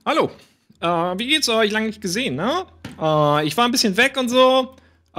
Hallo. Wie geht's euch? Lange nicht gesehen, ne? Ich war ein bisschen weg und so.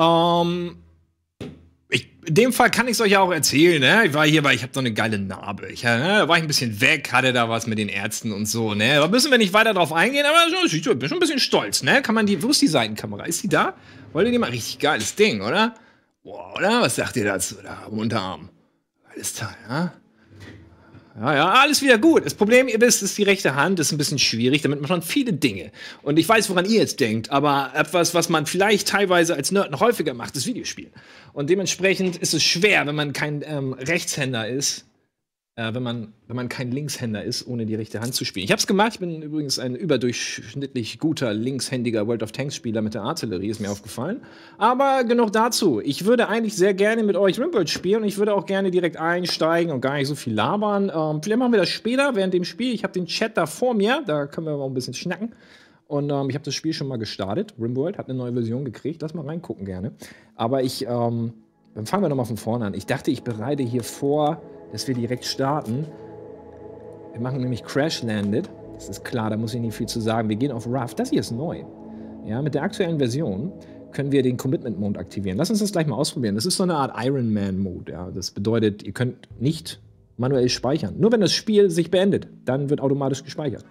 In dem Fall kann ich es euch ja auch erzählen, ne? Ich war hier, weil ich habe so eine geile Narbe. Da war ich ein bisschen weg, hatte da was mit den Ärzten und so, ne? Da müssen wir nicht weiter drauf eingehen, aber ich bin schon ein bisschen stolz, ne? Wo ist die Seitenkamera? Ist die da? Wollt ihr die mal? Richtig geiles Ding, oder? Boah, oder? Was sagt ihr dazu? Da am Unterarm. Geiles Teil, ja? Ja, ja, alles wieder gut. Das Problem, ihr wisst, ist die rechte Hand, ist ein bisschen schwierig, damit macht man viele Dinge. Und ich weiß, woran ihr jetzt denkt, aber etwas, was man vielleicht teilweise als Nerd noch häufiger macht, ist Videospielen. Und dementsprechend ist es schwer, wenn man kein Rechtshänder ist, wenn man kein Linkshänder ist, ohne die rechte Hand zu spielen. Ich habe es gemacht, ich bin übrigens ein überdurchschnittlich guter linkshändiger World of Tanks Spieler mit der Artillerie, ist mir aufgefallen. Aber genug dazu. Ich würde eigentlich sehr gerne mit euch Rimworld spielen und ich würde auch gerne direkt einsteigen und gar nicht so viel labern. Vielleicht machen wir das später, während dem Spiel. Ich habe den Chat da vor mir, da können wir mal ein bisschen schnacken. Und ich habe das Spiel schon mal gestartet. Rimworld hat eine neue Version gekriegt. Lass mal reingucken gerne. Aber dann fangen wir nochmal von vorne an. Ich dachte, ich bereite hier vor, dass wir direkt starten. Wir machen nämlich Crash Landed. Das ist klar, da muss ich nicht viel zu sagen. Wir gehen auf Rough. Das hier ist neu. Ja, mit der aktuellen Version können wir den Commitment Mode aktivieren. Lass uns das gleich mal ausprobieren. Das ist so eine Art Iron Man Mode. Ja. Das bedeutet, ihr könnt nicht manuell speichern. Nur wenn das Spiel sich beendet, dann wird automatisch gespeichert.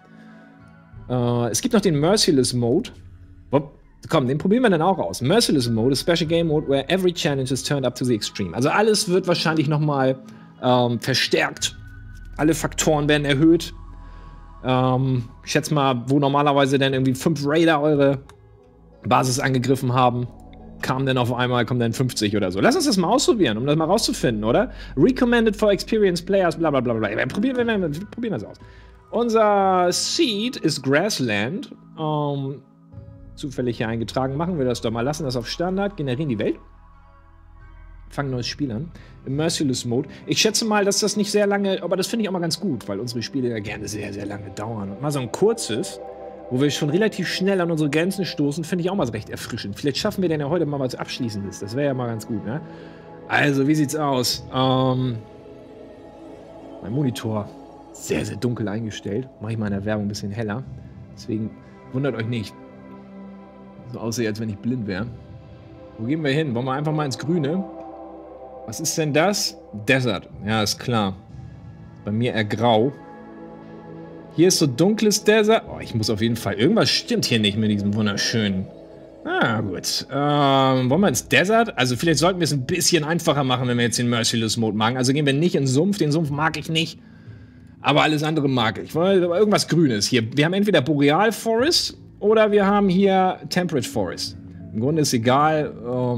Es gibt noch den Merciless Mode. Komm, den probieren wir dann auch aus. Merciless Mode is Special Game Mode where every challenge is turned up to the extreme. Also alles wird wahrscheinlich noch mal verstärkt. Alle Faktoren werden erhöht. Ich schätze mal, wo normalerweise dann irgendwie 5 Raider eure Basis angegriffen haben, kommen dann 50 oder so. Lass uns das mal ausprobieren, um das mal rauszufinden, oder? Recommended for experienced players, bla bla bla bla. Wir probieren das aus. Unser Seed ist Grassland. Zufällig hier eingetragen. Machen wir das doch mal. Lassen das auf Standard. Generieren die Welt. Fangen neues Spiel an. Im Merciless Mode. Ich schätze mal, dass das nicht sehr lange, aber das finde ich auch mal ganz gut, weil unsere Spiele ja gerne sehr, sehr lange dauern. Und mal so ein kurzes, wo wir schon relativ schnell an unsere Grenzen stoßen, finde ich auch mal recht erfrischend. Vielleicht schaffen wir denn ja heute mal was Abschließendes. Das wäre ja mal ganz gut, ne? Also, wie sieht's aus? Mein Monitor sehr, sehr dunkel eingestellt. Mache ich mal in der Werbung ein bisschen heller. Deswegen wundert euch nicht. So aussehe, als wenn ich blind wäre. Wo gehen wir hin? Wollen wir einfach mal ins Grüne? Was ist denn das? Desert. Ja, ist klar. Bei mir eher grau. Hier ist so dunkles Desert. Oh, ich muss auf jeden Fall. Irgendwas stimmt hier nicht mit diesem wunderschönen. Ah, gut. Wollen wir ins Desert? Also vielleicht sollten wir es ein bisschen einfacher machen, wenn wir jetzt den Merciless Mode machen. Also gehen wir nicht in den Sumpf. Den Sumpf mag ich nicht. Aber alles andere mag ich. Irgendwas Grünes hier. Wir haben entweder Boreal Forest oder wir haben hier Temperate Forest. Im Grunde ist egal.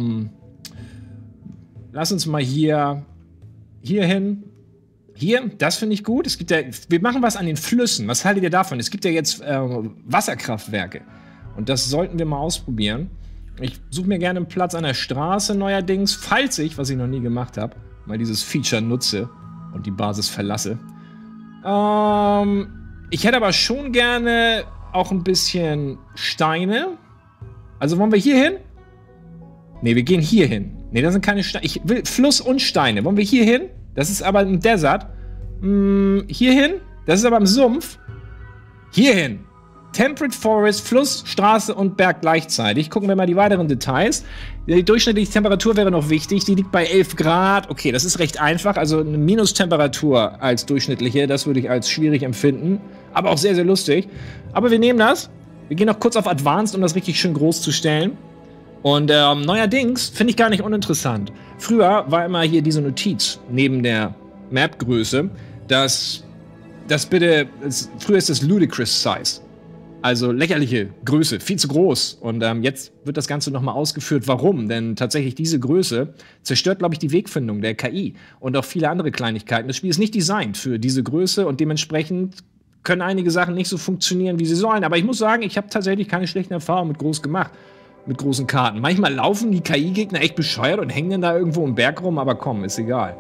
Lass uns mal hier hin. Hier, das finde ich gut. Es gibt ja, wir machen was an den Flüssen. Was haltet ihr davon? Es gibt ja jetzt Wasserkraftwerke. Und das sollten wir mal ausprobieren. Ich suche mir gerne einen Platz an der Straße neuerdings, falls ich, was ich noch nie gemacht habe, mal dieses Feature nutze und die Basis verlasse. Ich hätte aber schon gerne auch ein bisschen Steine. Also wollen wir hier hin? Ne, wir gehen hier hin. Ne, das sind keine Steine. Ich will Fluss und Steine. Wollen wir hier hin? Das ist aber im Desert. Hier hin? Das ist aber im Sumpf. Hier hin. Temperate Forest, Fluss, Straße und Berg gleichzeitig. Gucken wir mal die weiteren Details. Die durchschnittliche Temperatur wäre noch wichtig. Die liegt bei 11 Grad. Okay, das ist recht einfach. Also eine Minustemperatur als durchschnittliche, das würde ich als schwierig empfinden. Aber auch sehr, sehr lustig. Aber wir nehmen das. Wir gehen noch kurz auf Advanced, um das richtig schön groß zu stellen. Und neuerdings finde ich gar nicht uninteressant. Früher war immer hier diese Notiz neben der Map-Größe, früher ist das Ludicrous Size. Also lächerliche Größe, viel zu groß. Und jetzt wird das Ganze nochmal ausgeführt, warum. Denn tatsächlich diese Größe zerstört, glaube ich, die Wegfindung der KI und auch viele andere Kleinigkeiten. Das Spiel ist nicht designt für diese Größe und dementsprechend können einige Sachen nicht so funktionieren, wie sie sollen. Aber ich muss sagen, ich habe tatsächlich keine schlechten Erfahrungen mit groß gemacht. Mit großen Karten. Manchmal laufen die KI-Gegner echt bescheuert und hängen dann da irgendwo im Berg rum, aber komm, ist egal.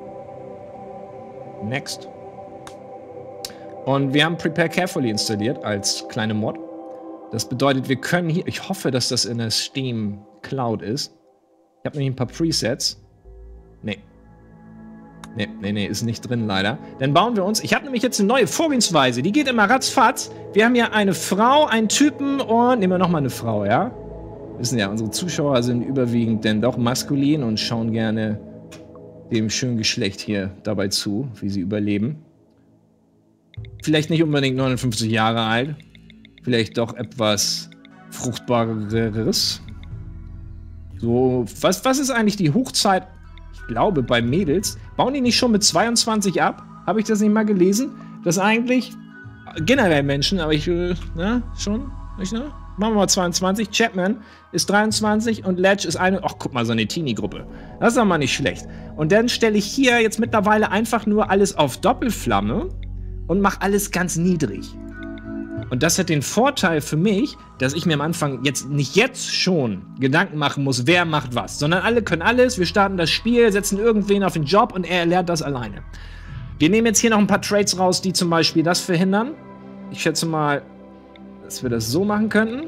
Next. Und wir haben Prepare Carefully installiert als kleine Mod. Das bedeutet, wir können hier, ich hoffe, dass das in der Steam Cloud ist. Ich habe nämlich ein paar Presets. Nee. Nee, ist nicht drin, leider. Dann bauen wir uns. Ich habe nämlich jetzt eine neue Vorgehensweise. Die geht immer ratzfatz. Wir haben hier eine Frau, einen Typen und nehmen wir nochmal eine Frau, ja? Wissen ja, unsere Zuschauer sind überwiegend denn doch maskulin und schauen gerne dem schönen Geschlecht hier dabei zu, wie sie überleben. Vielleicht nicht unbedingt 59 Jahre alt. Vielleicht doch etwas Fruchtbareres. So, was ist eigentlich die Hochzeit? Ich glaube, bei Mädels. Bauen die nicht schon mit 22 ab? Habe ich das nicht mal gelesen? Dass eigentlich generell Menschen, aber ich, ne, schon, nicht, ne? Machen wir mal 22. Chapman ist 23 und Ledge ist eine. Ach, guck mal, so eine Teenie-Gruppe. Das ist doch mal nicht schlecht. Und dann stelle ich hier jetzt mittlerweile einfach nur alles auf Doppelflamme und mache alles ganz niedrig. Und das hat den Vorteil für mich, dass ich mir am Anfang nicht schon Gedanken machen muss, wer macht was, sondern alle können alles, wir starten das Spiel, setzen irgendwen auf den Job und er lernt das alleine. Wir nehmen jetzt hier noch ein paar Trades raus, die zum Beispiel das verhindern. Ich schätze mal, dass wir das so machen könnten.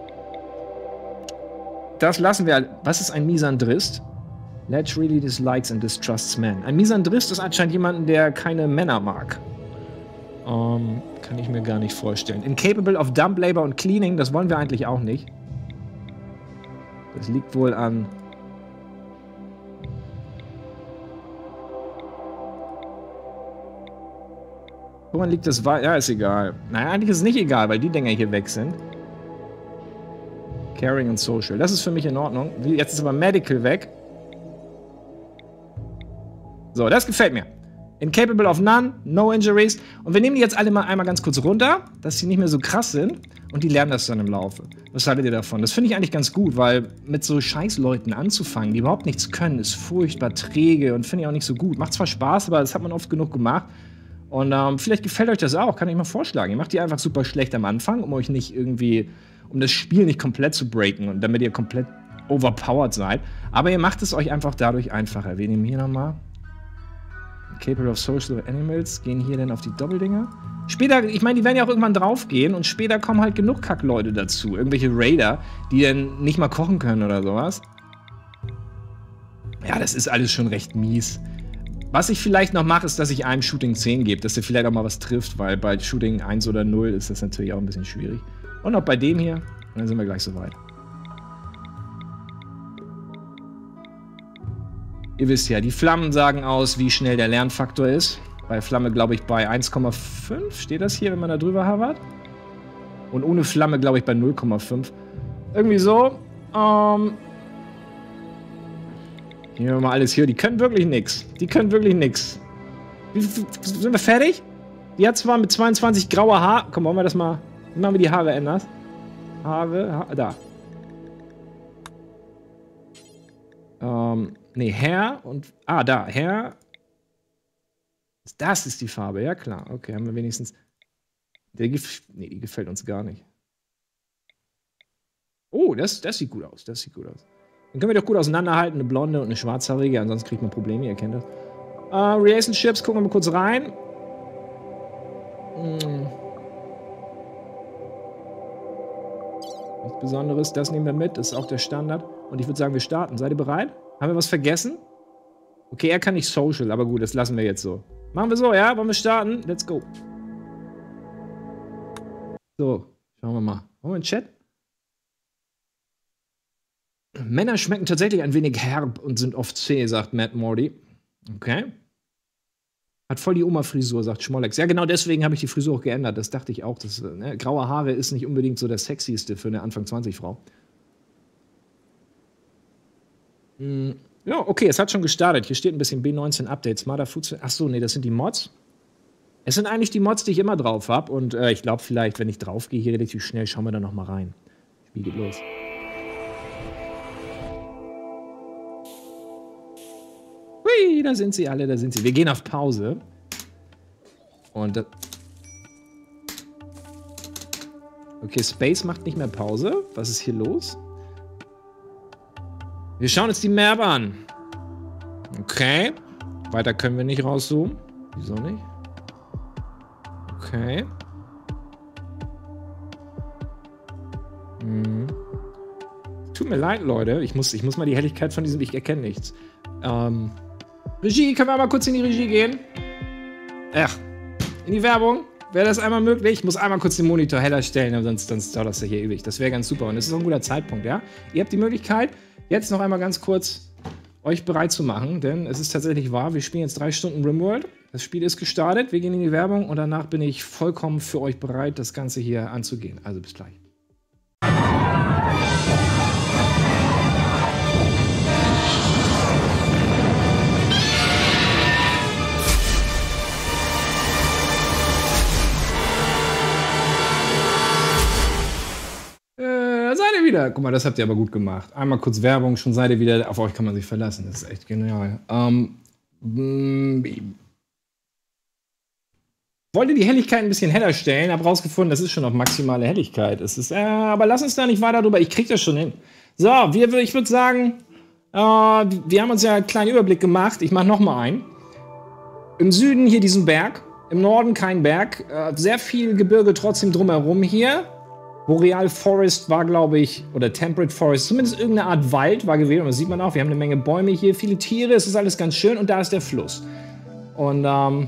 Das lassen wir. Was ist ein Misandrist? Ledge really dislikes and distrusts men. Ein Misandrist ist anscheinend jemand, der keine Männer mag. Kann ich mir gar nicht vorstellen. Incapable of dump labor und cleaning, das wollen wir eigentlich auch nicht. Das liegt wohl an... Woran liegt das? Ja, ist egal. Naja, eigentlich ist es nicht egal, weil die Dinger hier weg sind. Caring und Social. Das ist für mich in Ordnung. Jetzt ist aber Medical weg. So, das gefällt mir. Incapable of none, no injuries. Und wir nehmen die jetzt alle mal einmal ganz kurz runter, dass sie nicht mehr so krass sind. Und die lernen das dann im Laufe. Was haltet ihr davon? Das finde ich eigentlich ganz gut, weil mit so Scheißleuten anzufangen, die überhaupt nichts können, ist furchtbar träge und finde ich auch nicht so gut. Macht zwar Spaß, aber das hat man oft genug gemacht. Und vielleicht gefällt euch das auch, kann ich mal vorschlagen. Ihr macht die einfach super schlecht am Anfang, um euch nicht irgendwie, um das Spiel nicht komplett zu breaken und damit ihr komplett overpowered seid. Aber ihr macht es euch einfach dadurch einfacher. Wir nehmen hier nochmal Capable of Social Animals, gehen hier dann auf die Doppeldinger. Später, ich meine, die werden ja auch irgendwann draufgehen und später kommen halt genug Kackleute dazu. Irgendwelche Raider, die dann nicht mal kochen können oder sowas. Ja, das ist alles schon recht mies. Was ich vielleicht noch mache, ist, dass ich einem Shooting 10 gebe, dass er vielleicht auch mal was trifft, weil bei Shooting 1 oder 0 ist das natürlich auch ein bisschen schwierig. Und auch bei dem hier, und dann sind wir gleich soweit. Ihr wisst ja, die Flammen sagen aus, wie schnell der Lernfaktor ist. Bei Flamme, glaube ich, bei 1,5 steht das hier, wenn man da drüber havert. Und ohne Flamme, glaube ich, bei 0,5. Irgendwie so. Hier haben wir mal alles hier. Die können wirklich nix. Die können wirklich nix. Sind wir fertig? Die hat zwar mit 22 graue Haare. Komm, wollen wir das mal. Wie machen wir die Haare ändern? Da. Nee, Hair und. Ah, da. Hair. Das ist die Farbe, ja klar. Okay, haben wir wenigstens. Nee, die gefällt uns gar nicht. Oh, das sieht gut aus. Das sieht gut aus. Dann können wir doch gut auseinanderhalten. Eine blonde und eine schwarzhaarige. Ansonsten kriegt man Probleme, ihr kennt das. Relationships, gucken wir mal kurz rein. Nichts Besonderes, das nehmen wir mit. Das ist auch der Standard. Und ich würde sagen, wir starten. Seid ihr bereit? Haben wir was vergessen? Okay, er kann nicht social, aber gut, das lassen wir jetzt so. Machen wir so, ja? Wollen wir starten? Let's go. So, schauen wir mal. Haben wir einen Chat? Männer schmecken tatsächlich ein wenig herb und sind oft zäh, sagt Matt Morty. Okay. Hat voll die Oma-Frisur, sagt Schmollex. Ja, genau deswegen habe ich die Frisur auch geändert. Das dachte ich auch. Graue Haare ist nicht unbedingt so das Sexieste für eine Anfang-20-Frau. Ja, okay, es hat schon gestartet. Hier steht ein bisschen B19 Updates. Smarter Food. Achso, nee, das sind die Mods. Es sind eigentlich die Mods, die ich immer drauf habe. Und ich glaube vielleicht, wenn ich drauf gehe, hier relativ schnell, schauen wir da noch mal rein. Spiel geht los. Hui, da sind sie alle, da sind sie. Wir gehen auf Pause. Und okay, Space macht nicht mehr Pause. Was ist hier los? Wir schauen uns die Map an. Okay. Weiter können wir nicht rauszoomen. Wieso nicht? Okay. Tut mir leid, Leute. Ich muss mal die Helligkeit von diesem... Ich erkenne nichts. Regie, können wir mal kurz in die Regie gehen? Ach, in die Werbung. Wäre das einmal möglich? Ich muss einmal kurz den Monitor heller stellen, sonst dauert das ja hier ewig. Das wäre ganz super. Und das ist auch ein guter Zeitpunkt, ja? Ihr habt die Möglichkeit, jetzt noch einmal ganz kurz euch bereit zu machen, denn es ist tatsächlich wahr, wir spielen jetzt 3 Stunden RimWorld. Das Spiel ist gestartet, wir gehen in die Werbung und danach bin ich vollkommen für euch bereit, das Ganze hier anzugehen. Also bis gleich. Seid ihr wieder. Guck mal, das habt ihr aber gut gemacht. Einmal kurz Werbung, schon seid ihr wieder. Auf euch kann man sich verlassen. Das ist echt genial. Wollte die Helligkeit ein bisschen heller stellen, hab rausgefunden, das ist schon auf maximale Helligkeit. Es ist, aber lass uns da nicht weiter drüber. Ich krieg das schon hin. So, ich würde sagen, wir haben uns ja einen kleinen Überblick gemacht. Ich mache noch mal einen. Im Süden hier diesen Berg. Im Norden kein Berg. Sehr viel Gebirge trotzdem drumherum hier. Boreal Forest war, glaube ich, oder Temperate Forest, zumindest irgendeine Art Wald war gewählt. Und das sieht man auch, wir haben eine Menge Bäume hier, viele Tiere, es ist alles ganz schön. Und da ist der Fluss. Und,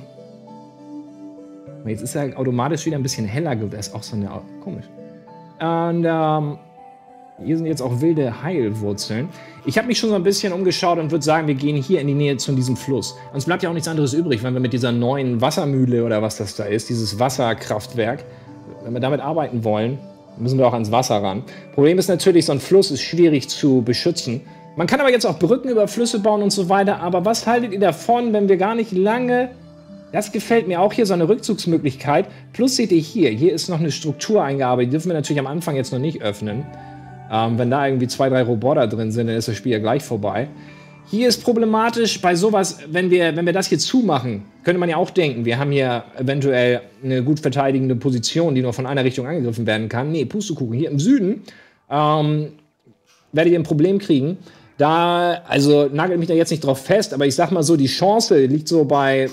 jetzt ist er automatisch wieder ein bisschen heller geworden. Das ist auch so eine, komisch. Und, hier sind jetzt auch wilde Heilwurzeln. Ich habe mich schon so ein bisschen umgeschaut und würde sagen, wir gehen hier in die Nähe zu diesem Fluss. Uns bleibt ja auch nichts anderes übrig, wenn wir mit dieser neuen Wassermühle oder was das da ist, dieses Wasserkraftwerk, wenn wir damit arbeiten wollen, müssen wir auch ans Wasser ran. Problem ist natürlich, so ein Fluss ist schwierig zu beschützen. Man kann aber jetzt auch Brücken über Flüsse bauen und so weiter. Aber was haltet ihr davon, wenn wir gar nicht lange... Das gefällt mir auch hier, so eine Rückzugsmöglichkeit. Plus seht ihr hier ist noch eine Struktur eingearbeitet. Die dürfen wir natürlich am Anfang jetzt noch nicht öffnen. Wenn da irgendwie 2, 3 Roboter drin sind, dann ist das Spiel ja gleich vorbei. Hier ist problematisch bei sowas, wenn wir das hier zumachen, könnte man ja auch denken, wir haben hier eventuell eine gut verteidigende Position, die nur von einer Richtung angegriffen werden kann. Nee, Pustekuchen. Hier im Süden werdet ihr ein Problem kriegen. Also nagelt mich da jetzt nicht drauf fest, aber ich sag mal so, die Chance liegt so bei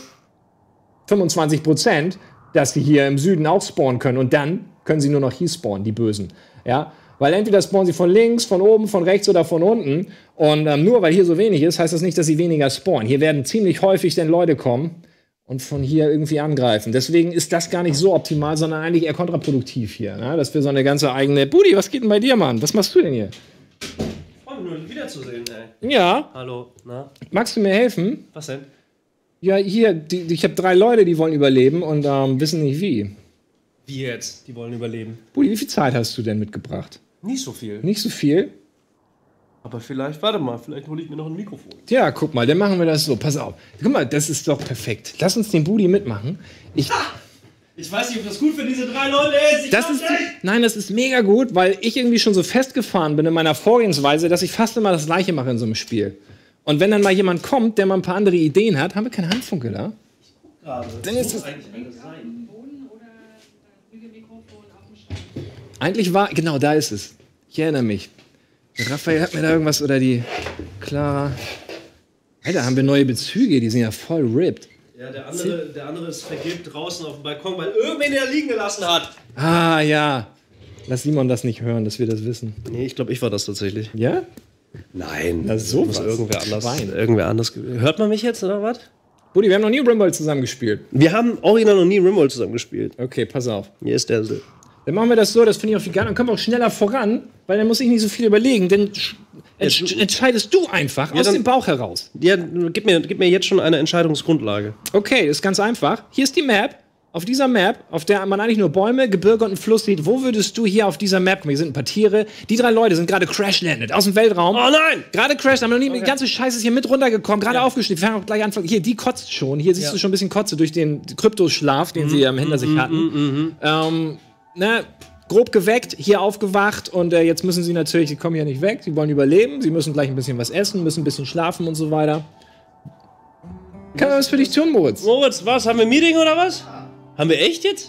25%, dass sie hier im Süden auch spawnen können. Und dann können sie nur noch hier spawnen, die Bösen. Ja? Weil entweder spawnen sie von links, von oben, von rechts oder von unten. Und nur weil hier so wenig ist, heißt das nicht, dass sie weniger spawnen. Hier werden ziemlich häufig dann Leute kommen und von hier irgendwie angreifen. Deswegen ist das gar nicht so optimal, sondern eigentlich eher kontraproduktiv hier. Ne? Dass wir so eine ganze eigene... Budi, was geht denn bei dir, Mann? Was machst du denn hier? Ich freue mich nur, dich wiederzusehen, ey. Ja. Hallo, na? Magst du mir helfen? Was denn? Ja, hier, ich habe 3 Leute, die wollen überleben und wissen nicht wie. Wie jetzt? Die wollen überleben. Budi, wie viel Zeit hast du denn mitgebracht? Nicht so viel. Nicht so viel? Aber vielleicht, warte mal, vielleicht hole ich mir noch ein Mikrofon. Ja, guck mal, dann machen wir das so. Pass auf. Guck mal, das ist doch perfekt. Lass uns den Budi mitmachen. Ich weiß nicht, ob das gut für diese 3 Leute ist. Nein, das ist mega gut, weil ich irgendwie schon so festgefahren bin in meiner Vorgehensweise, dass ich fast immer das Gleiche mache in so einem Spiel. Und wenn dann mal jemand kommt, der mal ein paar andere Ideen hat, haben wir keine Handfunke da? Ich guck gerade. Dann ist es eigentlich alles sein. Eigentlich war, genau, da ist es. Ich erinnere mich. Der Raphael hat mir da irgendwas, oder die Clara. Alter, haben wir neue Bezüge, die sind ja voll ripped. Ja, der andere ist vergilbt draußen auf dem Balkon, weil irgendwen der liegen gelassen hat. Ah, ja. Lass Simon das nicht hören, dass wir das wissen. Nee, ich glaube, ich war das tatsächlich. Ja? Nein, das ist so muss irgendwer anders. Hört man mich jetzt, oder was? Budi, wir haben noch nie RimWorld zusammen gespielt. Wir haben original noch nie RimWorld zusammen gespielt. Okay, pass auf. Hier ist der. Dann machen wir das so, das finde ich auch viel geil. Dann können wir auch schneller voran, weil dann muss ich nicht so viel überlegen. Dann entscheidest du einfach aus dem Bauch heraus. Ja, gib mir jetzt schon eine Entscheidungsgrundlage. Okay, ist ganz einfach. Hier ist die Map. Auf dieser Map, auf der man eigentlich nur Bäume, Gebirge und einen Fluss sieht, wo würdest du hier auf dieser Map, hier sind ein paar Tiere, die 3 Leute sind gerade crash-landed aus dem Weltraum. Oh nein! Gerade crash, haben noch nie, die ganze Scheiße ist hier mit runtergekommen, gerade aufgeschnitten. Wir fangen auch gleich an. Hier, die kotzt schon. Hier siehst du schon ein bisschen Kotze durch den Kryptoschlaf, den sie hinter sich hatten. Grob geweckt, hier aufgewacht und jetzt müssen sie natürlich, sie kommen hier nicht weg, sie wollen überleben, sie müssen gleich ein bisschen was essen, müssen ein bisschen schlafen und so weiter. Kann man was für dich tun, Moritz? Moritz, was? Haben wir ein Meeting oder was? Haben wir echt jetzt?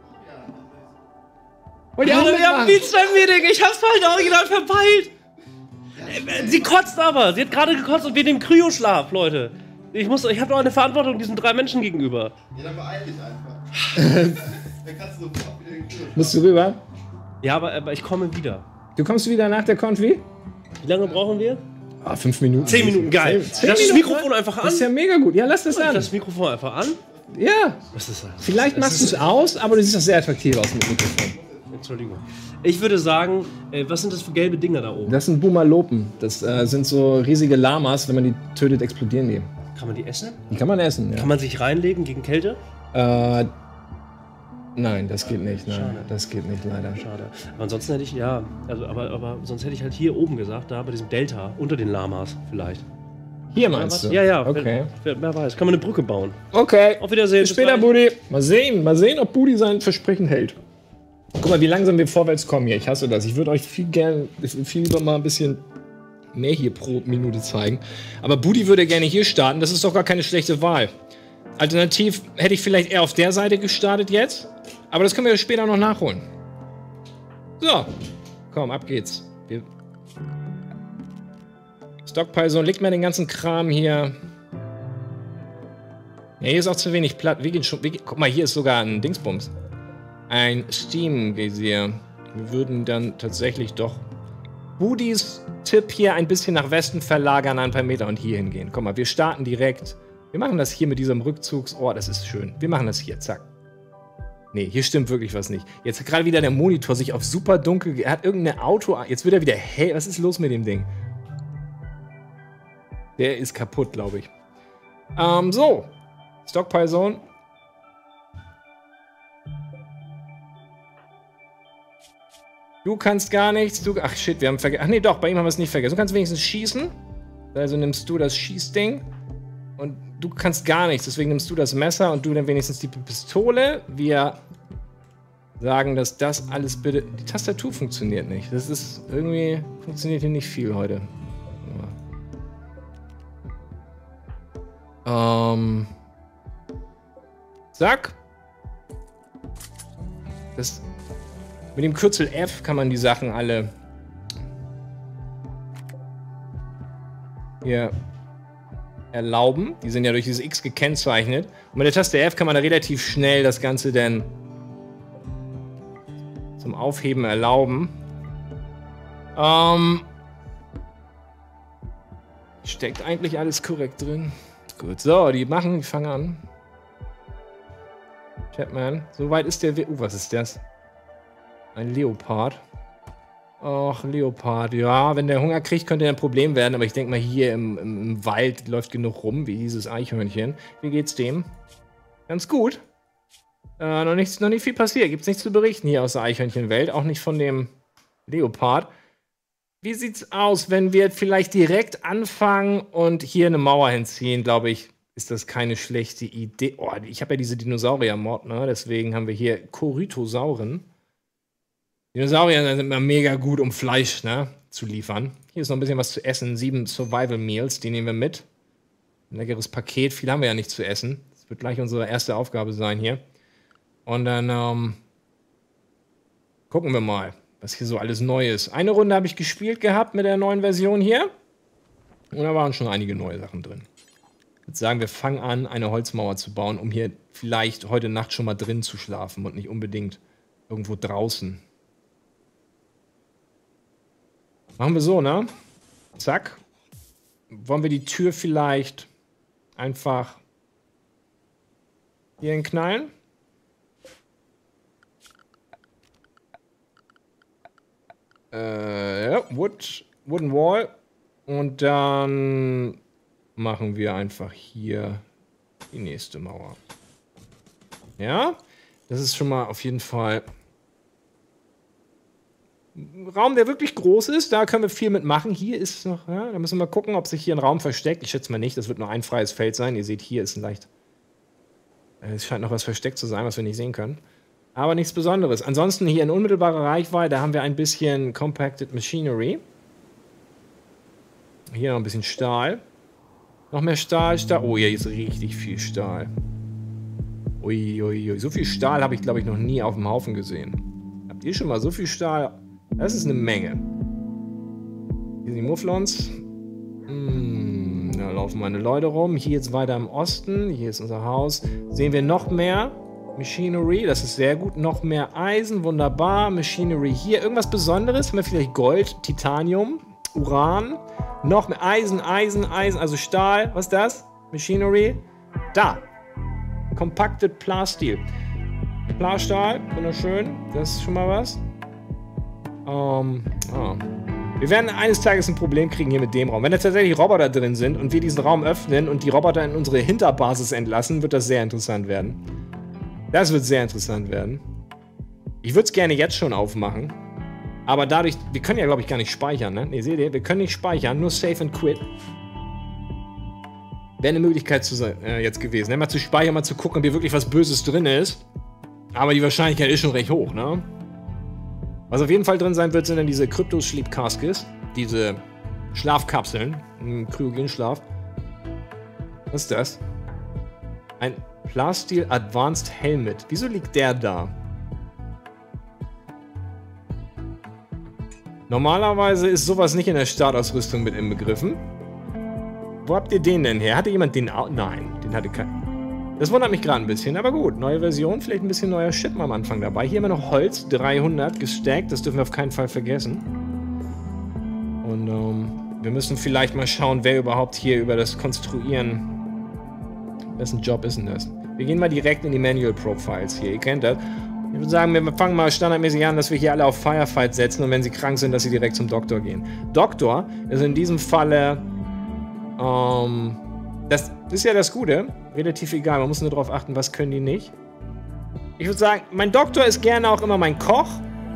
Wir haben ein Meeting, ich hab's halt original verpeilt. Sie kotzt aber, sie hat gerade gekotzt und wir nehmen Kryoschlaf, Leute. Ich hab doch eine Verantwortung diesen 3 Menschen gegenüber. Ja, dann beeil dich einfach. Dann kannst du sofort wieder den Kryo. Musst du rüber? Ja, aber ich komme wieder. Du kommst wieder nach der Konfi? Wie lange brauchen wir? Ah, 5 Minuten. 10 Minuten, geil. 10 Lass das Minuten, Mikrofon einfach an. Das ist ja mega gut. Ja, lass das an. Das Mikrofon einfach an. Ja. Was ist das? Vielleicht machst du es aus, aber du siehst doch sehr attraktiv aus mit dem Mikrofon. Entschuldigung. Ich würde sagen, was sind das für gelbe Dinger da oben? Das sind Bumalopen. Das sind so riesige Lamas. Wenn man die tötet, explodieren die. Kann man die essen? Die kann man essen, ja. Kann man sich reinlegen gegen Kälte? Nein, das geht nicht. Nein, Schade. das geht nicht, leider. Schade. Aber ansonsten hätte ich, ja, also, aber sonst hätte ich halt hier oben gesagt, da bei diesem Delta, unter den Lamas vielleicht. Hier meinst du? Ja, ja, Okay. Wer weiß. Kann man eine Brücke bauen. Okay. Auf Wiedersehen. Bis später, Budi. Mal sehen, ob Budi sein Versprechen hält. Guck mal, wie langsam wir vorwärts kommen hier. Ich hasse das. Ich würde euch viel lieber mal ein bisschen mehr hier pro Minute zeigen. Aber Budi würde gerne hier starten. Das ist doch gar keine schlechte Wahl. Alternativ hätte ich vielleicht eher auf der Seite gestartet jetzt. Aber das können wir später noch nachholen. So. Komm, ab geht's. Stockpile Zone, legt mir den ganzen Kram hier. Ja, hier ist auch zu wenig Platz. Guck mal, hier ist sogar ein Dingsbums. Ein Steam-Geysir. Wir würden dann tatsächlich doch Budis Tipp hier ein bisschen nach Westen verlagern, ein paar Meter und hier hingehen. Guck mal, wir starten direkt. Wir machen das hier mit diesem Rückzugsort. Das ist schön. Wir machen das hier. Zack. Nee, hier stimmt wirklich was nicht. Jetzt hat gerade wieder der Monitor sich auf super dunkel... Er hat irgendein Auto... Jetzt wird er wieder hell. Was ist los mit dem Ding? Der ist kaputt, glaube ich. So. Stockpile Zone. Du kannst gar nichts. Ach shit, wir haben vergessen. Ach nee, doch, bei ihm haben wir es nicht vergessen. Du kannst wenigstens schießen. Also nimmst du das Schießding. Und du kannst gar nichts. Deswegen nimmst du das Messer und du dann wenigstens die Pistole. Wir sagen, dass das alles bitte... Die Tastatur funktioniert nicht. Das ist irgendwie... Funktioniert hier nicht viel heute. Zack. Mit dem Kürzel F kann man die Sachen alle hier erlauben. Die sind ja durch dieses X gekennzeichnet. Und mit der Taste F kann man da relativ schnell das Ganze dann zum Aufheben erlauben. Steckt eigentlich alles korrekt drin. Gut, so, die fangen an. Chapman, so weit ist der... was ist das? Ein Leopard. Och, Leopard, ja, wenn der Hunger kriegt, könnte er ein Problem werden, aber ich denke mal, hier im Wald läuft genug rum, wie dieses Eichhörnchen. Wie geht's dem? Ganz gut. Noch nicht viel passiert, gibt's nichts zu berichten hier aus der Eichhörnchenwelt, auch nicht von dem Leopard. Wie sieht's aus, wenn wir vielleicht direkt anfangen und hier eine Mauer hinziehen, glaube ich, ist das keine schlechte Idee. Oh, ich habe ja diese Dinosaurier-Mod, ne? Deswegen haben wir hier Corythosauren. Dinosaurier sind immer mega gut, um Fleisch, ne, zu liefern. Hier ist noch ein bisschen was zu essen. 7 Survival Meals, die nehmen wir mit. Ein leckeres Paket. Viel haben wir ja nicht zu essen. Das wird gleich unsere erste Aufgabe sein hier. Und dann gucken wir mal, was hier so alles neu ist. Eine Runde habe ich gespielt gehabt mit der neuen Version hier. Und da waren schon einige neue Sachen drin. Ich würde sagen, wir fangen an, eine Holzmauer zu bauen, um hier vielleicht heute Nacht schon mal drin zu schlafen und nicht unbedingt irgendwo draußen. Machen wir so, ne? Zack. Wollen wir die Tür vielleicht einfach hier hinknallen? Ja, Wooden Wall. Und dann machen wir einfach hier die nächste Mauer. Ja, das ist schon mal auf jeden Fall ein Raum, der wirklich groß ist. Da können wir viel mitmachen. Hier ist noch, ja, da müssen wir mal gucken, ob sich hier ein Raum versteckt. Ich schätze mal nicht, das wird nur ein freies Feld sein. Ihr seht, hier ist ein leicht... Es scheint noch was versteckt zu sein, was wir nicht sehen können. Aber nichts Besonderes. Ansonsten hier in unmittelbarer Reichweite haben wir ein bisschen Compacted Machinery. Hier noch ein bisschen Stahl. Noch mehr Stahl. Oh, hier ist richtig viel Stahl. Uiuiui. So viel Stahl habe ich, glaube ich, noch nie auf dem Haufen gesehen. Habt ihr schon mal so viel Stahl? Das ist eine Menge. Hier sind die Mufflons. Da laufen meine Leute rum. Hier jetzt weiter im Osten. Hier ist unser Haus. Sehen wir noch mehr Machinery. Das ist sehr gut. Noch mehr Eisen. Wunderbar. Machinery hier. Irgendwas Besonderes? Haben wir vielleicht Gold? Titanium? Uran. Noch mehr Eisen, also Stahl. Was ist das? Machinery. Da. Compacted Plastil. Plasstahl, wunderschön. Das ist schon mal was. Wir werden eines Tages ein Problem kriegen hier mit dem Raum. Wenn da tatsächlich Roboter drin sind und wir diesen Raum öffnen und die Roboter in unsere Hinterbasis entlassen, wird das sehr interessant werden. Das wird sehr interessant werden. Ich würde es gerne jetzt schon aufmachen. Aber dadurch, wir können ja glaube ich gar nicht speichern, ne? Ne, seht ihr, wir können nicht speichern, nur Save and Quit. Wäre eine Möglichkeit jetzt gewesen, ne? Mal zu speichern, mal zu gucken, ob hier wirklich was Böses drin ist. Aber die Wahrscheinlichkeit ist schon recht hoch, ne? Was auf jeden Fall drin sein wird, sind dann diese Crypto-Sleep Caskets. Diese Schlafkapseln im Kryogenschlaf. Was ist das? Ein Plastil Advanced Helmet. Wieso liegt der da? Normalerweise ist sowas nicht in der Startausrüstung mit inbegriffen. Wo habt ihr den denn her? Hatte jemand den auch? Nein, den hatte keiner. Das wundert mich gerade ein bisschen, aber gut. Neue Version, vielleicht ein bisschen neuer Shit mal am Anfang dabei. Hier haben wir noch Holz, 300 gestackt, das dürfen wir auf keinen Fall vergessen. Und wir müssen vielleicht mal schauen, wer überhaupt hier über das Konstruieren... Wessen Job ist denn das? Wir gehen mal direkt in die Manual Profiles hier, ihr kennt das. Ich würde sagen, wir fangen mal standardmäßig an, dass wir hier alle auf Firefight setzen und wenn sie krank sind, dass sie direkt zum Doktor gehen. Doktor ist in diesem Falle... das ist ja das Gute. Relativ egal, man muss nur darauf achten, was können die nicht. Ich würde sagen, mein Doktor ist gerne auch immer mein Koch.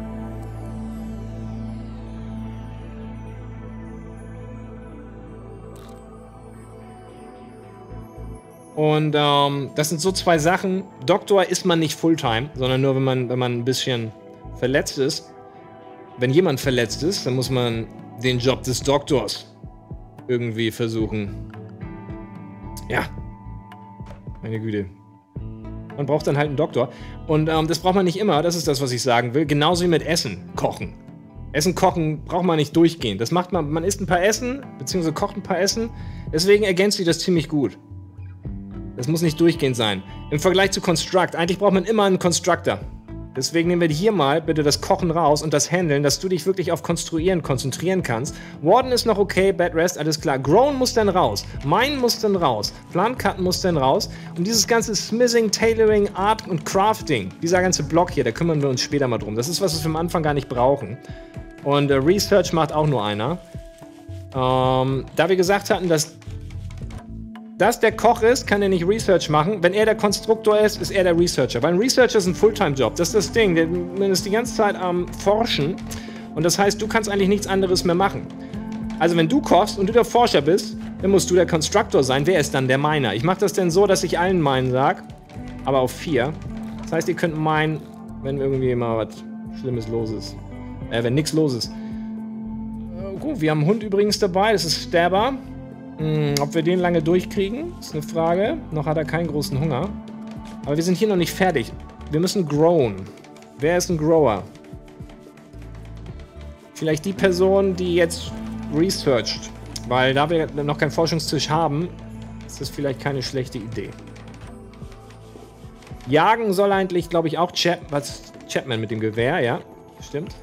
Und das sind so zwei Sachen. Doktor ist man nicht Fulltime, sondern nur, wenn man ein bisschen verletzt ist. Wenn jemand verletzt ist, dann muss man den Job des Doktors irgendwie versuchen. Ja. Meine Güte. Man braucht dann halt einen Doktor. Und das braucht man nicht immer, das ist das, was ich sagen will. Genauso wie mit Essen kochen. Essen kochen braucht man nicht durchgehend. Das macht man isst ein paar Essen, beziehungsweise kocht ein paar Essen. Deswegen ergänzt sich das ziemlich gut. Das muss nicht durchgehend sein. Im Vergleich zu Construct, eigentlich braucht man immer einen Constructor. Deswegen nehmen wir hier mal bitte das Kochen raus und das Handeln, dass du dich wirklich auf Konstruieren konzentrieren kannst. Warden ist noch okay, Bed Rest, alles klar. Grown muss dann raus. Mine muss dann raus. Plant Cutten muss dann raus. Und dieses ganze Smithing, Tailoring, Art und Crafting, dieser ganze Block hier, da kümmern wir uns später mal drum. Das ist was wir am Anfang gar nicht brauchen. Und Research macht auch nur einer. Da wir gesagt hatten, dass der Koch ist, kann er nicht Research machen. Wenn er der Konstruktor ist, ist er der Researcher. Weil ein Researcher ist ein Fulltime-Job. Das ist das Ding. Man ist die ganze Zeit am Forschen. Und das heißt, du kannst eigentlich nichts anderes mehr machen. Also wenn du kochst und du der Forscher bist, dann musst du der Konstruktor sein. Wer ist dann der Miner? Ich mache das denn so, dass ich allen Minen sage. Aber auf 4. Das heißt, ihr könnt meinen, wenn irgendwie mal was Schlimmes los ist. Wenn nichts los ist. Gut, wir haben einen Hund übrigens dabei. Das ist Stabber. Ob wir den lange durchkriegen, ist eine Frage. Noch hat er keinen großen Hunger. Aber wir sind hier noch nicht fertig. Wir müssen growen. Wer ist ein Grower? Vielleicht die Person, die jetzt researcht. Weil da wir noch keinen Forschungstisch haben, ist das vielleicht keine schlechte Idee. Jagen soll eigentlich, glaube ich, auch Chapman mit dem Gewehr, ja. Stimmt.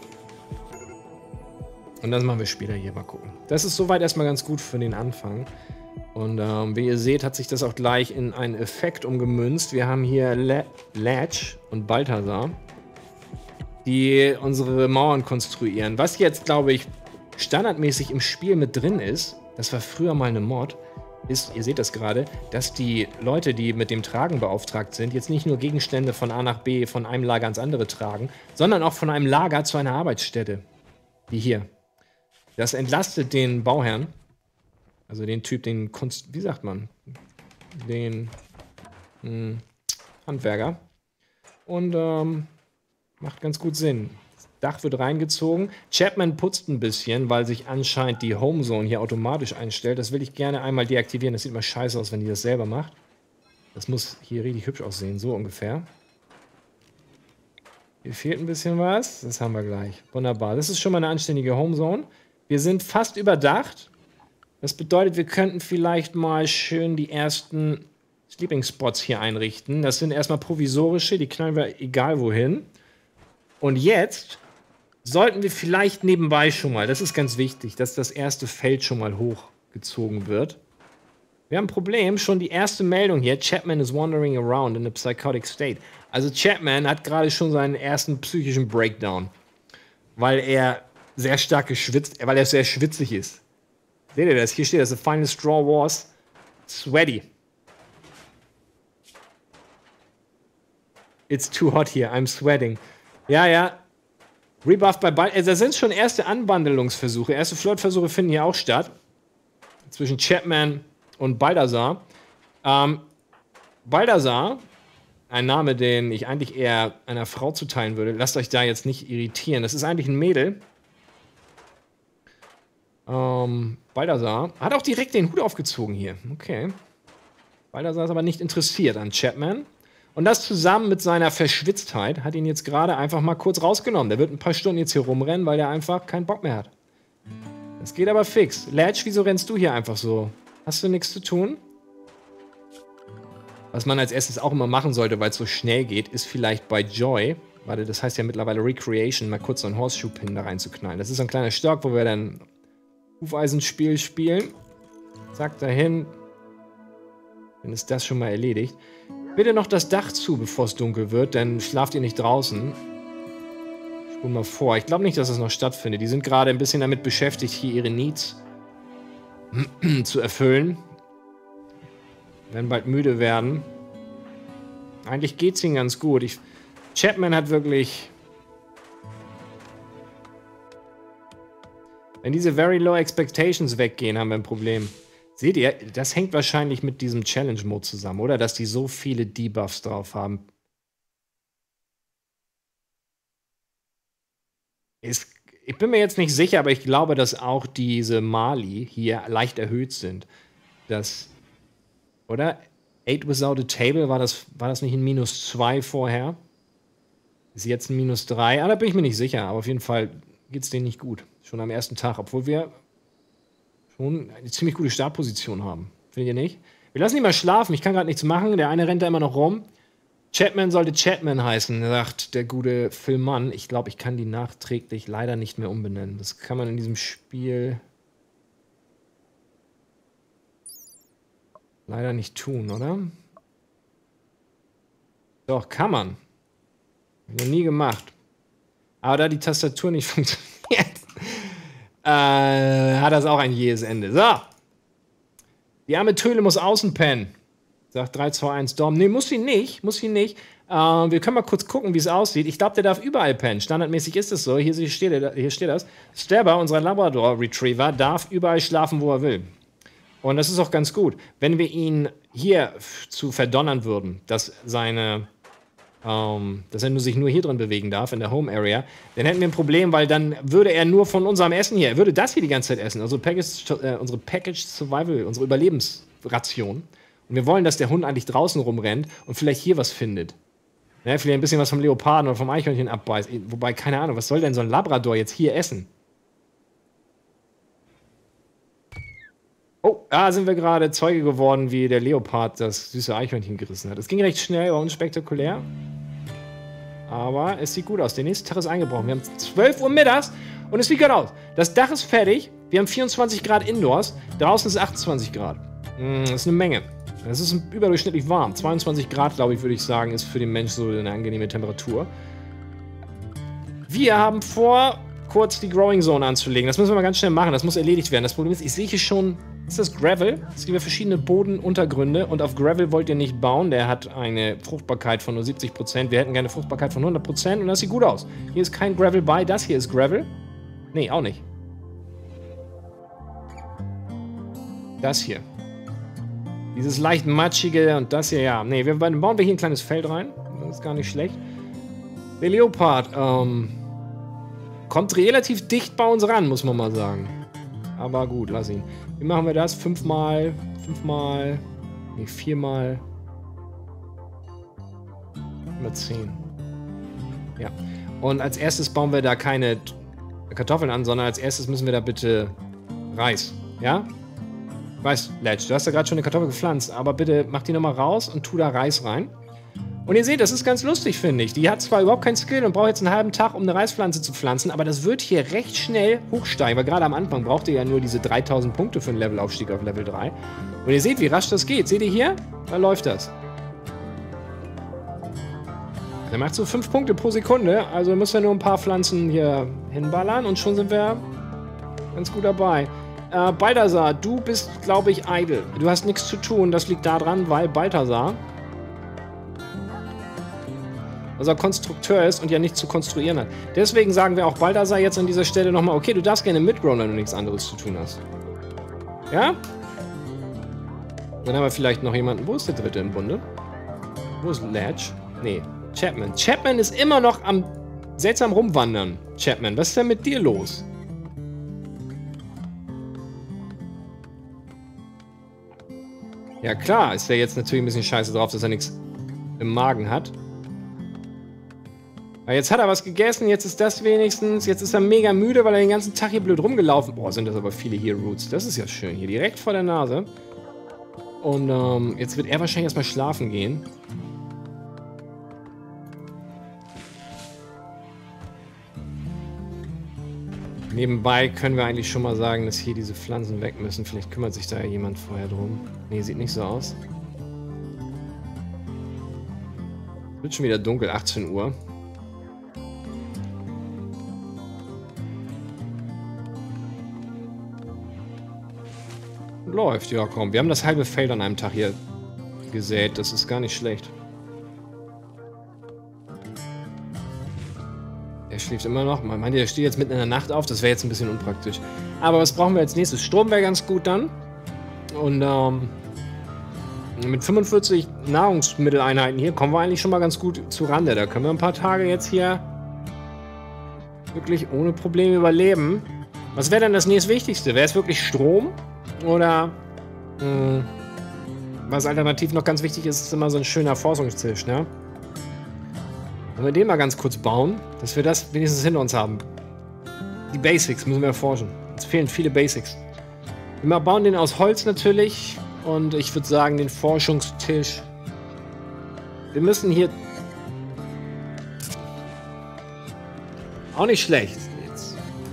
Und das machen wir später hier, mal gucken. Das ist soweit erstmal ganz gut für den Anfang. Und wie ihr seht, hat sich das auch gleich in einen Effekt umgemünzt. Wir haben hier Latch und Balthasar, die unsere Mauern konstruieren. Was jetzt, glaube ich, standardmäßig im Spiel mit drin ist, das war früher mal eine Mod, ist, ihr seht das gerade, dass die Leute, die mit dem Tragen beauftragt sind, jetzt nicht nur Gegenstände von A nach B, von einem Lager ans andere tragen, sondern auch von einem Lager zu einer Arbeitsstätte. Wie hier. Das entlastet den Bauherrn, also den Typ, wie sagt man, den Handwerker. Und macht ganz gut Sinn. Das Dach wird reingezogen. Chapman putzt ein bisschen, weil sich anscheinend die Homezone hier automatisch einstellt. Das will ich gerne einmal deaktivieren. Das sieht mal scheiße aus, wenn die das selber macht. Das muss hier richtig hübsch aussehen, so ungefähr. Hier fehlt ein bisschen was. Das haben wir gleich. Wunderbar. Das ist schon mal eine anständige Homezone. Wir sind fast überdacht. Das bedeutet, wir könnten vielleicht mal schön die ersten Sleeping Spots hier einrichten. Das sind erstmal provisorische, die knallen wir egal wohin. Und jetzt sollten wir vielleicht nebenbei schon mal, das ist ganz wichtig, dass das erste Feld schon mal hochgezogen wird. Wir haben ein Problem, schon die erste Meldung hier, Chapman is wandering around in a psychotic state. Also Chapman hat gerade schon seinen ersten psychischen Breakdown, weil er sehr stark geschwitzt, weil er sehr schwitzig ist. Seht ihr das? Hier steht das, the final straw was sweaty. It's too hot here, I'm sweating. Ja. Rebuff bei Balthazar. Also, da sind schon erste Anbandelungsversuche. Erste Flirtversuche finden hier auch statt. Zwischen Chapman und Balthazar. Balthazar, ein Name, den ich eigentlich eher einer Frau zuteilen würde. Lasst euch da jetzt nicht irritieren. Das ist eigentlich ein Mädel. Balthazar hat auch direkt den Hut aufgezogen hier. Okay. Balthazar ist aber nicht interessiert an Chapman. Und das zusammen mit seiner Verschwitztheit hat ihn jetzt gerade einfach mal kurz rausgenommen. Der wird ein paar Stunden jetzt hier rumrennen, weil der einfach keinen Bock mehr hat. Das geht aber fix. Latch, wieso rennst du hier einfach so? Hast du nichts zu tun? Was man als erstes auch immer machen sollte, weil es so schnell geht, ist vielleicht bei Joy, warte, das heißt ja mittlerweile Recreation, mal kurz so einen Horseshoe-Pin da reinzuknallen. Das ist so ein kleiner Stock, wo wir dann Hufeisenspiel spielen. Zack, dahin. Dann ist das schon mal erledigt. Bitte noch das Dach zu, bevor es dunkel wird, dann schlaft ihr nicht draußen. Spul mal vor. Ich glaube nicht, dass das noch stattfindet. Die sind gerade ein bisschen damit beschäftigt, hier ihre Needs zu erfüllen. Werden bald müde werden. Eigentlich geht's ihnen ganz gut. Chapman hat wirklich... Wenn diese very low expectations weggehen, haben wir ein Problem. Seht ihr, das hängt wahrscheinlich mit diesem Challenge-Mode zusammen, oder? Dass die so viele Debuffs drauf haben. Ich bin mir jetzt nicht sicher, aber ich glaube, dass auch diese Mali hier leicht erhöht sind. Oder? 8 without a table, war das nicht ein -2 vorher? Ist jetzt ein -3? Ah, da bin ich mir nicht sicher, aber auf jeden Fall geht es denen nicht gut. Schon am ersten Tag, obwohl wir schon eine ziemlich gute Startposition haben. Findet ihr nicht? Wir lassen ihn mal schlafen, ich kann gerade nichts machen. Der eine rennt da immer noch rum. Chapman sollte Chapman heißen, sagt der gute Phil Mann. Ich glaube, ich kann die nachträglich leider nicht mehr umbenennen. Das kann man in diesem Spiel leider nicht tun, oder? Doch, kann man. Noch nie gemacht. Aber da die Tastatur nicht funktioniert, hat das auch ein jähes Ende. So. Die arme Töle muss außen pennen. Sagt 3, 2, 1 Dom. Nee, muss sie nicht. Wir können mal kurz gucken, wie es aussieht. Ich glaube, der darf überall pennen. Standardmäßig ist es so. Hier steht das. Stabber, unser Labrador Retriever, darf überall schlafen, wo er will. Und das ist auch ganz gut. Wenn wir ihn hier zu verdonnern würden, dass er sich nur hier drin bewegen darf, in der Home Area, dann hätten wir ein Problem, weil dann würde er nur von unserem Essen hier, er würde das hier die ganze Zeit essen, unsere Packaged Survival, unsere Überlebensration. Und wir wollen, dass der Hund eigentlich draußen rumrennt und vielleicht hier was findet. Ja, vielleicht ein bisschen was vom Leoparden oder vom Eichhörnchen abbeißt. Wobei, keine Ahnung, was soll denn so ein Labrador jetzt hier essen? Oh, da sind wir gerade Zeuge geworden, wie der Leopard das süße Eichhörnchen gerissen hat. Es ging recht schnell, war unspektakulär. Aber es sieht gut aus. Der nächste Tag ist eingebrochen. Wir haben 12 Uhr mittags und es sieht gut aus. Das Dach ist fertig. Wir haben 24 Grad Indoors. Draußen ist 28 Grad. Das ist eine Menge. Das ist überdurchschnittlich warm. 22 Grad, glaube ich, würde ich sagen, ist für den Mensch so eine angenehme Temperatur. Wir haben vor, kurz die Growing Zone anzulegen. Das müssen wir mal ganz schnell machen. Das muss erledigt werden. Das Problem ist, ich sehe hier schon... Ist das Gravel? Es gibt ja verschiedene Bodenuntergründe und auf Gravel wollt ihr nicht bauen. Der hat eine Fruchtbarkeit von nur 70%. Wir hätten gerne eine Fruchtbarkeit von 100% und das sieht gut aus. Hier ist kein Gravel bei. Das hier ist Gravel. Nee, auch nicht. Das hier. Dieses leicht matschige und das hier, ja. Nee, dann bauen wir hier ein kleines Feld rein. Das ist gar nicht schlecht. Der Leopard, kommt relativ dicht bei uns ran, muss man mal sagen. Aber gut, lass ihn. Wie machen wir das? 5-mal, nee, 4-mal. 10. Ja. Und als erstes bauen wir da keine Kartoffeln an, sondern als erstes müssen wir da bitte Reis. Ja? Ich weiß, Ledge, du hast da gerade schon eine Kartoffel gepflanzt, aber bitte mach die nochmal raus und tu da Reis rein. Und ihr seht, das ist ganz lustig, finde ich. Die hat zwar überhaupt keinen Skill und braucht jetzt einen halben Tag, um eine Reispflanze zu pflanzen, aber das wird hier recht schnell hochsteigen, weil gerade am Anfang braucht ihr ja nur diese 3000 Punkte für einen Levelaufstieg auf Level 3. Und ihr seht, wie rasch das geht. Seht ihr hier? Da läuft das. Der macht so 5 Punkte pro Sekunde, also müssen wir nur ein paar Pflanzen hier hinballern und schon sind wir ganz gut dabei. Balthasar, du bist, glaube ich, idle. Du hast nichts zu tun, das liegt daran, weil Balthasar also Konstrukteur ist und ja nichts zu konstruieren hat. Deswegen sagen wir auch Balthasar jetzt an dieser Stelle nochmal, okay, du darfst gerne mitgrowen, wenn du nichts anderes zu tun hast. Ja? Dann haben wir vielleicht noch jemanden. Wo ist der dritte im Bunde? Wo ist Ledge? Nee, Chapman. Chapman ist immer noch am seltsam rumwandern. Chapman, was ist denn mit dir los? Ja klar, ist der jetzt natürlich ein bisschen scheiße drauf, dass er nichts im Magen hat. Aber jetzt hat er was gegessen, jetzt ist das wenigstens. Jetzt ist er mega müde, weil er den ganzen Tag hier blöd rumgelaufen. Boah, sind das aber viele hier Roots. Das ist ja schön. Hier direkt vor der Nase. Und jetzt wird er wahrscheinlich erstmal schlafen gehen. Nebenbei können wir eigentlich schon mal sagen, dass hier diese Pflanzen weg müssen. Vielleicht kümmert sich da ja jemand vorher drum. Nee, sieht nicht so aus. Wird schon wieder dunkel, 18 Uhr. Läuft, ja komm. Wir haben das halbe Feld an einem Tag hier gesät. Das ist gar nicht schlecht. Er schläft immer noch. Man meint, der steht jetzt mitten in der Nacht auf. Das wäre jetzt ein bisschen unpraktisch. Aber was brauchen wir als nächstes? Strom wäre ganz gut dann. Und mit 45 Nahrungsmitteleinheiten hier kommen wir eigentlich schon mal ganz gut zu Rande. Da können wir ein paar Tage jetzt hier wirklich ohne Probleme überleben. Was wäre denn das nächstwichtigste? Wäre es wirklich Strom? Oder was alternativ noch ganz wichtig ist, ist immer so ein schöner Forschungstisch, ne? Wenn wir den mal ganz kurz bauen, dass wir das wenigstens hinter uns haben. Die Basics müssen wir erforschen. Uns fehlen viele Basics. Wir bauen den aus Holz natürlich. Und ich würde sagen, den Forschungstisch. Wir müssen hier... Auch nicht schlecht. Jetzt.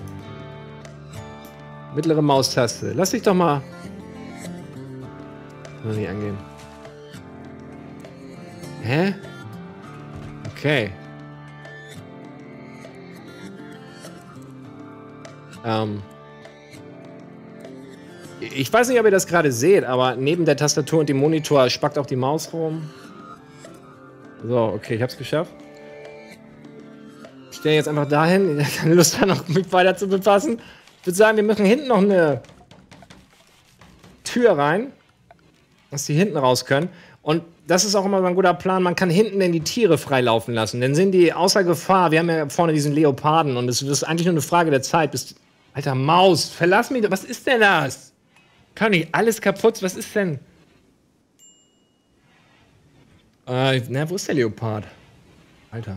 Mittlere Maustaste. Lass dich doch mal... Muss nicht angehen. Hä? Okay. Ich weiß nicht, ob ihr das gerade seht, aber neben der Tastatur und dem Monitor spackt auch die Maus rum. So, okay, ich hab's geschafft. Ich stelle jetzt einfach dahin. Ich habe keine Lust, da noch mich weiter zu befassen. Ich würde sagen, wir machen hinten noch eine Tür rein, dass die hinten raus können. Und das ist auch immer so ein guter Plan. Man kann hinten denn die Tiere freilaufen lassen. Dann sind die außer Gefahr. Wir haben ja vorne diesen Leoparden und es ist eigentlich nur eine Frage der Zeit. Bis Alter, Maus, verlass mich doch. Was ist denn das? Kann nicht alles kaputt. Was ist denn? Na, wo ist der Leopard? Alter.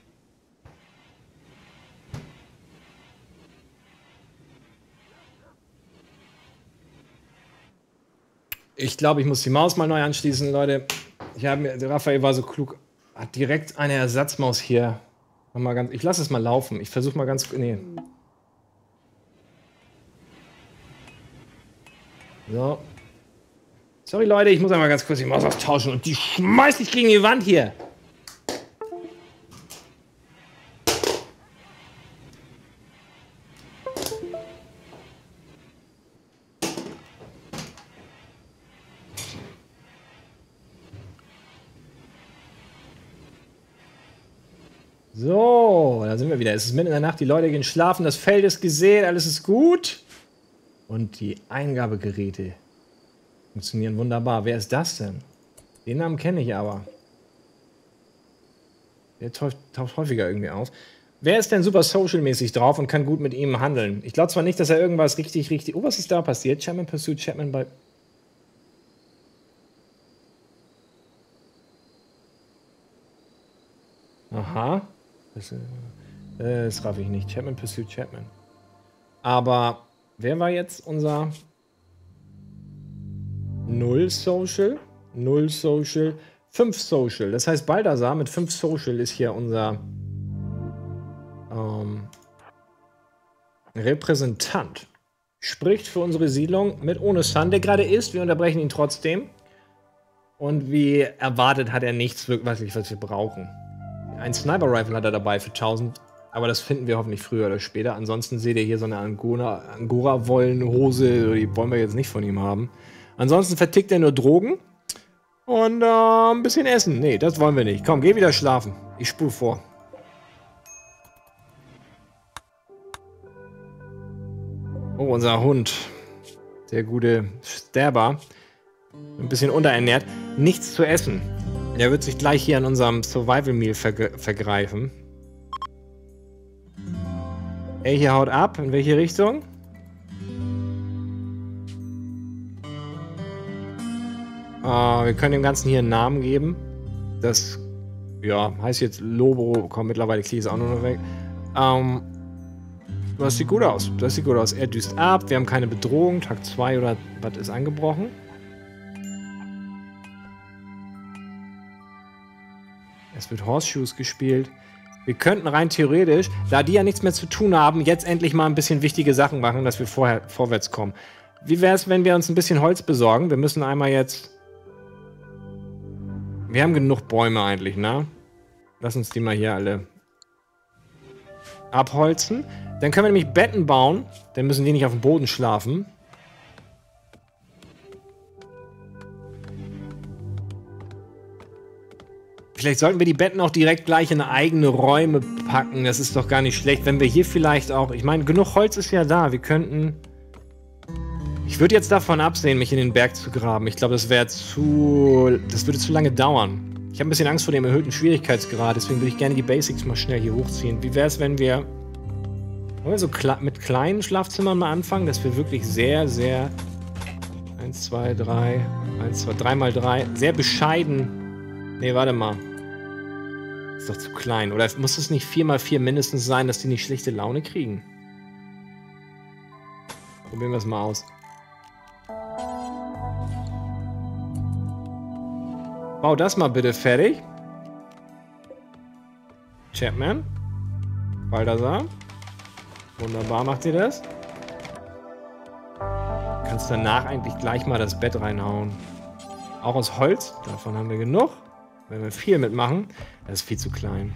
Ich glaube, ich muss die Maus mal neu anschließen, Leute. Raphael war so klug, hat direkt eine Ersatzmaus hier. Ich lasse es mal laufen. Ich versuche mal ganz... Nee. So. Sorry, Leute, ich muss einmal ganz kurz die Maus austauschen und die schmeiß ich gegen die Wand hier. So, da sind wir wieder. Es ist mitten in der Nacht, die Leute gehen schlafen, das Feld ist gesät, alles ist gut. Und die Eingabegeräte funktionieren wunderbar. Wer ist das denn? Den Namen kenne ich aber. Der taucht häufiger irgendwie auf. Wer ist denn super social-mäßig drauf und kann gut mit ihm handeln? Ich glaube zwar nicht, dass er irgendwas richtig... Oh, was ist da passiert? Chapman pursued Chapman bei... Aha. Das raff ich nicht. Chapman pursued Chapman. Aber wer war jetzt unser... Null Social? Null Social. 5 Social. Das heißt, Balthasar mit 5 Social ist hier unser Repräsentant. Spricht für unsere Siedlung mit ohne Sun, der gerade ist. Wir unterbrechen ihn trotzdem. Und wie erwartet hat er nichts wirklich, was wir brauchen. Ein Sniper-Rifle hat er dabei für 1000. Aber das finden wir hoffentlich früher oder später. Ansonsten seht ihr hier so eine Angora-Wollenhose. Die wollen wir jetzt nicht von ihm haben. Ansonsten vertickt er nur Drogen. Und ein bisschen Essen. Nee, das wollen wir nicht. Komm, geh wieder schlafen. Ich spule vor. Oh, unser Hund. Der gute Stabber. Ein bisschen unterernährt. Nichts zu essen. Er wird sich gleich hier an unserem Survival Meal vergreifen. Ey, hier haut ab. In welche Richtung? Wir können dem Ganzen hier einen Namen geben. Das, ja, heißt jetzt Lobo. Komm, mittlerweile Klee ist auch nur noch weg. Das sieht gut aus. Das sieht gut aus. Er düst ab. Wir haben keine Bedrohung. Tag 2 oder was ist angebrochen? Es wird Horseshoes gespielt. Wir könnten rein theoretisch, da die ja nichts mehr zu tun haben, jetzt endlich mal ein bisschen wichtige Sachen machen, dass wir vorher vorwärts kommen. Wie wäre es, wenn wir uns ein bisschen Holz besorgen? Wir müssen einmal jetzt... Wir haben genug Bäume eigentlich, ne? Lass uns die mal hier alle abholzen. Dann können wir nämlich Betten bauen. Dann müssen die nicht auf dem Boden schlafen. Vielleicht sollten wir die Betten auch direkt gleich in eigene Räume packen. Das ist doch gar nicht schlecht, wenn wir hier vielleicht auch... Ich meine, genug Holz ist ja da. Wir könnten... Ich würde jetzt davon absehen, mich in den Berg zu graben. Ich glaube, das wäre zu... Das würde zu lange dauern. Ich habe ein bisschen Angst vor dem erhöhten Schwierigkeitsgrad. Deswegen würde ich gerne die Basics mal schnell hier hochziehen. Wie wäre es, wenn wir... Wollen wir so mit kleinen Schlafzimmern mal anfangen? Dass wir wirklich sehr, sehr... 1, 2, 3... 1, 2, 3 mal 3... Sehr bescheiden... Nee, warte mal. Ist doch zu klein. Oder muss es nicht 4 mal 4 mindestens sein, dass die nicht schlechte Laune kriegen? Probieren wir es mal aus. Bau das mal bitte fertig. Chapman. Balthasar. Wunderbar macht ihr das. Kannst danach eigentlich gleich mal das Bett reinhauen. Auch aus Holz. Davon haben wir genug. Wenn wir viel mitmachen, das ist viel zu klein.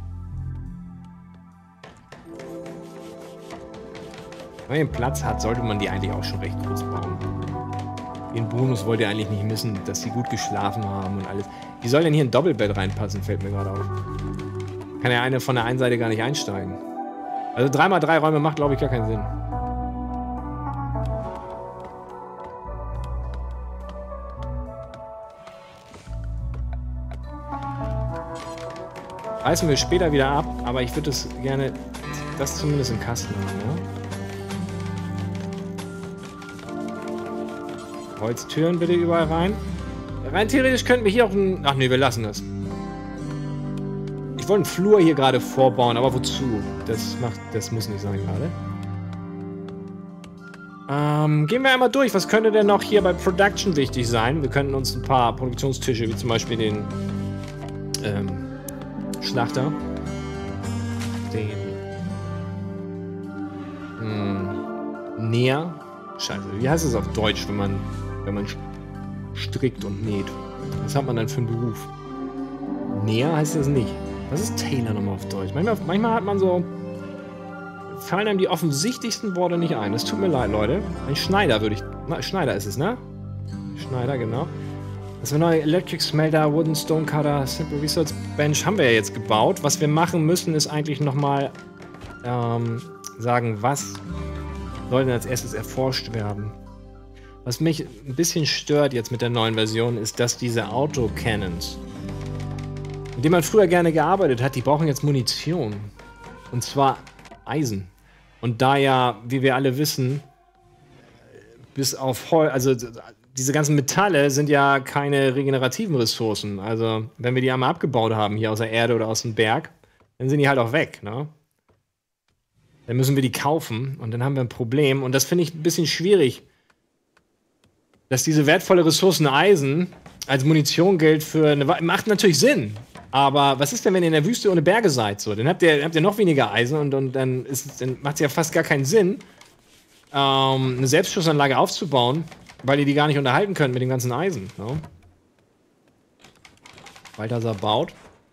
Wenn man den Platz hat, sollte man die eigentlich auch schon recht groß bauen. Den Bonus wollt ihr eigentlich nicht missen, dass sie gut geschlafen haben und alles. Wie soll denn hier ein Doppelbett reinpassen, fällt mir gerade auf. Kann ja eine von der einen Seite gar nicht einsteigen. Also 3 mal 3 Räume macht, glaube ich, gar keinen Sinn. Reißen wir später wieder ab, aber ich würde es gerne, das zumindest im Kasten haben, ja? Holztüren bitte überall rein. Rein theoretisch könnten wir hier auch ein... Ach nee, wir lassen das. Ich wollte einen Flur hier gerade vorbauen, aber wozu? Das muss nicht sein gerade. Gehen wir einmal durch. Was könnte denn noch hier bei Production wichtig sein? Wir könnten uns ein paar Produktionstische, wie zum Beispiel den Schlachter. Den Näher. Scheiße, wie heißt es auf Deutsch, wenn man strickt und näht? Was hat man dann für einen Beruf? Näher heißt das nicht. Was ist Tailor nochmal auf Deutsch? Manchmal hat man so... Fallen einem die offensichtlichsten Worte nicht ein. Das tut mir leid, Leute. Ein Schneider würde ich... Na, Schneider ist es, ne? Schneider, genau. Das war neue Electric Smelter, Wooden Stone Cutter, Simple Research Bench haben wir ja jetzt gebaut. Was wir machen müssen, ist eigentlich nochmal sagen, was soll denn als erstes erforscht werden. Was mich ein bisschen stört jetzt mit der neuen Version, ist, dass diese Auto-Cannons, mit denen man früher gerne gearbeitet hat, die brauchen jetzt Munition. Und zwar Eisen. Und da ja, wie wir alle wissen, bis auf Holz, also diese ganzen Metalle sind ja keine regenerativen Ressourcen. Also, wenn wir die einmal abgebaut haben, hier aus der Erde oder aus dem Berg, dann sind die halt auch weg, ne? Dann müssen wir die kaufen und dann haben wir ein Problem. Und das finde ich ein bisschen schwierig. dass diese wertvolle Ressourcen Eisen als Munition gilt für eine macht natürlich Sinn. Aber was ist denn, wenn ihr in der Wüste ohne Berge seid? So? Dann habt ihr noch weniger Eisen und dann macht es ja fast gar keinen Sinn, eine Selbstschussanlage aufzubauen, weil ihr die gar nicht unterhalten könnt mit dem ganzen Eisen. No? Balthasar baut.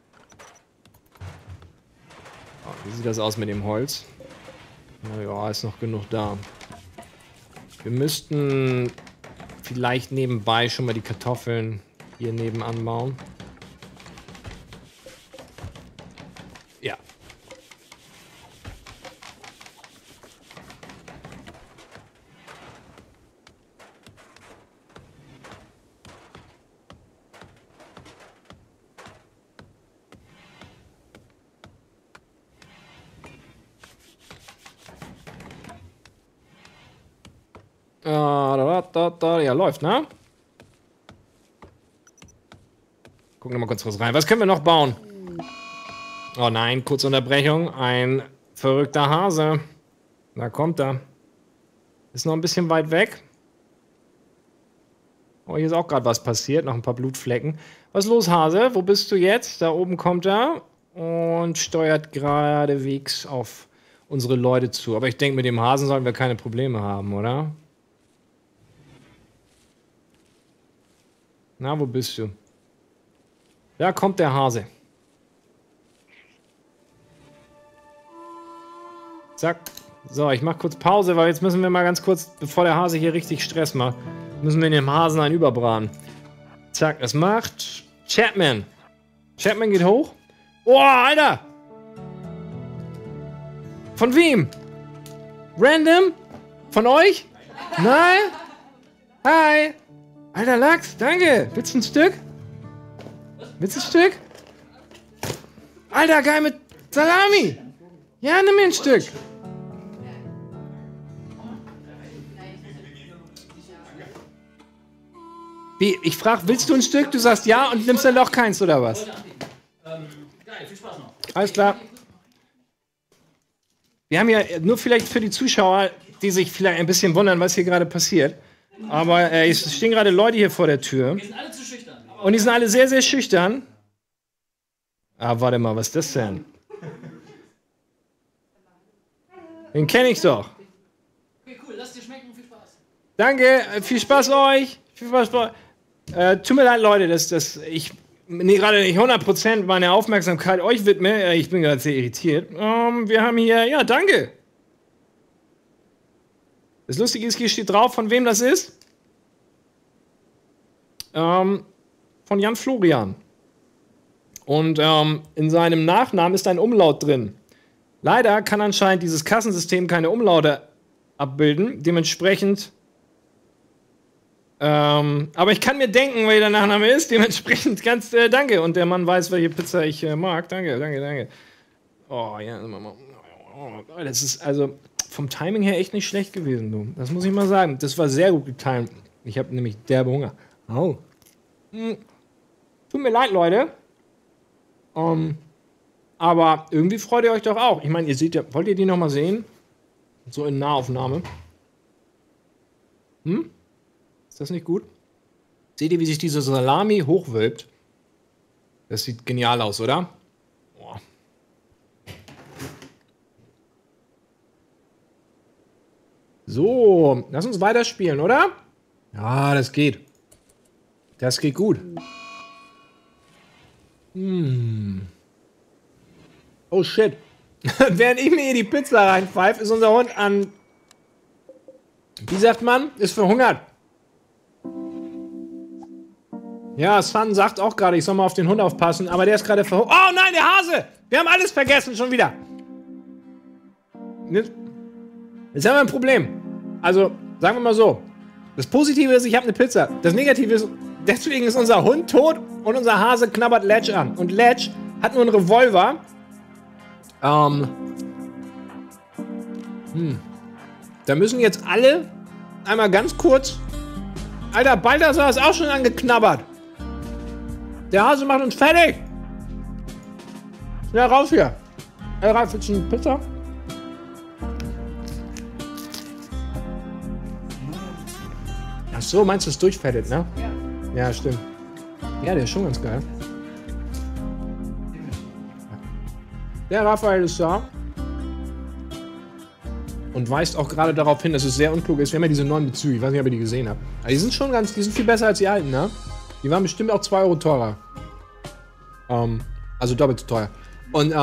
Oh, wie sieht das aus mit dem Holz? Ja, ist noch genug da. Wir müssten vielleicht nebenbei schon mal die Kartoffeln hier nebenan bauen. Ja. Ja, läuft, ne? Gucken wir mal kurz was rein. Was können wir noch bauen? Oh nein, kurze Unterbrechung. Ein verrückter Hase. Da kommt er. Ist noch ein bisschen weit weg. Oh, hier ist auch gerade was passiert. Noch ein paar Blutflecken. Was ist los, Hase? Wo bist du jetzt? Da oben kommt er und steuert geradewegs auf unsere Leute zu. Aber ich denke, mit dem Hasen sollen wir keine Probleme haben, oder? Na, wo bist du? Da kommt der Hase. Zack. So, ich mach kurz Pause, weil jetzt müssen wir mal ganz kurz, bevor der Hase hier richtig Stress macht, müssen wir dem Hasen einen überbraten. Zack, das macht Chapman. Chapman geht hoch. Oh, Alter! Von wem? Random? Von euch? Nein? Hi! Alter Lachs, danke! Willst du ein Stück? Willst du ein Stück? Alter, geil mit Salami! Ja, nimm mir ein Stück! Wie? Ich frag, willst du ein Stück? Du sagst ja und nimmst dann doch keins, oder was? Geil, viel Spaß noch. Alles klar. Wir haben ja nur vielleicht für die Zuschauer, die sich vielleicht ein bisschen wundern, was hier gerade passiert. Aber es stehen gerade Leute hier vor der Tür. Die sind alle zu schüchtern. Und die sind alle sehr, sehr schüchtern. Ah, warte mal, was ist das denn? Den kenne ich doch. Okay, cool, lass dir schmecken, viel Spaß. Danke, viel Spaß euch. Viel Spaß bei euch. Tut mir leid, Leute, dass ich gerade nicht 100% meine Aufmerksamkeit euch widme. Ich bin gerade sehr irritiert. Wir haben hier, ja, danke. Das Lustige ist, hier steht drauf, von wem das ist. Von Jan Florian. Und in seinem Nachnamen ist ein Umlaut drin. Leider kann anscheinend dieses Kassensystem keine Umlaute abbilden. Dementsprechend. Aber ich kann mir denken, wer der Nachname ist. Dementsprechend ganz danke. Und der Mann weiß, welche Pizza ich mag. Danke, danke, danke. Oh, ja. Das ist also vom Timing her echt nicht schlecht gewesen, du. Das muss ich mal sagen. Das war sehr gut getimt. Ich habe nämlich derbe Hunger. Au. Tut mir leid, Leute. Aber irgendwie freut ihr euch doch auch. Ich meine, ihr seht ja, wollt ihr die nochmal sehen? So in Nahaufnahme. Ist das nicht gut? Seht ihr, wie sich diese Salami hochwölbt? Das sieht genial aus, oder? Boah. So, lass uns weiterspielen, oder? Ja, das geht. Das geht gut. Oh shit. Während ich mir hier die Pizza reinpfeife, ist unser Hund an... Wie sagt man? Ist verhungert. Ja, Sun sagt auch gerade, ich soll mal auf den Hund aufpassen, aber der ist gerade verhungert. Oh nein, der Hase! Wir haben alles vergessen, schon wieder. Jetzt haben wir ein Problem. Also, sagen wir mal so. Das Positive ist, ich habe eine Pizza. Das Negative ist, deswegen ist unser Hund tot und unser Hase knabbert Ledge an. Und Ledge hat nur einen Revolver. Da müssen jetzt alle einmal ganz kurz... Alter, Balthasar ist auch schon angeknabbert. Der Hase macht uns fertig. Ja, raus hier. Ralf, willst du eine Pizza? Ach so, meinst du, es durchfettet, ne? Ja. Ja, stimmt. Ja, der ist schon ganz geil. Der Raphael ist da. Und weist auch gerade darauf hin, dass es sehr unklug ist. Wir haben ja diese neuen Bezüge. Ich weiß nicht, ob ihr die gesehen habt. Aber die sind schon ganz, die sind viel besser als die alten, ne? Die waren bestimmt auch 2 Euro teurer. Also doppelt so teuer. Und,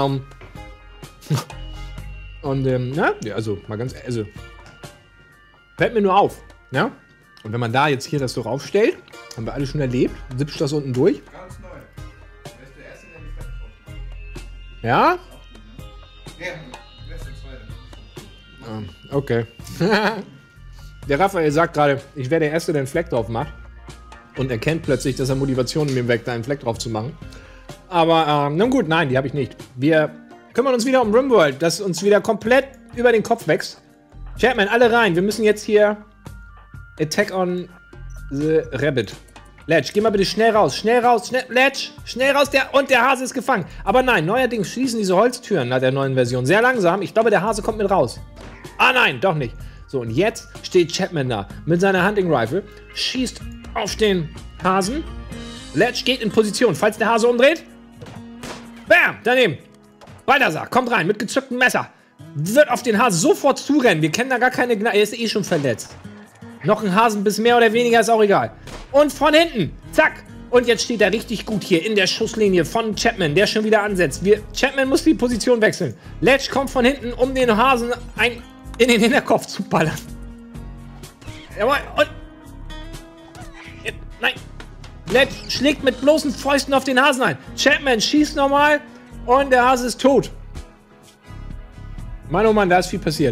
na, ja, also, mal ganz, also, fällt mir nur auf, ne? Und wenn man da jetzt hier das so raufstellt, haben wir alle schon erlebt, sippst das unten durch. Ganz neu. Wer ist der Erste, der die Fett drauf macht? Ja? Ja, wer ist der Zweite? Okay. Der Raphael sagt gerade, ich wäre der Erste, der einen Fleck drauf macht. Und erkennt plötzlich, dass er Motivation in mir weckt, da einen Fleck drauf zu machen. Aber, nun gut, nein, die habe ich nicht. Wir kümmern uns wieder um RimWorld, das uns wieder komplett über den Kopf wächst. Chatman, alle rein. Wir müssen jetzt hier Attack on the Rabbit. Ledge, geh mal bitte schnell raus. Schnell raus. Ledge, schnell raus. Und der Hase ist gefangen. Aber nein, neuerdings schließen diese Holztüren nach der neuen Version sehr langsam. Ich glaube, der Hase kommt mit raus. Ah nein, doch nicht. So, und jetzt steht Chapman da mit seiner Hunting Rifle, schießt auf den Hasen. Ledge geht in Position, falls der Hase umdreht. Bam, daneben. Balthasar, kommt rein mit gezücktem Messer. Wird auf den Hasen sofort zurennen. Wir kennen da gar keine Gnade. Er ist eh schon verletzt. Noch ein Hasenbiss mehr oder weniger, ist auch egal. Und von hinten, zack. Und jetzt steht er richtig gut hier in der Schusslinie von Chapman, der schon wieder ansetzt. Chapman muss die Position wechseln. Ledge kommt von hinten, um den Hasen in den Hinterkopf zu ballern. Jawohl, und... Nein. Ledge schlägt mit bloßen Fäusten auf den Hasen ein. Chapman schießt nochmal und der Hase ist tot. Mann, oh Mann, da ist viel passiert.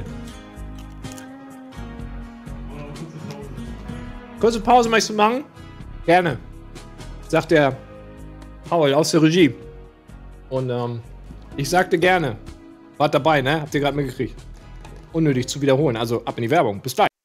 Kurze Pause möchtest du machen? Gerne. Sagt der Paul aus der Regie. Und ich sagte gerne. Wart dabei, ne? Habt ihr gerade mitgekriegt. Unnötig zu wiederholen. Also ab in die Werbung. Bis gleich.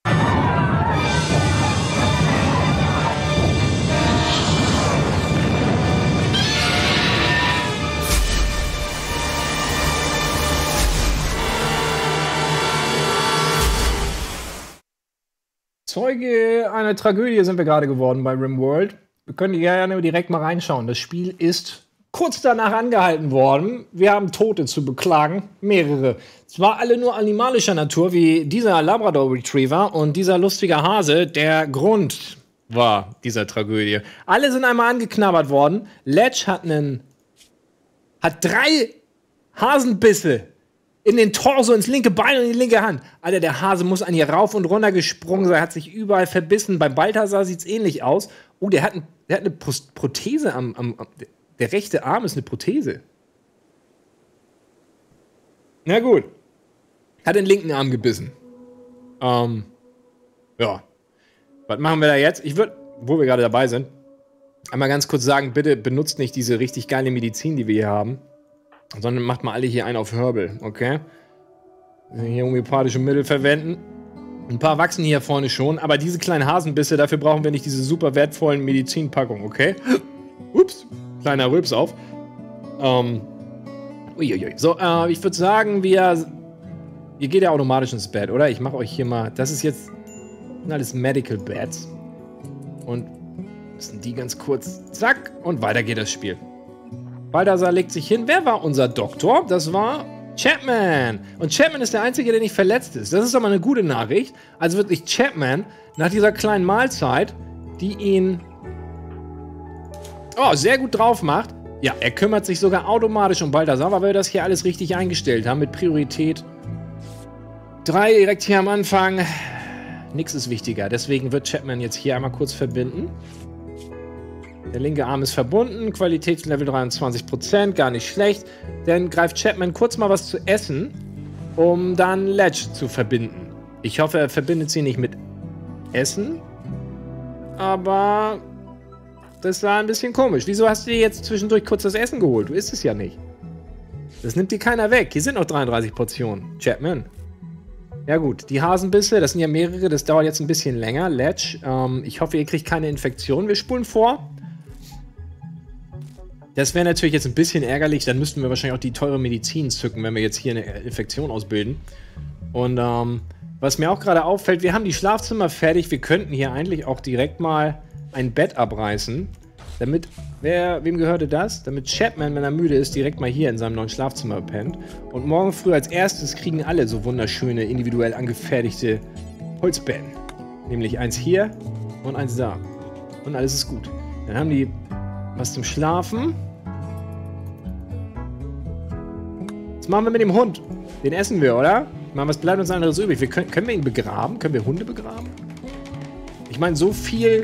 Zeuge einer Tragödie sind wir gerade geworden bei RimWorld. Wir können gerne direkt mal reinschauen. Das Spiel ist kurz danach angehalten worden. Wir haben Tote zu beklagen, mehrere. Zwar alle nur animalischer Natur, wie dieser Labrador Retriever und dieser lustige Hase, der Grund war dieser Tragödie. Alle sind einmal angeknabbert worden. Ledge hat 3 Hasenbisse in den Torso, ins linke Bein und in die linke Hand. Alter, der Hase muss an ihr rauf und runter gesprungen sein, hat sich überall verbissen. Bei Balthasar sieht's ähnlich aus. Oh, der hat eine Prothese der rechte Arm ist eine Prothese. Na gut. Hat den linken Arm gebissen. Ja. Was machen wir da jetzt? Ich würde, wo wir gerade dabei sind, einmal ganz kurz sagen, bitte benutzt nicht diese richtig geile Medizin, die wir hier haben. Sondern macht mal alle hier einen auf Herbal, okay? Hier homöopathische Mittel verwenden. Ein paar wachsen hier vorne schon, aber diese kleinen Hasenbisse, dafür brauchen wir nicht diese super wertvollen Medizinpackungen, okay? Ups, kleiner Rülps auf. Uiuiui. So, ich würde sagen, ihr geht ja automatisch ins Bett, oder? Ich mache euch hier mal, das ist jetzt, sind alles Medical Beds. Und das sind die ganz kurz, zack, und weiter geht das Spiel. Balthasar legt sich hin. Wer war unser Doktor? Das war Chapman. Und Chapman ist der Einzige, der nicht verletzt ist. Das ist doch mal eine gute Nachricht. Also wirklich Chapman, nach dieser kleinen Mahlzeit, die ihn sehr gut drauf macht. Ja, er kümmert sich sogar automatisch um Balthasar, weil wir das hier alles richtig eingestellt haben mit Priorität 3 direkt hier am Anfang. Nix ist wichtiger. Deswegen wird Chapman jetzt hier einmal kurz verbinden. Der linke Arm ist verbunden, Qualitätslevel 23%, gar nicht schlecht. Dann greift Chapman kurz mal was zu essen, um dann Ledge zu verbinden. Ich hoffe, er verbindet sie nicht mit Essen, aber das war ein bisschen komisch. Wieso hast du dir jetzt zwischendurch kurz das Essen geholt? Du isst es ja nicht. Das nimmt dir keiner weg. Hier sind noch 33 Portionen. Chapman. Ja gut, die Hasenbisse, das sind ja mehrere, das dauert jetzt ein bisschen länger. Ledge, ich hoffe, ihr kriegt keine Infektion. Wir spulen vor. Das wäre natürlich jetzt ein bisschen ärgerlich, dann müssten wir wahrscheinlich auch die teure Medizin zücken, wenn wir jetzt hier eine Infektion ausbilden. Und Was mir auch gerade auffällt, wir haben die Schlafzimmer fertig. Wir könnten hier eigentlich auch direkt mal ein Bett abreißen. Damit, wem gehörte das? Damit Chapman, wenn er müde ist, direkt mal hier in seinem neuen Schlafzimmer pennt. Und morgen früh als erstes kriegen alle so wunderschöne, individuell angefertigte Holzbetten. Nämlich eins hier und eins da. Und alles ist gut. Dann haben die was zum Schlafen. Was machen wir mit dem Hund? Den essen wir, oder? Was bleibt uns anderes übrig? Können wir ihn begraben? Können wir Hunde begraben? Ich meine, so viel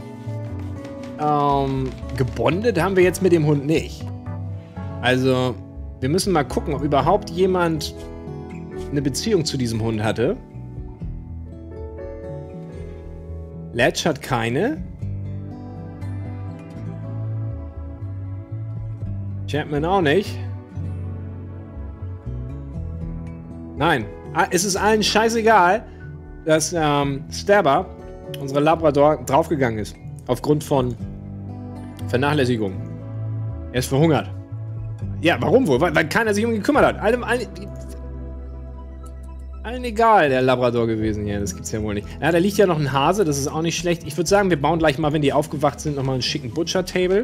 gebondet haben wir jetzt mit dem Hund nicht. Also, wir müssen mal gucken, ob überhaupt jemand eine Beziehung zu diesem Hund hatte. Ledge hat keine. Chapman auch nicht. Nein. Es ist allen scheißegal, dass Stabber, unsere Labrador, draufgegangen ist. Aufgrund von Vernachlässigung. Er ist verhungert. Ja, warum wohl? Weil keiner sich um ihn gekümmert hat. Allen egal, der Labrador gewesen hier. Das gibt's ja wohl nicht. Ja, da liegt ja noch ein Hase. Das ist auch nicht schlecht. Ich würde sagen, wir bauen gleich mal, wenn die aufgewacht sind, nochmal einen schicken Butcher-Table.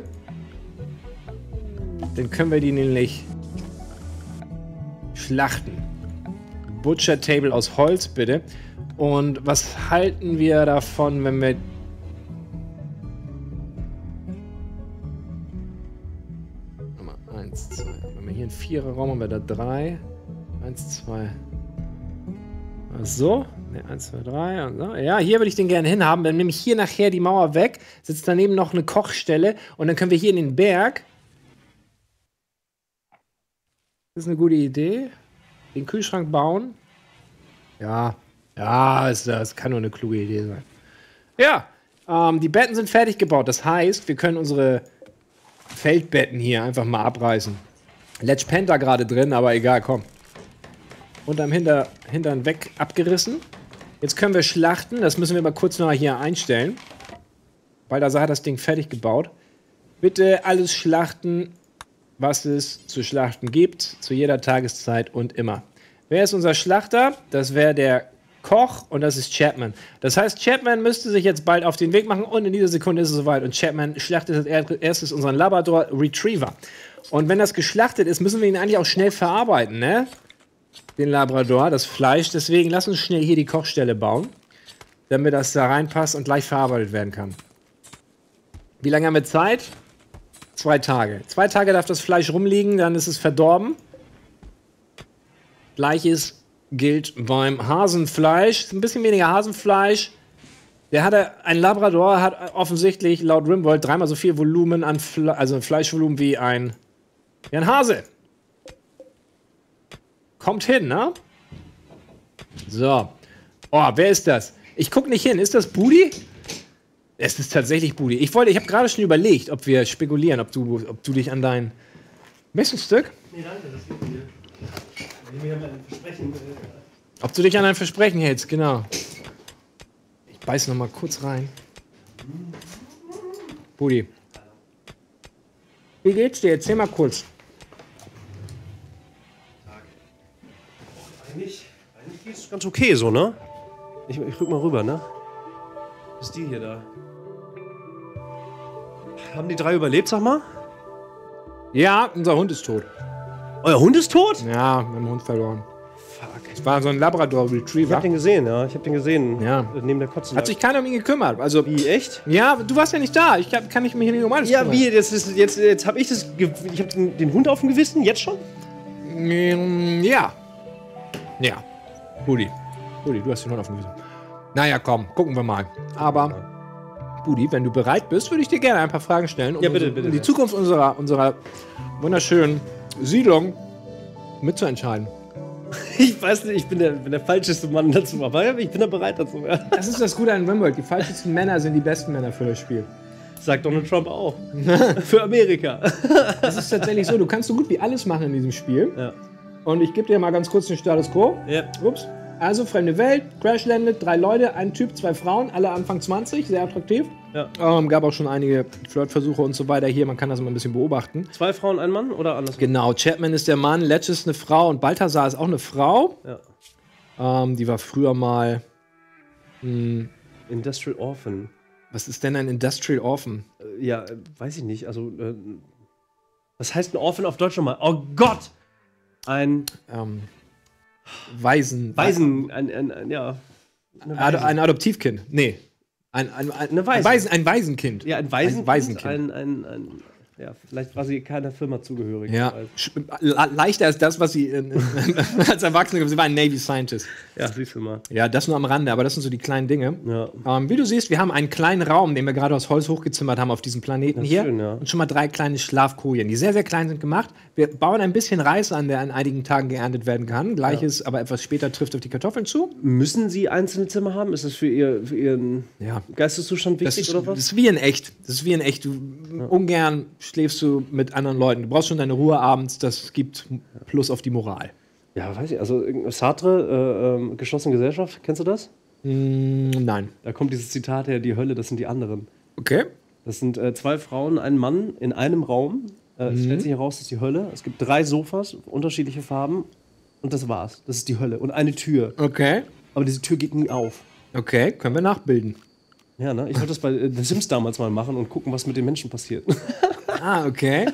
Dann können wir die nämlich schlachten. Butcher-Table aus Holz, bitte. Und was halten wir davon, wenn wir... Nochmal 1, 2. Wenn wir hier einen Viererraum haben, wir da 3. 1, 2. So. Ne, 1, 2, 3. Und so. Ja, hier würde ich den gerne hinhaben. Dann nehme ich hier nachher die Mauer weg. Sitzt daneben noch eine Kochstelle. Und dann können wir hier in den Berg... Das ist eine gute Idee. Den Kühlschrank bauen. Ja. Ja, das kann nur eine kluge Idee sein. Ja, die Betten sind fertig gebaut. Das heißt, wir können unsere Feldbetten hier einfach mal abreißen. Ledge pennt da gerade drin, aber egal, komm. Unterm Hintern weg abgerissen. Jetzt können wir schlachten. Das müssen wir mal kurz noch hier einstellen. Balthasar hat das Ding fertig gebaut. Bitte alles schlachten, was es zu schlachten gibt. Zu jeder Tageszeit und immer. Wer ist unser Schlachter? Das wäre der Koch und das ist Chapman. Das heißt, Chapman müsste sich jetzt bald auf den Weg machen und in dieser Sekunde ist es soweit. Und Chapman schlachtet als erstes unseren Labrador Retriever. Und wenn das geschlachtet ist, müssen wir ihn eigentlich auch schnell verarbeiten, ne? Den Labrador, das Fleisch. Deswegen lass uns schnell hier die Kochstelle bauen, damit das da reinpasst und gleich verarbeitet werden kann. Wie lange haben wir Zeit? 2 Tage. 2 Tage darf das Fleisch rumliegen, dann ist es verdorben. Gleiches gilt beim Hasenfleisch. Ein bisschen weniger Hasenfleisch. Ein Labrador hat offensichtlich laut Rimworld 3-mal so viel Volumen an Fleischvolumen wie ein Hase. Kommt hin, ne? So. Oh, wer ist das? Ich guck nicht hin. Ist das Budi? Es ist tatsächlich Budi. Ich habe gerade schon überlegt, ob wir spekulieren, ob du dich an dein Messenstück... Nee, danke, das geht mir. Ich mir ein Versprechen. Ob du dich an ein Versprechen hältst, genau. Ich beiß noch mal kurz rein. Budi. Wie geht's dir? Erzähl mal kurz. Eigentlich ist es ganz okay so, ne? Ich rück mal rüber, ne? Was ist die hier da? Haben die 3 überlebt, sag mal? Ja, unser Hund ist tot. Euer Hund ist tot? Ja, wir haben den Hund verloren. Fuck. Es war so ein Labrador Ich Retriever. hab den gesehen, ja. Ich hab den gesehen. Ja. Neben der Kotze. Hat sich keiner um ihn gekümmert. Also, Wie, echt? ja, du warst ja nicht da. Kann ich mich nicht um alles Ja, kümmern. wie? Jetzt hab ich das. Ich hab den Hund auf dem Gewissen? Jetzt schon? Ja. Ja. Budi, du hast den Hund auf dem Gewissen. Naja, komm, gucken wir mal. Aber, Budi, wenn du bereit bist, würde ich dir gerne ein paar Fragen stellen, um, Ja, bitte, bitte. um die Zukunft unserer wunderschönen Siedlung mitzuentscheiden. Ich weiß nicht, ich bin der falscheste Mann dazu, aber ich bin da bereit dazu. Ja. Das ist das Gute an Rimworld. Die falschesten Männer sind die besten Männer für das Spiel. Sagt Donald Trump auch. Für Amerika. Das ist tatsächlich so. Du kannst so gut wie alles machen in diesem Spiel. Ja. Und ich gebe dir mal ganz kurz den Status Quo. Ja. Ups. Also, fremde Welt, Crash landet, 3 Leute, ein Typ, 2 Frauen, alle Anfang 20, sehr attraktiv. Ja. Gab auch schon einige Flirtversuche und so weiter hier, man kann das mal ein bisschen beobachten. 2 Frauen, ein Mann oder anders? Genau, Chapman ist der Mann, Ledge ist eine Frau und Balthasar ist auch eine Frau. Ja. Die war früher mal. Industrial Orphan. Was ist denn ein Industrial Orphan? Ja, weiß ich nicht. Also, was heißt ein Orphan auf Deutsch nochmal? Oh Gott! Ein Waisen. Ja. Ein Adoptivkind. Nee. Ein Waisenkind. Ja, ein Waisenkind. Ja, vielleicht war sie keiner Firma zugehörig. Ja. Leichter als das, was sie als Erwachsene, sie war ein Navy Scientist. Ja, siehst du mal. Ja, das nur am Rande, aber das sind so die kleinen Dinge. Ja. Wie du siehst, wir haben einen kleinen Raum, den wir gerade aus Holz hochgezimmert haben auf diesem Planeten hier. Schön, ja. Und schon mal 3 kleine Schlafkojen, die sehr, sehr klein sind gemacht. Wir bauen ein bisschen Reis an, der an einigen Tagen geerntet werden kann. Gleiches, aber etwas später trifft auf die Kartoffeln zu. Müssen sie einzelne Zimmer haben? Ist das für ihren Geisteszustand wichtig oder was? Das ist wie in echt. Das ist wie in echt. Ungern schläfst du mit anderen Leuten. Du brauchst schon deine Ruhe abends. Das gibt Plus auf die Moral. Ja, weiß ich. Also Sartre, geschlossene Gesellschaft, kennst du das? Nein. Da kommt dieses Zitat her, die Hölle, das sind die anderen. Okay. Das sind 2 Frauen, ein Mann in einem Raum. Es stellt sich heraus, das ist die Hölle. Es gibt 3 Sofas, unterschiedliche Farben. Und das war's. Das ist die Hölle. Und eine Tür. Okay. Aber diese Tür geht nie auf. Okay, können wir nachbilden. Ja, ne? Ich wollte das bei The Sims damals mal machen und gucken, was mit den Menschen passiert. Okay.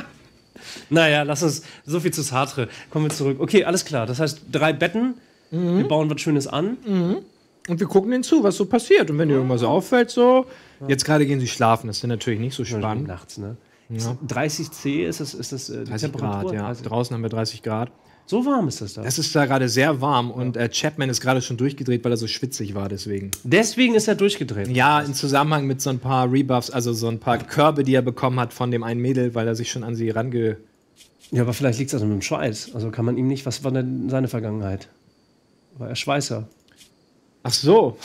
Naja, lass uns. So viel zu Sartre. Kommen wir zurück. Okay, alles klar. Das heißt, 3 Betten. Wir bauen was Schönes an. Und wir gucken hinzu, was so passiert. Und wenn dir irgendwas auffällt, so. Jetzt gerade gehen sie schlafen. Das ist natürlich nicht so spannend. Nachts, ne? Ja. 30 C ist das die 30 Temperatur? Grad, ja. 30. Draußen haben wir 30 Grad. So warm ist das da. Das ist da gerade sehr warm und Chapman ist gerade schon durchgedreht, weil er so schwitzig war, deswegen. Deswegen ist er durchgedreht. Ja, im Zusammenhang mit so ein paar Rebuffs, also so ein paar Körbe, die er bekommen hat von dem einen Mädel, weil er sich schon an sie range... Ja, aber vielleicht liegt es also mit dem Schweiß. Also kann man ihm nicht, was war denn seine Vergangenheit? War er Schweißer? Ach so.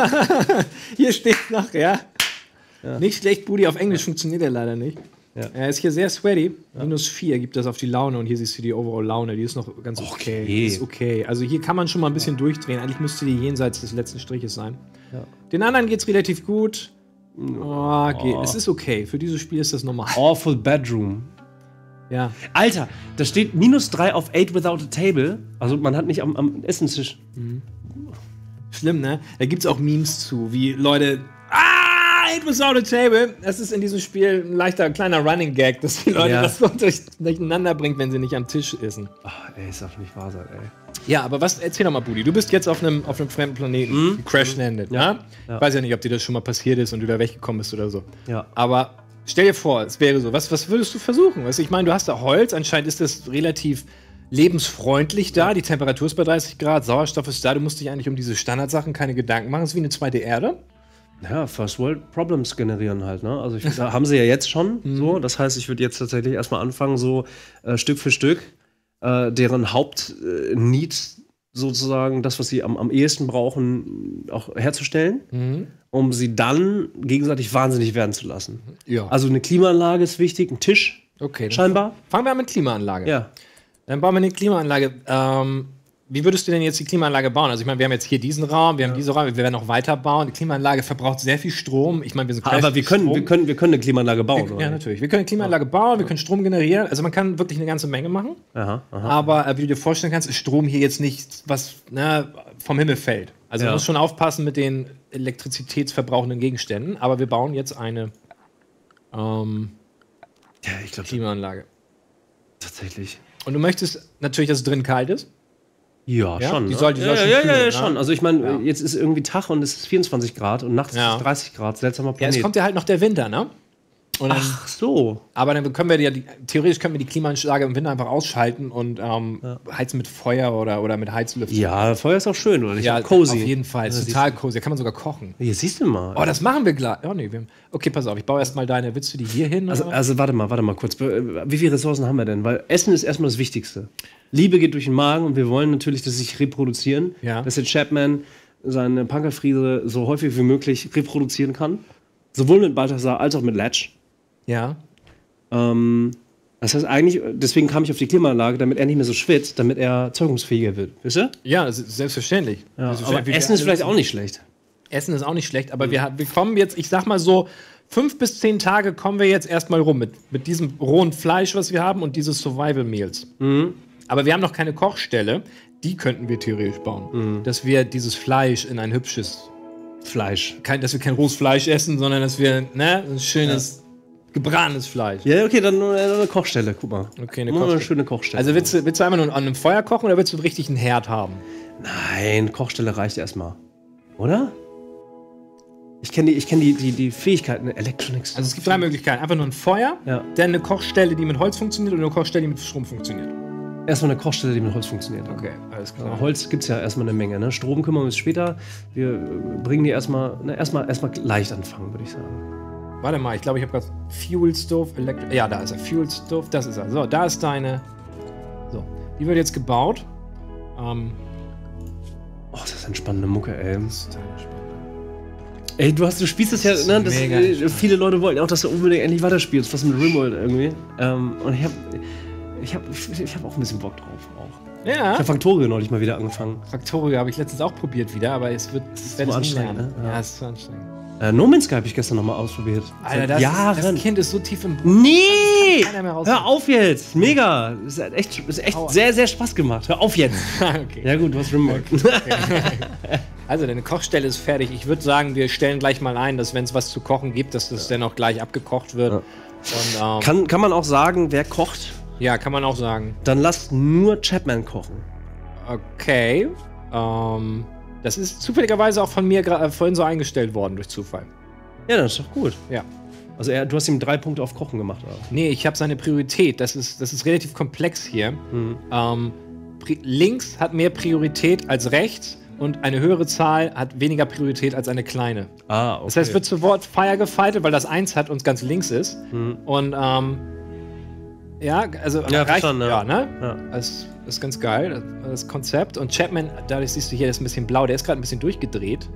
Hier steht noch, ja. Nicht schlecht, Budi, auf Englisch funktioniert er leider nicht. Ja. Er ist hier sehr sweaty. -4 gibt das auf die Laune und hier siehst du die Overall-Laune, die ist noch ganz okay. Die ist okay. Also hier kann man schon mal ein bisschen durchdrehen. Eigentlich müsste die jenseits des letzten Striches sein. Ja. Den anderen geht's relativ gut. Geht. Es ist okay. Für dieses Spiel ist das normal. Awful Bedroom. Ja. Alter, da steht -3 auf 8 without a table. Also man hat nicht am Essenstisch. Schlimm, ne? Da gibt's auch Memes zu, wie Leute. It was out of table. Das ist in diesem Spiel ein leichter, kleiner Running Gag, dass die Leute das so durcheinander bringt, wenn sie nicht am Tisch essen. Ach, ey, ist doch nicht wahr sein, ey. Ja, aber erzähl doch mal, Budi. Du bist jetzt auf einem fremden Planeten, crash-landed, ja? Ich weiß ja nicht, ob dir das schon mal passiert ist und du da weggekommen bist oder so. Ja. Aber stell dir vor, es wäre so. Was würdest du versuchen? Weißt du, ich meine, du hast da Holz, anscheinend ist das relativ lebensfreundlich da. Die Temperatur ist bei 30 Grad, Sauerstoff ist da. Du musst dich eigentlich um diese Standardsachen keine Gedanken machen. Es ist wie eine zweite Erde. Ja, First World Problems generieren halt, ne? Also da haben sie ja jetzt schon so. Das heißt, ich würde jetzt tatsächlich erstmal anfangen, so Stück für Stück deren Hauptneed sozusagen, das, was sie am ehesten brauchen, auch herzustellen, um sie dann gegenseitig wahnsinnig werden zu lassen. Ja. Also eine Klimaanlage ist wichtig, ein Tisch Okay. scheinbar. Fangen wir an mit Klimaanlage. Ja. Dann bauen wir eine Klimaanlage. Wie würdest du denn jetzt die Klimaanlage bauen? Also ich meine, wir haben jetzt hier diesen Raum, wir haben diesen Raum, wir werden noch weiter bauen. Die Klimaanlage verbraucht sehr viel Strom. Ich meine, wir sind Aber wir können eine Klimaanlage bauen, Ja, natürlich. Wir können eine Klimaanlage bauen, wir können Strom generieren. Also man kann wirklich eine ganze Menge machen. Aha. Aber wie du dir vorstellen kannst, ist Strom hier jetzt nicht, was vom Himmel fällt. Also man muss schon aufpassen mit den elektrizitätsverbrauchenden Gegenständen. Aber wir bauen jetzt eine Ich glaube Klimaanlage. tatsächlich. Und du möchtest natürlich, dass es drin kalt ist. Ja, Ja? schon. Die ne? soll schon ja, kühlen, ne? schon. Also ich meine, Ja. jetzt ist irgendwie Tag und es ist 24 Grad und nachts Ja. ist es 30 Grad. Seltsamer Ja, Planet. es kommt ja halt noch der Winter, ne? Und dann, Ach so. aber dann können wir theoretisch können wir die Klimaanlage im Winter einfach ausschalten und heizen mit Feuer oder mit Heizlüften. Ja, Feuer ist auch schön, oder nicht? Ja, Auch cozy. auf jeden Fall. Ist total cozy. Da kann man sogar kochen. Hier siehst du mal. Oh, das machen wir gleich. Oh, nee, okay, pass auf. Ich baue erstmal deine. Willst du die hier hin? Also warte mal kurz. Wie viele Ressourcen haben wir denn? Weil Essen ist erstmal das Wichtigste. Liebe geht durch den Magen und wir wollen natürlich, dass sie sich reproduzieren. Ja. Dass der Chapman seine Punkerfriese so häufig wie möglich reproduzieren kann. Sowohl mit Balthasar als auch mit Latch. Ja. Das heißt eigentlich, deswegen kam ich auf die Klimaanlage, damit er nicht mehr so schwitzt, damit er zeugungsfähiger wird. Wisst ihr? Ja, das ist selbstverständlich. Ja, Selbstverständlich. aber Wir Essen ist vielleicht wissen- auch nicht schlecht. Essen ist auch nicht schlecht, aber wir kommen jetzt, ich sag mal so, 5 bis 10 Tage kommen wir jetzt erstmal rum mit diesem rohen Fleisch, was wir haben und diese Survival Meals. Aber wir haben noch keine Kochstelle. Die könnten wir theoretisch bauen. Dass wir dieses Fleisch in ein hübsches Fleisch. dass wir kein rohes Fleisch essen, sondern dass wir ein schönes gebratenes Fleisch. Ja, okay, dann nur eine Kochstelle, guck mal. Okay, eine Machen wir Kochstelle. eine schöne Kochstelle. Also willst du einmal nur an einem Feuer kochen oder willst du richtig einen Herd haben? Nein, Kochstelle reicht erstmal. Oder? Ich kenne die Fähigkeiten Electronics. Also es gibt 3 Möglichkeiten. Einfach nur ein Feuer, Ja. dann eine Kochstelle, die mit Holz funktioniert und eine Kochstelle, die mit Strom funktioniert. Erstmal eine Kochstelle, die mit Holz funktioniert. Okay, alles Ja, klar. Holz gibt es ja erstmal eine Menge. Ne? Strom kümmern wir uns später. Wir bringen die erstmal leicht anfangen, würde ich sagen. Warte mal, ich glaube, ich habe gerade Fuel Stove, ja, da ist er. Fuel Stove, das ist er. So, da ist deine. So, die wird jetzt gebaut. Oh, das ist eine spannende Mucke, ey. Das ist total spannend. Ey, du spielst das ja, Das ist ne? mega Viele Leute wollten auch, dass du unbedingt endlich weiterspielst. Was mit Rimworld irgendwie. Und ich hab auch ein bisschen Bock drauf. Auch. Ja. Ich habe Factorio neulich mal wieder angefangen. Factorio habe ich letztens auch probiert wieder, aber es wird zu anstrengend, ne? Ja, es ist zu anstrengend. No Man's Sky habe ich gestern nochmal ausprobiert. Alter, Seit das Kind ist so tief im Nee! keiner mehr raus. Hör auf jetzt! Mega! Es hat echt Aua. sehr, sehr Spaß gemacht. Hör auf jetzt! Okay. Ja gut, du hast Rimworld. Also, deine Kochstelle ist fertig. Ich würde sagen, wir stellen gleich mal ein, dass wenn es was zu kochen gibt, dass das dann auch gleich abgekocht wird. Ja. Und, Kann man auch sagen, wer kocht, ja, kann man auch sagen. dann lasst nur Chapman kochen. Okay. Das ist zufälligerweise auch von mir vorhin so eingestellt worden durch Zufall. Ja, das ist doch gut. Ja. Also du hast ihm 3 Punkte auf Kochen gemacht, oder? Nee, ich habe seine Priorität. Das ist relativ komplex hier. Mhm. Links hat mehr Priorität als rechts und eine höhere Zahl hat weniger Priorität als eine kleine. Ah, okay. Das heißt, wird zu Wort Fire gefightet, weil das 1 hat uns ganz links ist. Mhm. Und ja, also Ja, reicht, verstanden, ja. ja, ne? Ja. Das ist ganz geil, das Konzept. Und Chapman, dadurch siehst du hier, das ist ein bisschen blau, der ist gerade ein bisschen durchgedreht.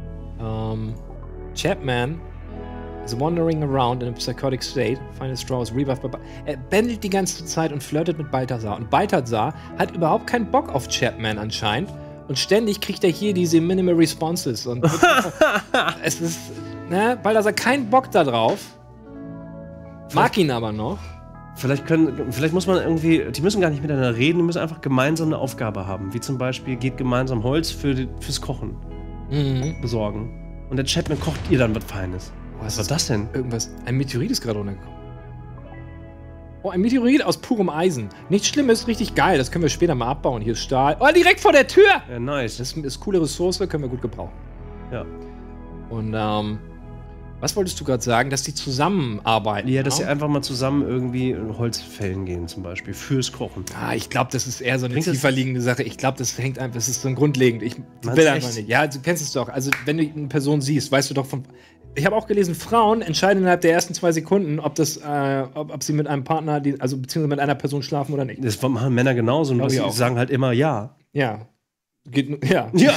Chapman is wandering around in a psychotic state. Final straw is revived by... Er bändelt die ganze Zeit und flirtet mit Balthasar. Und Balthasar hat überhaupt keinen Bock auf Chapman anscheinend. Und ständig kriegt er hier diese Minimal Responses. Und es ist, ne, Balthasar keinen Bock da drauf. Mag ihn aber noch. Vielleicht muss man irgendwie, die müssen gar nicht miteinander reden, die müssen einfach gemeinsam eine Aufgabe haben. Wie zum Beispiel, geht gemeinsam Holz fürs Kochen besorgen. Und der Chapman kocht ihr dann was Feines. Was war das denn? Irgendwas. Ein Meteorit ist gerade runtergekommen. Oh, ein Meteorit aus purem Eisen. Nichts Schlimmes, richtig geil. Das können wir später mal abbauen. Hier ist Stahl. Oh, direkt vor der Tür! Ja, nice. Das ist coole Ressource, können wir gut gebrauchen. Ja. Und, was wolltest du gerade sagen? Dass die zusammenarbeiten? Ja, dass sie einfach mal zusammen irgendwie Holz fällen gehen, zum Beispiel, fürs Kochen. Ich glaube, das ist eher so eine Bringt das- tiefer liegende Sache. Ich glaube, das hängt einfach, das ist so ein grundlegend. Ich Meinst will du einfach echt? nicht. Ja, du kennst es doch. Also, wenn du eine Person siehst, weißt du doch von. Ich habe auch gelesen, Frauen entscheiden innerhalb der ersten 2 Sekunden, ob sie mit einem Partner, beziehungsweise mit einer Person schlafen oder nicht. Das machen Männer genauso, nur Glaub ich sie auch. sagen halt immer ja. Ja. Ja. Ja.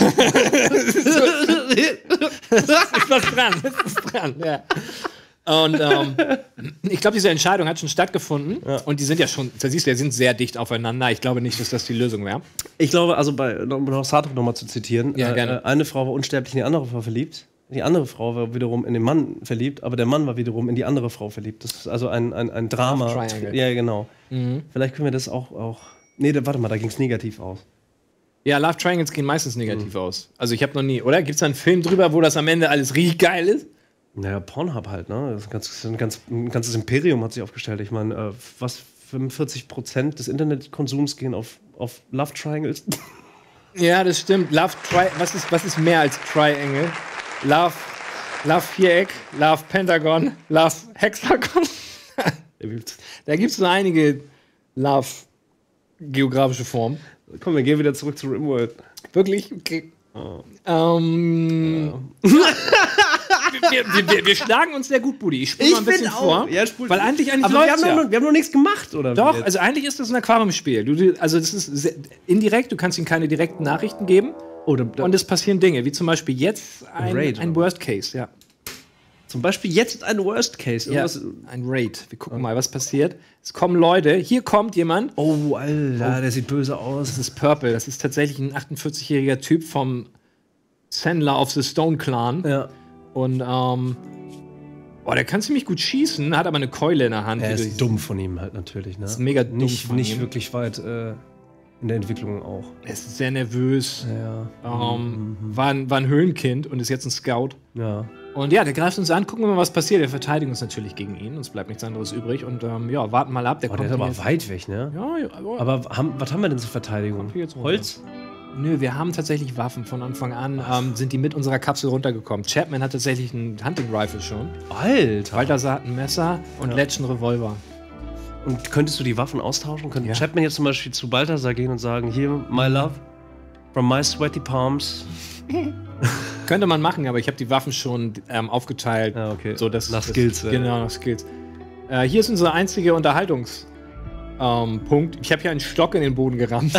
Ist was dran, ja. Und ich glaube, diese Entscheidung hat schon stattgefunden. Ja. Und die sind ja schon, da siehst du, die sind sehr dicht aufeinander. Ich glaube nicht, dass das die Lösung wäre. Ich glaube, also um noch Sartre nochmal zu zitieren, Ja, gerne. eine Frau war unsterblich in die andere Frau verliebt. Die andere Frau war wiederum in den Mann verliebt, aber der Mann war wiederum in die andere Frau verliebt. Das ist also ein Drama. Love Triangle. Ja, genau. Vielleicht können wir das auch. Nee, warte mal, da ging es negativ aus. Ja, Love Triangles gehen meistens negativ aus. Also ich habe noch nie, oder? Gibt es da einen Film drüber, wo das am Ende alles richtig geil ist? Naja, Pornhub halt, ne? Ein ganzes Imperium hat sich aufgestellt. Ich meine, 45% des Internetkonsums gehen auf Love Triangles. Ja, das stimmt. Was ist mehr als Triangle? Love Viereck, Love Pentagon, Love Hexagon. Da gibt es so einige Love-geografische Formen. Komm, wir gehen wieder zurück zu Rimworld. Wirklich? Okay. Wir schlagen uns sehr gut, Buddy. Ich spule mal ein bisschen vor. Ja, weil eigentlich aber läuft's ja. wir haben noch nichts gemacht, oder? Doch, wie jetzt? also eigentlich ist das ein Aquariumspiel. Also das ist indirekt, du kannst ihm keine direkten Nachrichten geben. Und es passieren Dinge, wie zum Beispiel jetzt Raid, ein oder? Worst Case, ja. Zum Beispiel jetzt ein Worst Case. Ja, Irgendwas- ein Raid. Wir gucken mal, was passiert. Es kommen Leute, hier kommt jemand. Oh, Alter, der sieht böse aus. Das ist Purple, das ist tatsächlich ein 48-jähriger Typ vom Sandler of the Stone Clan. Ja. Und, der kann ziemlich gut schießen, hat aber eine Keule in der Hand. Er die ist durch- dumm von ihm halt natürlich, ne? ist mega dumm nicht, von nicht ihm. wirklich weit in der Entwicklung auch. Er ist sehr nervös, Ja. war ein Höhlenkind und ist jetzt ein Scout. Ja. Und ja, der greift uns an, gucken wir mal, was passiert. Wir verteidigen uns natürlich gegen ihn, uns bleibt nichts anderes übrig. Und ja, warten mal ab. Der ist aber weit weg, ne? Ja, Aber was haben wir denn zur Verteidigung? Kommt hier jetzt runter. Holz? Nö, wir haben tatsächlich Waffen. Von Anfang an sind die mit unserer Kapsel runtergekommen. Chapman hat tatsächlich einen Hunting Rifle schon. Alter! Balthasar hat ein Messer und Letch einen Revolver. Und könntest du die Waffen austauschen? Könnte Ja. Chapman jetzt zum Beispiel zu Balthasar gehen und sagen, hier, my love, from my sweaty palms. Könnte man machen, aber ich habe die Waffen schon aufgeteilt. Ja, okay. So, dass, Nach Skills, ja. Genau, nach Skills. Hier ist unser einziger Unterhaltungspunkt. Ich habe hier einen Stock in den Boden gerammt.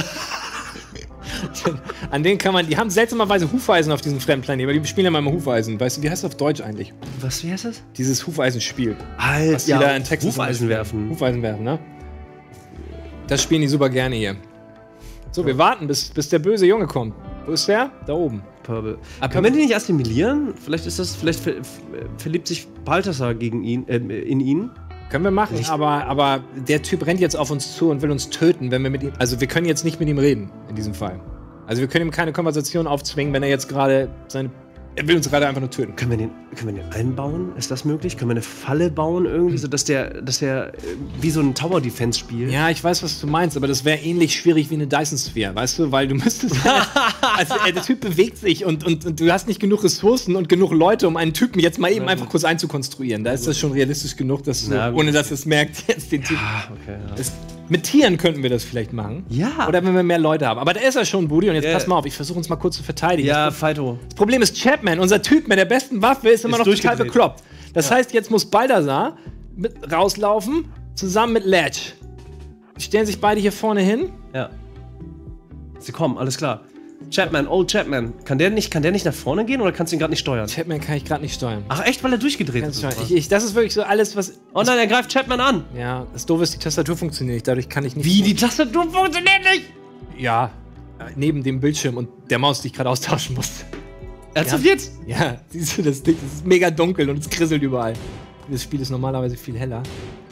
An denen kann man, die haben seltsamerweise Hufeisen auf diesem fremden Planeten, aber die spielen ja mal mit Hufeisen. Weißt du, wie heißt das auf Deutsch eigentlich? Was, wie heißt das? Dieses Hufeisenspiel. Alter, Was die da in Texas Hufeisen werfen. Hufeisen werfen, ne? Das spielen die super gerne hier. So, wir warten, bis der böse Junge kommt. Wo ist der? Da oben. Purple. Aber Können wir die nicht assimilieren? Vielleicht verliebt sich Balthasar gegen ihn, in ihn. Können wir machen, aber der Typ rennt jetzt auf uns zu und will uns töten, wenn wir mit ihm. Also wir können jetzt nicht mit ihm reden, in diesem Fall. Also wir können ihm keine Konversation aufzwingen, wenn er jetzt gerade er will uns gerade einfach nur töten. Können wir den einbauen? Ist das möglich? Können wir eine Falle bauen irgendwie, so dass der wie so ein Tower Defense spielt? Ja, ich weiß, was du meinst, aber das wäre ähnlich schwierig wie eine Dyson Sphere, weißt du? Weil du müsstest. Also der Typ bewegt sich und du hast nicht genug Ressourcen und genug Leute, um einen Typen jetzt mal eben einfach kurz einzukonstruieren. Da ist das schon realistisch genug, dass du, ohne dass es merkt, jetzt den Typ. Okay, ja. Mit Tieren könnten wir das vielleicht machen. Ja. Oder wenn wir mehr Leute haben. Aber da ist er schon, Buddy. Und jetzt pass mal auf, ich versuche uns mal kurz zu verteidigen. Ja, Fighto. Das Problem ist, Chapman, unser Typ mit der besten Waffe, ist immer noch total durchgedreht. bekloppt. Das heißt, jetzt muss Balthasar rauslaufen, zusammen mit Letch. Die stellen sich beide hier vorne hin. Ja. Sie kommen, alles klar. Chapman, Old Chapman. Kann der nicht nach vorne gehen oder kannst du ihn gerade nicht steuern? Chapman kann ich gerade nicht steuern. Ach echt, weil er durchgedreht ist? Das ist wirklich so alles, was. Oh nein, er greift Chapman an. Ja, das Doofe ist, die Tastatur funktioniert nicht. Dadurch kann ich nicht. Wie, die Tastatur funktioniert nicht? Ja. Neben dem Bildschirm und der Maus, die ich gerade austauschen musste. Ernsthaft jetzt? Ja, siehst du, das ist mega dunkel und es krisselt überall. Das Spiel ist normalerweise viel heller.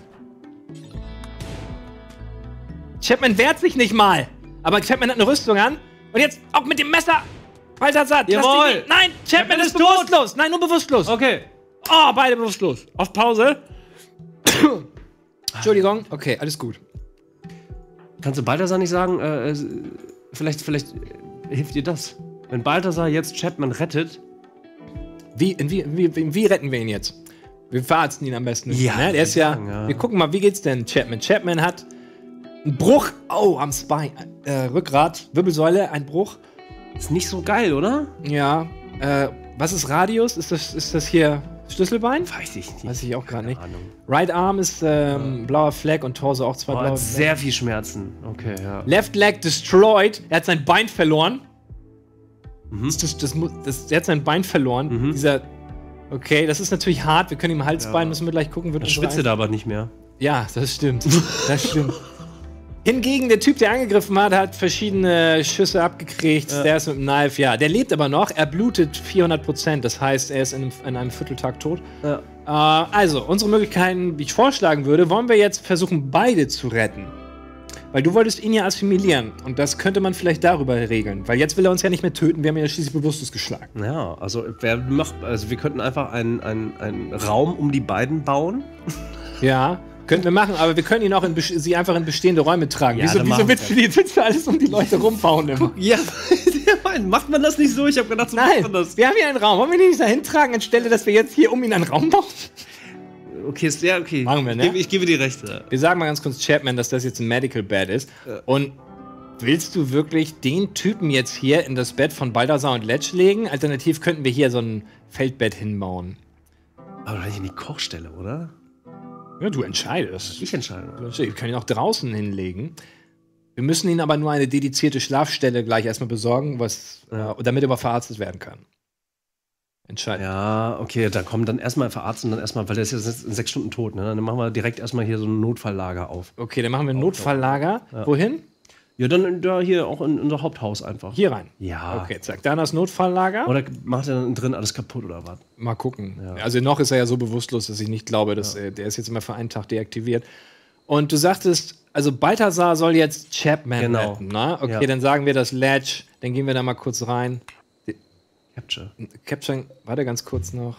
Chapman wehrt sich nicht mal. Aber Chapman hat eine Rüstung an. Und jetzt auch mit dem Messer. Balthasar, Jawohl. Nein, Chapman ist bewusstlos. Nein, nur bewusstlos. Okay. Oh, beide bewusstlos. Auf Pause. Entschuldigung. Okay, alles gut. Kannst du Balthasar nicht sagen, vielleicht hilft dir das? Wenn Balthasar jetzt Chapman rettet. Wie retten wir ihn jetzt? Wir verarzten ihn am besten. Ja, Ne? Der ist ja, ja. Wir gucken mal, wie geht's denn Chapman? Chapman hat einen Bruch. Oh, am Spine. Rückgrat, Wirbelsäule, ein Bruch. Ist nicht so geil, oder? Ja. Was ist Radius? Ist das hier Schlüsselbein? Weiß ich nicht. Weiß ich auch gerade nicht. Ahnung. Right Arm ist blauer Fleck und Torso auch zwei Oh, blaue hat Flecken. sehr viel Schmerzen. Okay, ja. Left Leg destroyed. Er hat sein Bein verloren. Mhm. Er hat sein Bein verloren. Okay, das ist natürlich hart. Wir können ihm Halsbein, müssen wir gleich gucken. Wird Ich schwitze da aber nicht mehr. Ja, das stimmt. Das stimmt. Hingegen, der Typ, der angegriffen hat verschiedene Schüsse abgekriegt. Ja. Der ist mit dem Knife, ja. Der lebt aber noch. Er blutet 400%. Das heißt, er ist in einem Vierteltag tot. Ja. Also, unsere Möglichkeiten, wie ich vorschlagen würde, wollen wir jetzt versuchen, beide zu retten. Weil du wolltest ihn ja assimilieren. Und das könnte man vielleicht darüber regeln. Weil jetzt will er uns ja nicht mehr töten. Wir haben ihn ja schließlich bewusstlos geschlagen. Ja, also wir könnten einfach einen Raum um die beiden bauen. Ja, könnten wir machen, aber wir können ihn auch sie einfach in bestehende Räume tragen. Ja, wieso dann machen willst du alles um die Leute rumbauen immer? Ja, macht man das nicht so? Ich habe gedacht, so macht Nein, man das. wir haben hier einen Raum. Wollen wir den nicht dahin tragen, anstelle, dass wir jetzt hier um ihn einen Raum bauen? Okay, okay. Machen wir, ne? Ich gebe dir recht. Ja. Wir sagen mal ganz kurz Chapman, dass das jetzt ein Medical Bed ist. Und willst du wirklich den Typen jetzt hier in das Bett von Balthasar und Letch legen? Alternativ könnten wir hier so ein Feldbett hinbauen. Aber doch nicht in die Kochstelle, oder? Ja, du entscheidest. Ich entscheide. Wir können ihn auch draußen hinlegen. Wir müssen ihn aber nur eine dedizierte Schlafstelle gleich erstmal besorgen, damit er aber verarztet werden kann. Entscheiden. Ja, okay, dann erstmal verarzten, dann erstmal, weil der ist jetzt in 6 Stunden tot, ne? Dann machen wir direkt erstmal hier so ein Notfalllager auf. Okay, dann machen wir ein Notfalllager. Ja. Wohin? Ja, dann da hier auch in unser Haupthaus einfach. Hier rein? Ja. Okay, zack. Dann das Notfalllager. Oder macht er dann drin alles kaputt oder was? Mal gucken. Ja. Also noch ist er ja so bewusstlos, dass ich nicht glaube, dass der ist jetzt immer für einen Tag deaktiviert. Und du sagtest, Also Balthasar soll jetzt Chapman Genau. retten, ne? Okay, Ja. dann sagen wir das Ledge, dann gehen wir da mal kurz rein. Capture. Capturing, warte ganz kurz noch.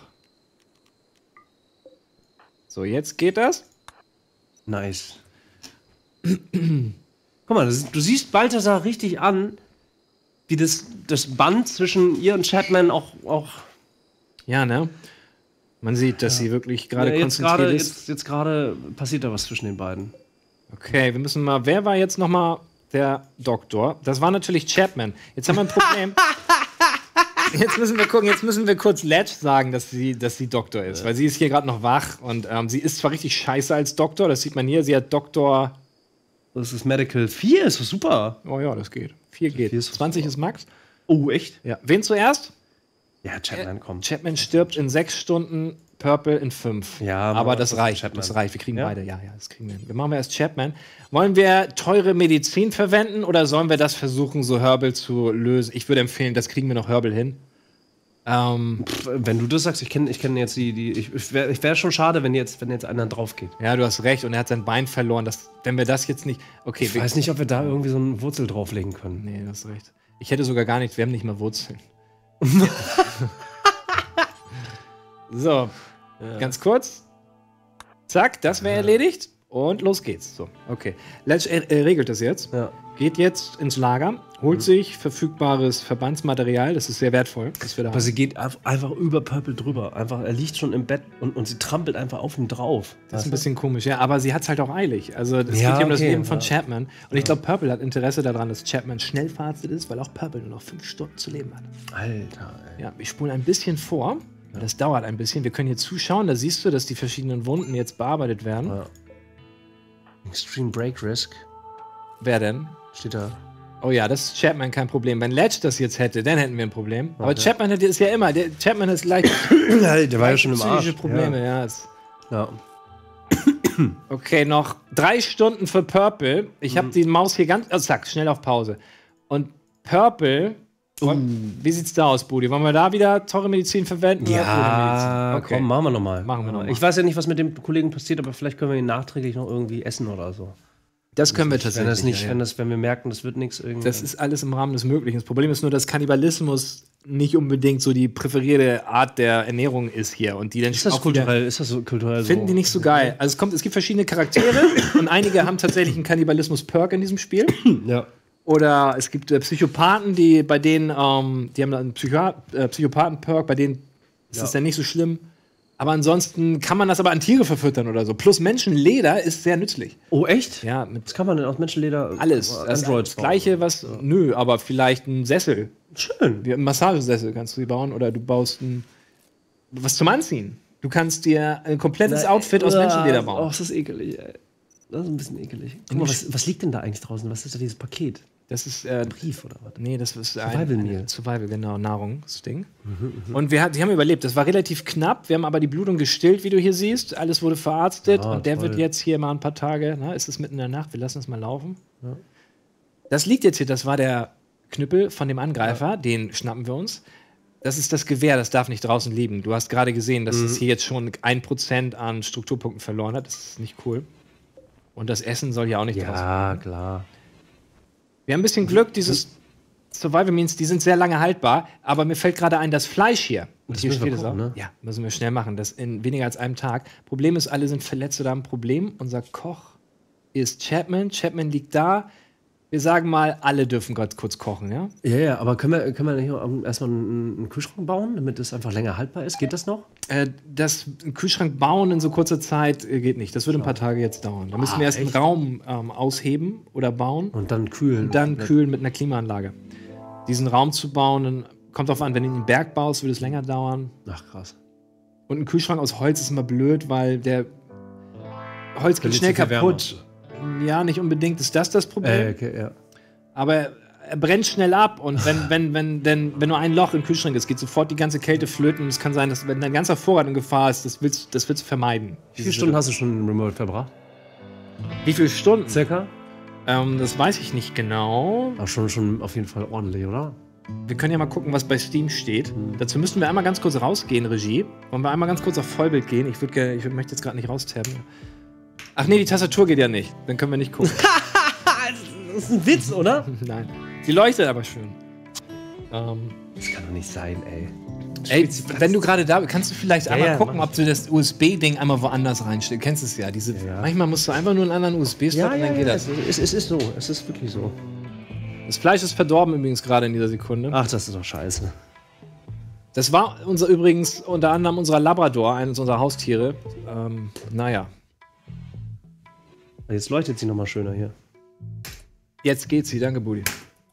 So, jetzt geht das. Nice. Guck mal, du siehst Balthasar richtig an, wie das Band zwischen ihr und Chapman auch Ja, ne? Man sieht, dass sie wirklich gerade konzentriert ist. jetzt gerade passiert da was zwischen den beiden. Okay, wir müssen mal. Wer war jetzt nochmal der Doktor? Das war natürlich Chapman. Jetzt haben wir ein Problem. Jetzt müssen wir gucken, jetzt müssen wir kurz Ledge sagen, dass sie Doktor ist. Weil sie ist hier gerade noch wach und sie ist zwar richtig scheiße als Doktor, das sieht man hier. Sie hat Doktor. Das ist Medical 4, ist doch super. Oh ja, das geht. 4 geht. 4 ist 20 ist Max. Oh, echt? Ja. Wen zuerst? Ja, Chapman kommt. Chapman stirbt in 6 Stunden, Purple in 5. Ja, aber aber das das reicht. Chapman. Das reicht. Wir kriegen Ja? beide. Ja, das kriegen wir hin. Wir machen erst Chapman. Wollen wir teure Medizin verwenden oder sollen wir das versuchen, so Herbal zu lösen? Ich würde empfehlen, das kriegen wir noch Herbal hin. Wenn du das sagst, ich kenne jetzt ich wäre schon schade, wenn jetzt einer drauf geht. Ja, du hast recht. Und er hat sein Bein verloren. Wenn wir das jetzt nicht. Okay, Ich weiß nicht, ob wir da irgendwie so eine Wurzel drauflegen können. Nee, du hast recht. Ich hätte sogar gar nicht. Wir haben nicht mal Wurzeln. So, ganz kurz. Zack, das wäre erledigt. Und los geht's. So, okay. Ledge regelt das jetzt. Ja. Geht jetzt ins Lager, holt sich verfügbares Verbandsmaterial. Das ist sehr wertvoll. Das wir da Aber sie geht einfach über Purple drüber. Er liegt schon im Bett und sie trampelt einfach auf ihn drauf. Das ist ein bisschen komisch, ja, aber sie hat es halt auch eilig. Also es Ja, geht hier um das okay, Leben von ja. Chapman. Und ich glaube, Purple hat Interesse daran, dass Chapman schnell verhaftet ist, weil auch Purple nur noch 5 Stunden zu leben hat. Alter, ey. Ja, ich spule ein bisschen vor. Das dauert ein bisschen. Wir können hier zuschauen. Da siehst du, dass die verschiedenen Wunden jetzt bearbeitet werden. Ja. Extreme Break Risk Wer denn? steht da. Oh ja, das ist Chapman kein Problem. Wenn Ledge das jetzt hätte, dann hätten wir ein Problem. Aber Okay. Chapman ist ja immer. Chapman ist leicht Der war ja schon im Arsch. psychische Probleme, ja. Ja. Okay, noch 3 Stunden für Purple. Ich habe die Maus hier ganz. Oh, zack, schnell auf Pause. Und Purple. Wie sieht's da aus, Budi? Wollen wir da wieder teure Medizin verwenden? oder gute Ja, Medizin? Okay. komm, machen wir nochmal. Machen wir noch mal. Ich weiß ja nicht, was mit dem Kollegen passiert, aber vielleicht können wir ihn nachträglich noch irgendwie essen oder so. Das können wir Wenn tatsächlich. das nicht, ja, ja. wenn wir merken, das wird nichts irgendwie. Das ist alles im Rahmen des Möglichen. Das Problem ist nur, dass Kannibalismus nicht unbedingt so die präferierte Art der Ernährung ist hier. Und die dann ist das auch wieder- kulturell? Ist das so kulturell? Finden die nicht so geil. Also es gibt verschiedene Charaktere und einige haben tatsächlich einen Kannibalismus-Perk in diesem Spiel. Ja. Oder es gibt Psychopathen, die haben dann einen Psychopathen-Perk, bei denen ist es dann nicht so schlimm. Aber ansonsten kann man das aber an Tiere verfüttern oder so. Plus Menschenleder ist sehr nützlich. Oh, echt? Ja, mit Was kann man denn aus Menschenleder? alles. Das Androids Gleiche, was. Nö, aber vielleicht ein Sessel. Schön. Wie ein Massagesessel kannst du die bauen oder du baust was zum Anziehen. Du kannst dir ein komplettes Outfit aus Menschenleder bauen. Oh, ist das ekelig, ey. Das ist ein bisschen ekelig. Guck mal, was liegt denn da eigentlich draußen? Was ist da dieses Paket? Das ist Brief oder was? nee, das ist Survival Meal. Survival, genau, Nahrungsding. Und die haben überlebt. Das war relativ knapp. Wir haben aber die Blutung gestillt, wie du hier siehst. Alles wurde verarztet Ja, und der toll. wird jetzt hier mal ein paar Tage, ist es mitten in der Nacht, wir lassen es mal laufen. Das liegt jetzt hier, das war der Knüppel von dem Angreifer, den schnappen wir uns. Das ist das Gewehr, das darf nicht draußen liegen. Du hast gerade gesehen, dass es hier jetzt schon 1% an Strukturpunkten verloren hat. Das ist nicht cool. Und das Essen soll ja auch nicht draußen Ja, klar. Wir haben ein bisschen Glück, dieses Survival Means, die sind sehr lange haltbar, aber mir fällt gerade ein, das Fleisch hier. Und Das hier müssen wir steht es auch. gucken, ne? Ja, müssen wir schnell machen. Das in weniger als einem Tag. Problem ist, alle sind verletzt oder haben ein Problem. Unser Koch ist Chapman. Chapman liegt da. Wir sagen mal, alle dürfen gerade kurz kochen, ja? Ja, aber können wir nicht erstmal einen Kühlschrank bauen, damit es einfach länger haltbar ist? Geht das noch? Das einen Kühlschrank bauen in so kurzer Zeit geht nicht. Das würde ein paar Tage jetzt dauern. Da müssen wir erst einen Raum ausheben oder bauen. Und dann kühlen. Und dann kühlen mit einer Klimaanlage. Diesen Raum zu bauen, dann kommt drauf an, wenn du ihn in den Berg baust, würde es länger dauern. Ach, krass. Und ein Kühlschrank aus Holz ist immer blöd, weil der Holz geht Verliert schnell zu viel Wärme. kaputt. Ja, nicht unbedingt ist das Problem. Okay, ja. Aber er brennt schnell ab. Und wenn nur ein Loch im Kühlschrank ist, geht sofort die ganze Kälte flöten. Und es kann sein, dass wenn dein ganzer Vorrat in Gefahr ist, das willst du vermeiden. Wie viele Stunden hast du schon im Remote verbracht? Wie viele Stunden? Circa? Das weiß ich nicht genau. Ach, schon auf jeden Fall ordentlich, oder? Wir können ja mal gucken, was bei Steam steht. Dazu müssten wir einmal ganz kurz rausgehen, Regie. Wollen wir einmal ganz kurz auf Vollbild gehen? Ich möchte jetzt gerade nicht raustappen. Ach nee, die Tastatur geht ja nicht. Dann können wir nicht gucken. Das ist ein Witz, oder? Nein. Die leuchtet aber schön. Das kann doch nicht sein, ey. Ey, wenn du gerade da bist, kannst du vielleicht einmal ja, gucken, mach ob du das USB-Ding einmal woanders reinstellst. Du kennst es ja. Ja. Manchmal musst du einfach nur einen anderen USB-Slot und dann geht das. Es ist so. Es ist wirklich so. Das Fleisch ist verdorben übrigens gerade in dieser Sekunde. Ach, das ist doch scheiße. Das war übrigens unter anderem unser Labrador, eines unserer Haustiere. Naja. Jetzt leuchtet sie noch mal schöner hier. Jetzt geht sie, danke, Budi.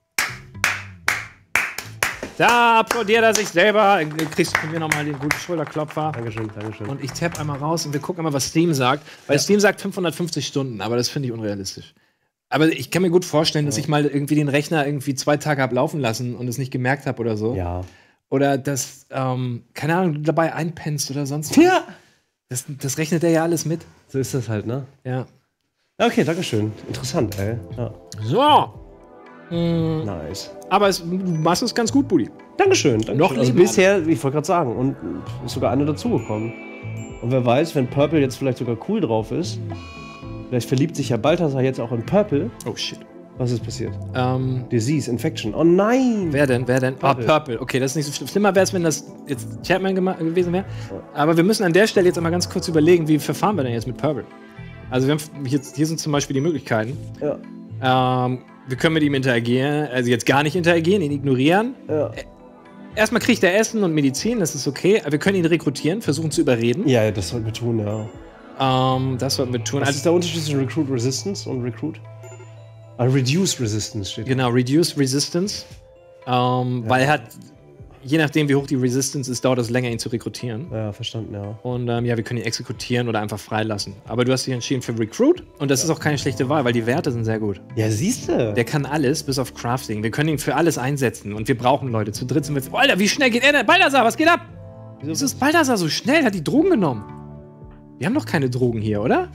Da applaudiert er sich selber. Dann kriegst du von mir nochmal den guten Schulterklopfer. Dankeschön, Dankeschön. Und ich tapp einmal raus und wir gucken mal, was Steam sagt. Weil Steam sagt 550 Stunden, aber das finde ich unrealistisch. Aber ich kann mir gut vorstellen, dass ich mal irgendwie den Rechner irgendwie 2 Tage hab laufen lassen und es nicht gemerkt habe oder so. Ja. Oder dass, keine Ahnung, du dabei einpennst oder sonst was. Ja. Das rechnet er ja alles mit. So ist das halt, ne? Ja. Okay, Dankeschön. Interessant, ey. Ja. So. Nice. Aber du machst es ganz gut, Budi. Dankeschön. Dankeschön. Noch also leben bisher, ich wollte gerade sagen, und ist sogar eine dazugekommen. Und wer weiß, wenn Purple jetzt vielleicht sogar cool drauf ist, vielleicht verliebt sich ja Balthasar jetzt auch in Purple. Oh shit. Was ist passiert? Disease, Infection. Oh nein! Wer denn? Ah, Purple. Purple. Okay, das ist nicht so schlimm. Schlimmer wäre es, wenn das jetzt Chapman gewesen wäre. Aber wir müssen an der Stelle jetzt einmal ganz kurz überlegen, wie verfahren wir denn jetzt mit Purple? Also wir haben hier sind zum Beispiel die Möglichkeiten. Ja. Wir können mit ihm interagieren, also jetzt gar nicht interagieren, ihn ignorieren. Ja. Erstmal kriegt er Essen und Medizin, das ist okay. Wir können ihn rekrutieren, versuchen zu überreden. Ja, das sollten wir tun, ja. Das sollten wir tun. Was ist der Unterschied zwischen Recruit Resistance und Recruit? Reduce Resistance steht. Genau, Reduce Resistance. Weil er hat, je nachdem wie hoch die Resistance ist, dauert es länger, ihn zu rekrutieren. Ja, verstanden, ja. Und ja, wir können ihn exekutieren oder einfach freilassen. Aber du hast dich entschieden für Recruit und das ist auch keine schlechte Wahl, weil die Werte sind sehr gut. Ja, siehst du. Der kann alles, bis auf Crafting. Wir können ihn für alles einsetzen und wir brauchen Leute. Zu dritt sind wir. Oh, Alter, wie schnell geht er denn? Balthasar, was geht ab? Wieso ist Balthasar so schnell? Hat die Drogen genommen? Wir haben doch keine Drogen hier, oder?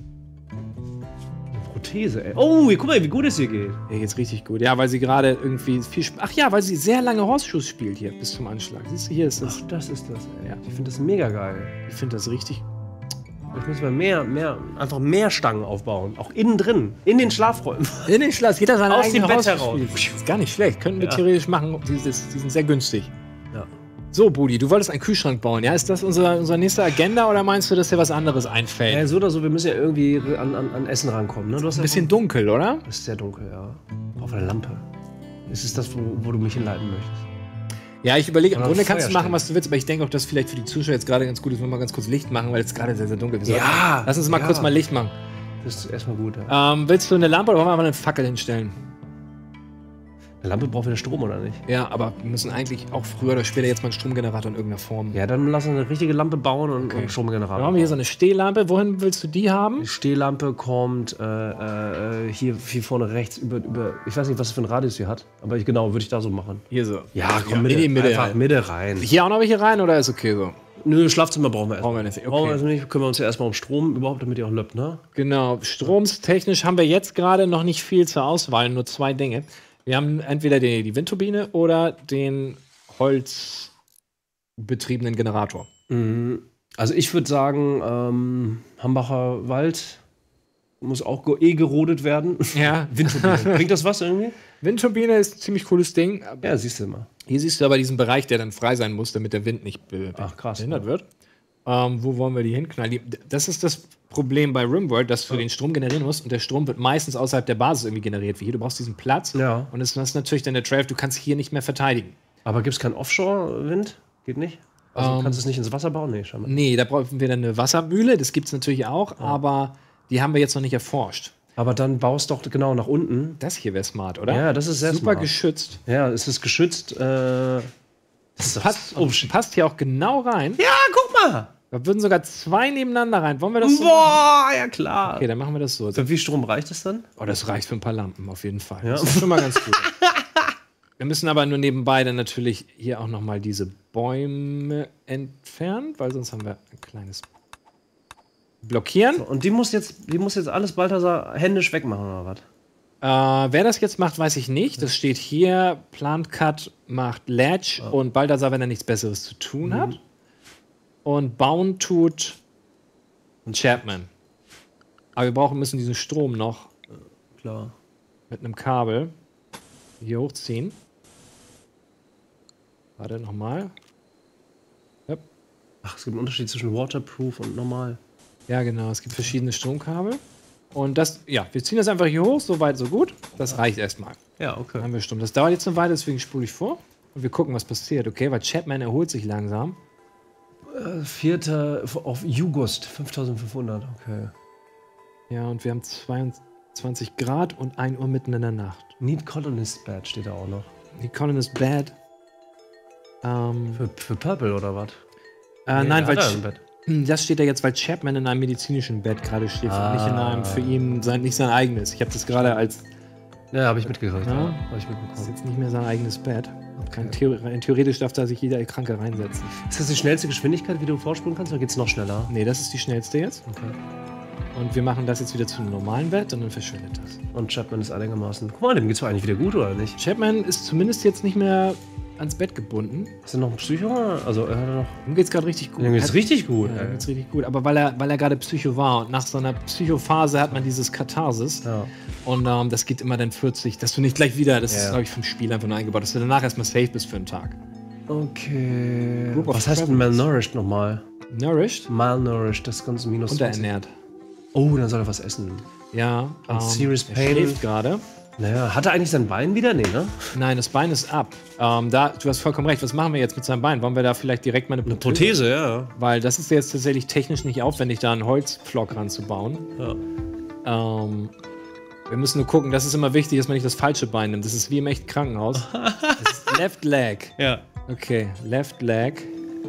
Prothese, ey. Oh, guck mal, wie gut es hier geht. Hier geht's richtig gut. Ja, weil sie gerade irgendwie viel. Ach ja, weil sie sehr lange Horseshoes spielt hier bis zum Anschlag. Siehst du, hier ist das. Ach, das ist das, ey. Ja. Ich finde das mega geil. Ich finde das richtig. Jetzt müssen wir einfach mehr Stangen aufbauen. Auch innen drin. In den Schlafräumen. In den Schlaf. Jeder seine Aus dem eigene Bett Horseshoes heraus. spielt. Das ist gar nicht schlecht. Könnten wir theoretisch machen. Die sind sehr günstig. Ja. So, Budi, du wolltest einen Kühlschrank bauen, ja? Ist das unsere nächste Agenda oder meinst du, dass dir was anderes einfällt? Ja, so oder so, wir müssen ja irgendwie an Essen rankommen. Ne? Du hast Ein bisschen dunkel, oder? ist sehr dunkel, ja. Auf einer Lampe. Ist es das, wo du mich hinleiten möchtest? Ja, ich überlege, im Oder Grunde Feuer kannst du machen, stellen. was du willst, aber ich denke auch, dass vielleicht für die Zuschauer jetzt gerade ganz gut ist, wenn wir mal ganz kurz Licht machen, weil es gerade sehr, sehr dunkel ist. Ja, Lass uns mal ja. kurz mal Licht machen. Das ist erstmal gut, ja. Willst du eine Lampe oder wollen wir einfach eine Fackel hinstellen? Eine Lampe braucht wieder Strom, oder nicht? Ja, aber wir müssen eigentlich auch früher oder später jetzt mal einen Stromgenerator in irgendeiner Form. Ja, dann lass uns eine richtige Lampe bauen und einen Dann Stromgenerator. haben wir hier so eine Stehlampe. Wohin willst du die haben? Die Stehlampe kommt hier vorne rechts über. Ich weiß nicht, was es für einen Radius hier hat, aber würde ich da so machen. Hier so. Ja, komm, in die Mitte. Einfach Halt. Mitte rein. Hier auch noch welche rein oder ist okay so? Nö, Schlafzimmer brauchen wir erst. Brauchen wir nicht. Brauchen wir Okay. erst nicht. Kümmern wir uns ja erstmal um Strom überhaupt, damit ihr auch löppt, ne? Genau. Stromstechnisch haben wir jetzt gerade noch nicht viel zur Auswahl, nur 2 Dinge. Wir haben entweder die Windturbine oder den holzbetriebenen Generator. Also ich würde sagen, Hambacher Wald muss auch gerodet werden. Ja. Windturbine. Bringt das was irgendwie? Windturbine ist ein ziemlich cooles Ding. Ja, siehst du mal. Hier siehst du aber diesen Bereich, der dann frei sein muss, damit der Wind nicht Ach, krass, behindert wird. Wo wollen wir die hinknallen? Das ist das Problem bei RimWorld, dass du den Strom generieren musst und der Strom wird meistens außerhalb der Basis irgendwie generiert. Wie hier, du brauchst diesen Platz Ja. und das ist natürlich dann der Trade, du kannst hier nicht mehr verteidigen. Aber gibt es keinen Offshore-Wind? Geht nicht? Also kannst du es nicht ins Wasser bauen? Nee, scheinbar. Nee, da brauchen wir dann eine Wassermühle, das gibt es natürlich auch, aber die haben wir jetzt noch nicht erforscht. Aber dann baust doch genau nach unten. Das hier wäre smart, oder? Ja, das ist sehr super smart. geschützt. Ja, es ist geschützt. Passt hier auch genau rein. Ja, guck mal! Da würden sogar 2 nebeneinander rein. Wollen wir das so machen? Boah, ja klar. Okay, dann machen wir das so. Für wie viel Strom reicht es dann? Oh, das reicht für ein paar Lampen, auf jeden Fall. Ja. Das ist schon mal ganz gut. Wir müssen aber nur nebenbei dann natürlich hier auch noch mal diese Bäume entfernen, weil sonst haben wir ein kleines Blockieren. Und die muss jetzt alles Balthasar händisch wegmachen, oder was? Wer das jetzt macht, weiß ich nicht. Das steht hier, Plant Cut macht Ledge und Balthasar, wenn er nichts Besseres zu tun hat. Und bauen tut Chapman. Aber müssen diesen Strom noch Klar. mit einem Kabel hier hochziehen. Warte, nochmal. Yep. Ach, es gibt einen Unterschied zwischen Waterproof und normal. Ja, genau. Es gibt verschiedene Stromkabel. Und das, ja, wir ziehen das einfach hier hoch, so weit, so gut. Das reicht erstmal. Ja, okay. Dann haben wir Strom. Das dauert jetzt eine Weile, deswegen spule ich vor. Und wir gucken, was passiert, okay? Weil Chapman erholt sich langsam. 4. auf Jugust, 5500, okay. Ja, und wir haben 22 Grad und 1 Uhr mitten in der Nacht. Need Colonist Badge steht da auch noch. Die Colonist Bad. Für Purple oder was? Nein, weil im Bett. das steht da jetzt, weil Chapman in einem medizinischen Bett gerade steht. Nicht in einem für ihn nicht sein eigenes. Ich habe das gerade als. Ja, habe ich mitgekriegt. Ja. Ja, hab ich Das ist mitbekommen. jetzt nicht mehr sein eigenes Bett. Theoretisch darf da sich jeder Kranke reinsetzen. Ist das die schnellste Geschwindigkeit, wie du vorspulen kannst, oder geht's noch schneller? Nee, das ist die schnellste jetzt. Okay. Und wir machen das jetzt wieder zu einem normalen Bett und dann verschwindet das. Und Chapman ist einigermaßen. Guck mal, dem geht's doch eigentlich wieder gut, oder nicht? Chapman ist zumindest jetzt nicht mehr ans Bett gebunden. Ist er noch ein Psycho? Also, er hat noch. Ihm geht's gerade richtig gut. Dem geht's richtig gut, Ja, ihm ey. geht's richtig gut. Aber weil er gerade Psycho war und nach so einer Psychophase hat man dieses Katharsis. Ja. Und das geht immer dann 40, dass du nicht gleich wieder, das Ja. ist glaube ich vom Spiel einfach nur eingebaut, dass du danach erstmal safe bist für einen Tag. Okay. Group of Was heißt denn Travelers. malnourished nochmal? Nourished, Malnourished, das ganze minus 20. unterernährt. Oh, dann soll er was essen. Ja, Serious er Pain. schläft gerade. Naja, hat er eigentlich sein Bein wieder? Nee, ne? Nein, das Bein ist ab. Du hast vollkommen recht. Was machen wir jetzt mit seinem Bein? Wollen wir da vielleicht direkt mal eine Prothese, ja. Weil das ist jetzt tatsächlich technisch nicht aufwendig, da einen Holzpflock ranzubauen. Ja. Wir müssen nur gucken, das ist immer wichtig, dass man nicht das falsche Bein nimmt. Das ist wie im echten Krankenhaus. Das ist Left Leg. Ja. Okay, Left Leg.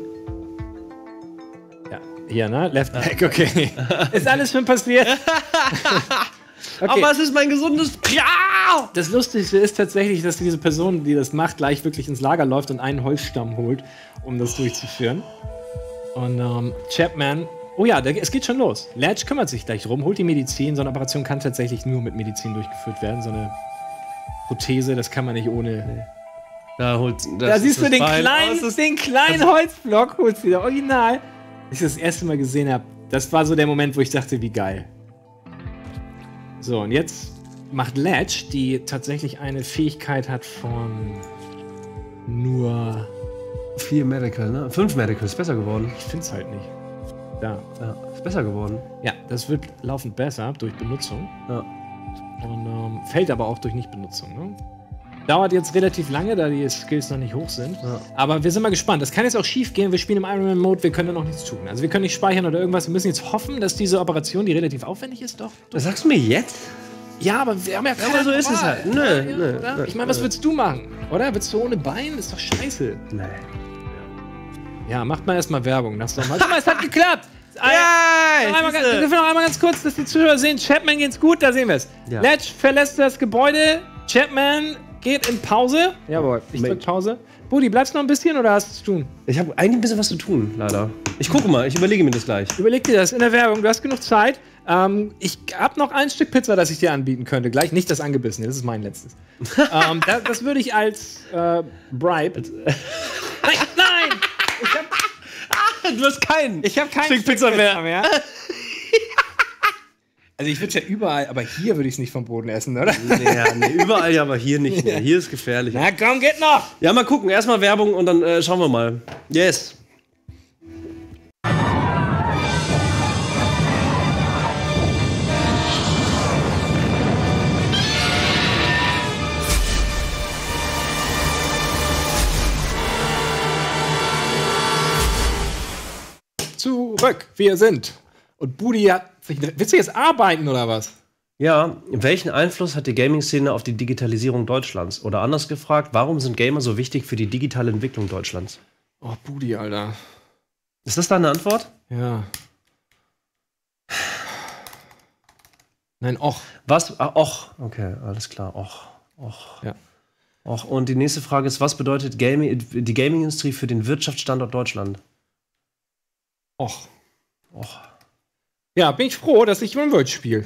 Ja, hier, ne? Left Leg, okay. Ist alles schon passiert? Okay. Aber es ist mein gesundes. Ja! Das Lustigste ist tatsächlich, dass diese Person, die das macht, gleich wirklich ins Lager läuft und einen Holzstamm holt, um das durchzuführen. Und Chapman, oh ja, es geht schon los. Ledge kümmert sich gleich drum, holt die Medizin. So eine Operation kann tatsächlich nur mit Medizin durchgeführt werden. So eine Prothese, das kann man nicht ohne. Da siehst du den kleinen Holzblock, holst wieder original. Als ich das erste Mal gesehen habe, das war so der Moment, wo ich dachte, wie geil. So, und jetzt macht Ledge, die tatsächlich eine Fähigkeit hat von nur. 4 Medical, ne? 5 Medical, ist besser geworden. Ich find's halt nicht. Da. Ja, ist besser geworden. Ja, das wird laufend besser durch Benutzung. Ja. Und fällt aber auch durch Nichtbenutzung. Ne? Dauert jetzt relativ lange, da die Skills noch nicht hoch sind. Ja. Aber wir sind mal gespannt. Das kann jetzt auch schief gehen. Wir spielen im Ironman-Mode, wir können da noch nichts tun. Also wir können nicht speichern oder irgendwas. Wir müssen jetzt hoffen, dass diese Operation, die relativ aufwendig ist, doch. Was sagst du mir jetzt? Ja, aber wir haben ja keine aber so ist es Wahl. halt. Nö, Ja, nö, oder? nö. Ich meine, was würdest du machen? Oder? Willst du ohne Bein? Ist doch scheiße. Nee. Ja, macht mal erstmal Werbung. Das doch mal. Guck mal, es hat geklappt. Ja, Wir dürfen noch einmal ganz kurz, dass die Zuhörer sehen, Chapman geht's gut, da sehen wir es. Ja. Ledge verlässt das Gebäude, Chapman geht in Pause. Jawohl, ich drück Pause. Budi, bleibst du noch ein bisschen oder hast du zu tun? Ich habe eigentlich ein bisschen was zu tun, leider. Ich gucke mal, ich überlege mir das gleich. Überleg dir das in der Werbung, du hast genug Zeit. Ich habe noch ein Stück Pizza, das ich dir anbieten könnte. Gleich nicht das angebissene, das ist mein letztes. Das würde ich als Bribe. Nein! Du hast keinen. Ich habe kein Stück Pizza mehr. Also ich würde es ja überall, aber hier würde ich es nicht vom Boden essen, oder? Nee, überall ja, aber hier nicht mehr. Hier ist gefährlich. Na komm, geht noch! Ja, mal gucken. Erstmal Werbung und dann schauen wir mal. Yes. Zurück, wir sind. Und Budi hat sich. Willst du jetzt arbeiten oder was? Ja, welchen Einfluss hat die Gaming-Szene auf die Digitalisierung Deutschlands? Oder anders gefragt, warum sind Gamer so wichtig für die digitale Entwicklung Deutschlands? Oh, Budi, Alter. Ist das deine Antwort? Ja. Nein, och. Was? Ah, och. Okay, alles klar. Och. Och. Ja. Och. Und die nächste Frage ist, was bedeutet die Gaming-Industrie für den Wirtschaftsstandort Deutschland? Och. Och. Ja, bin ich froh, dass ich RimWorld spiele.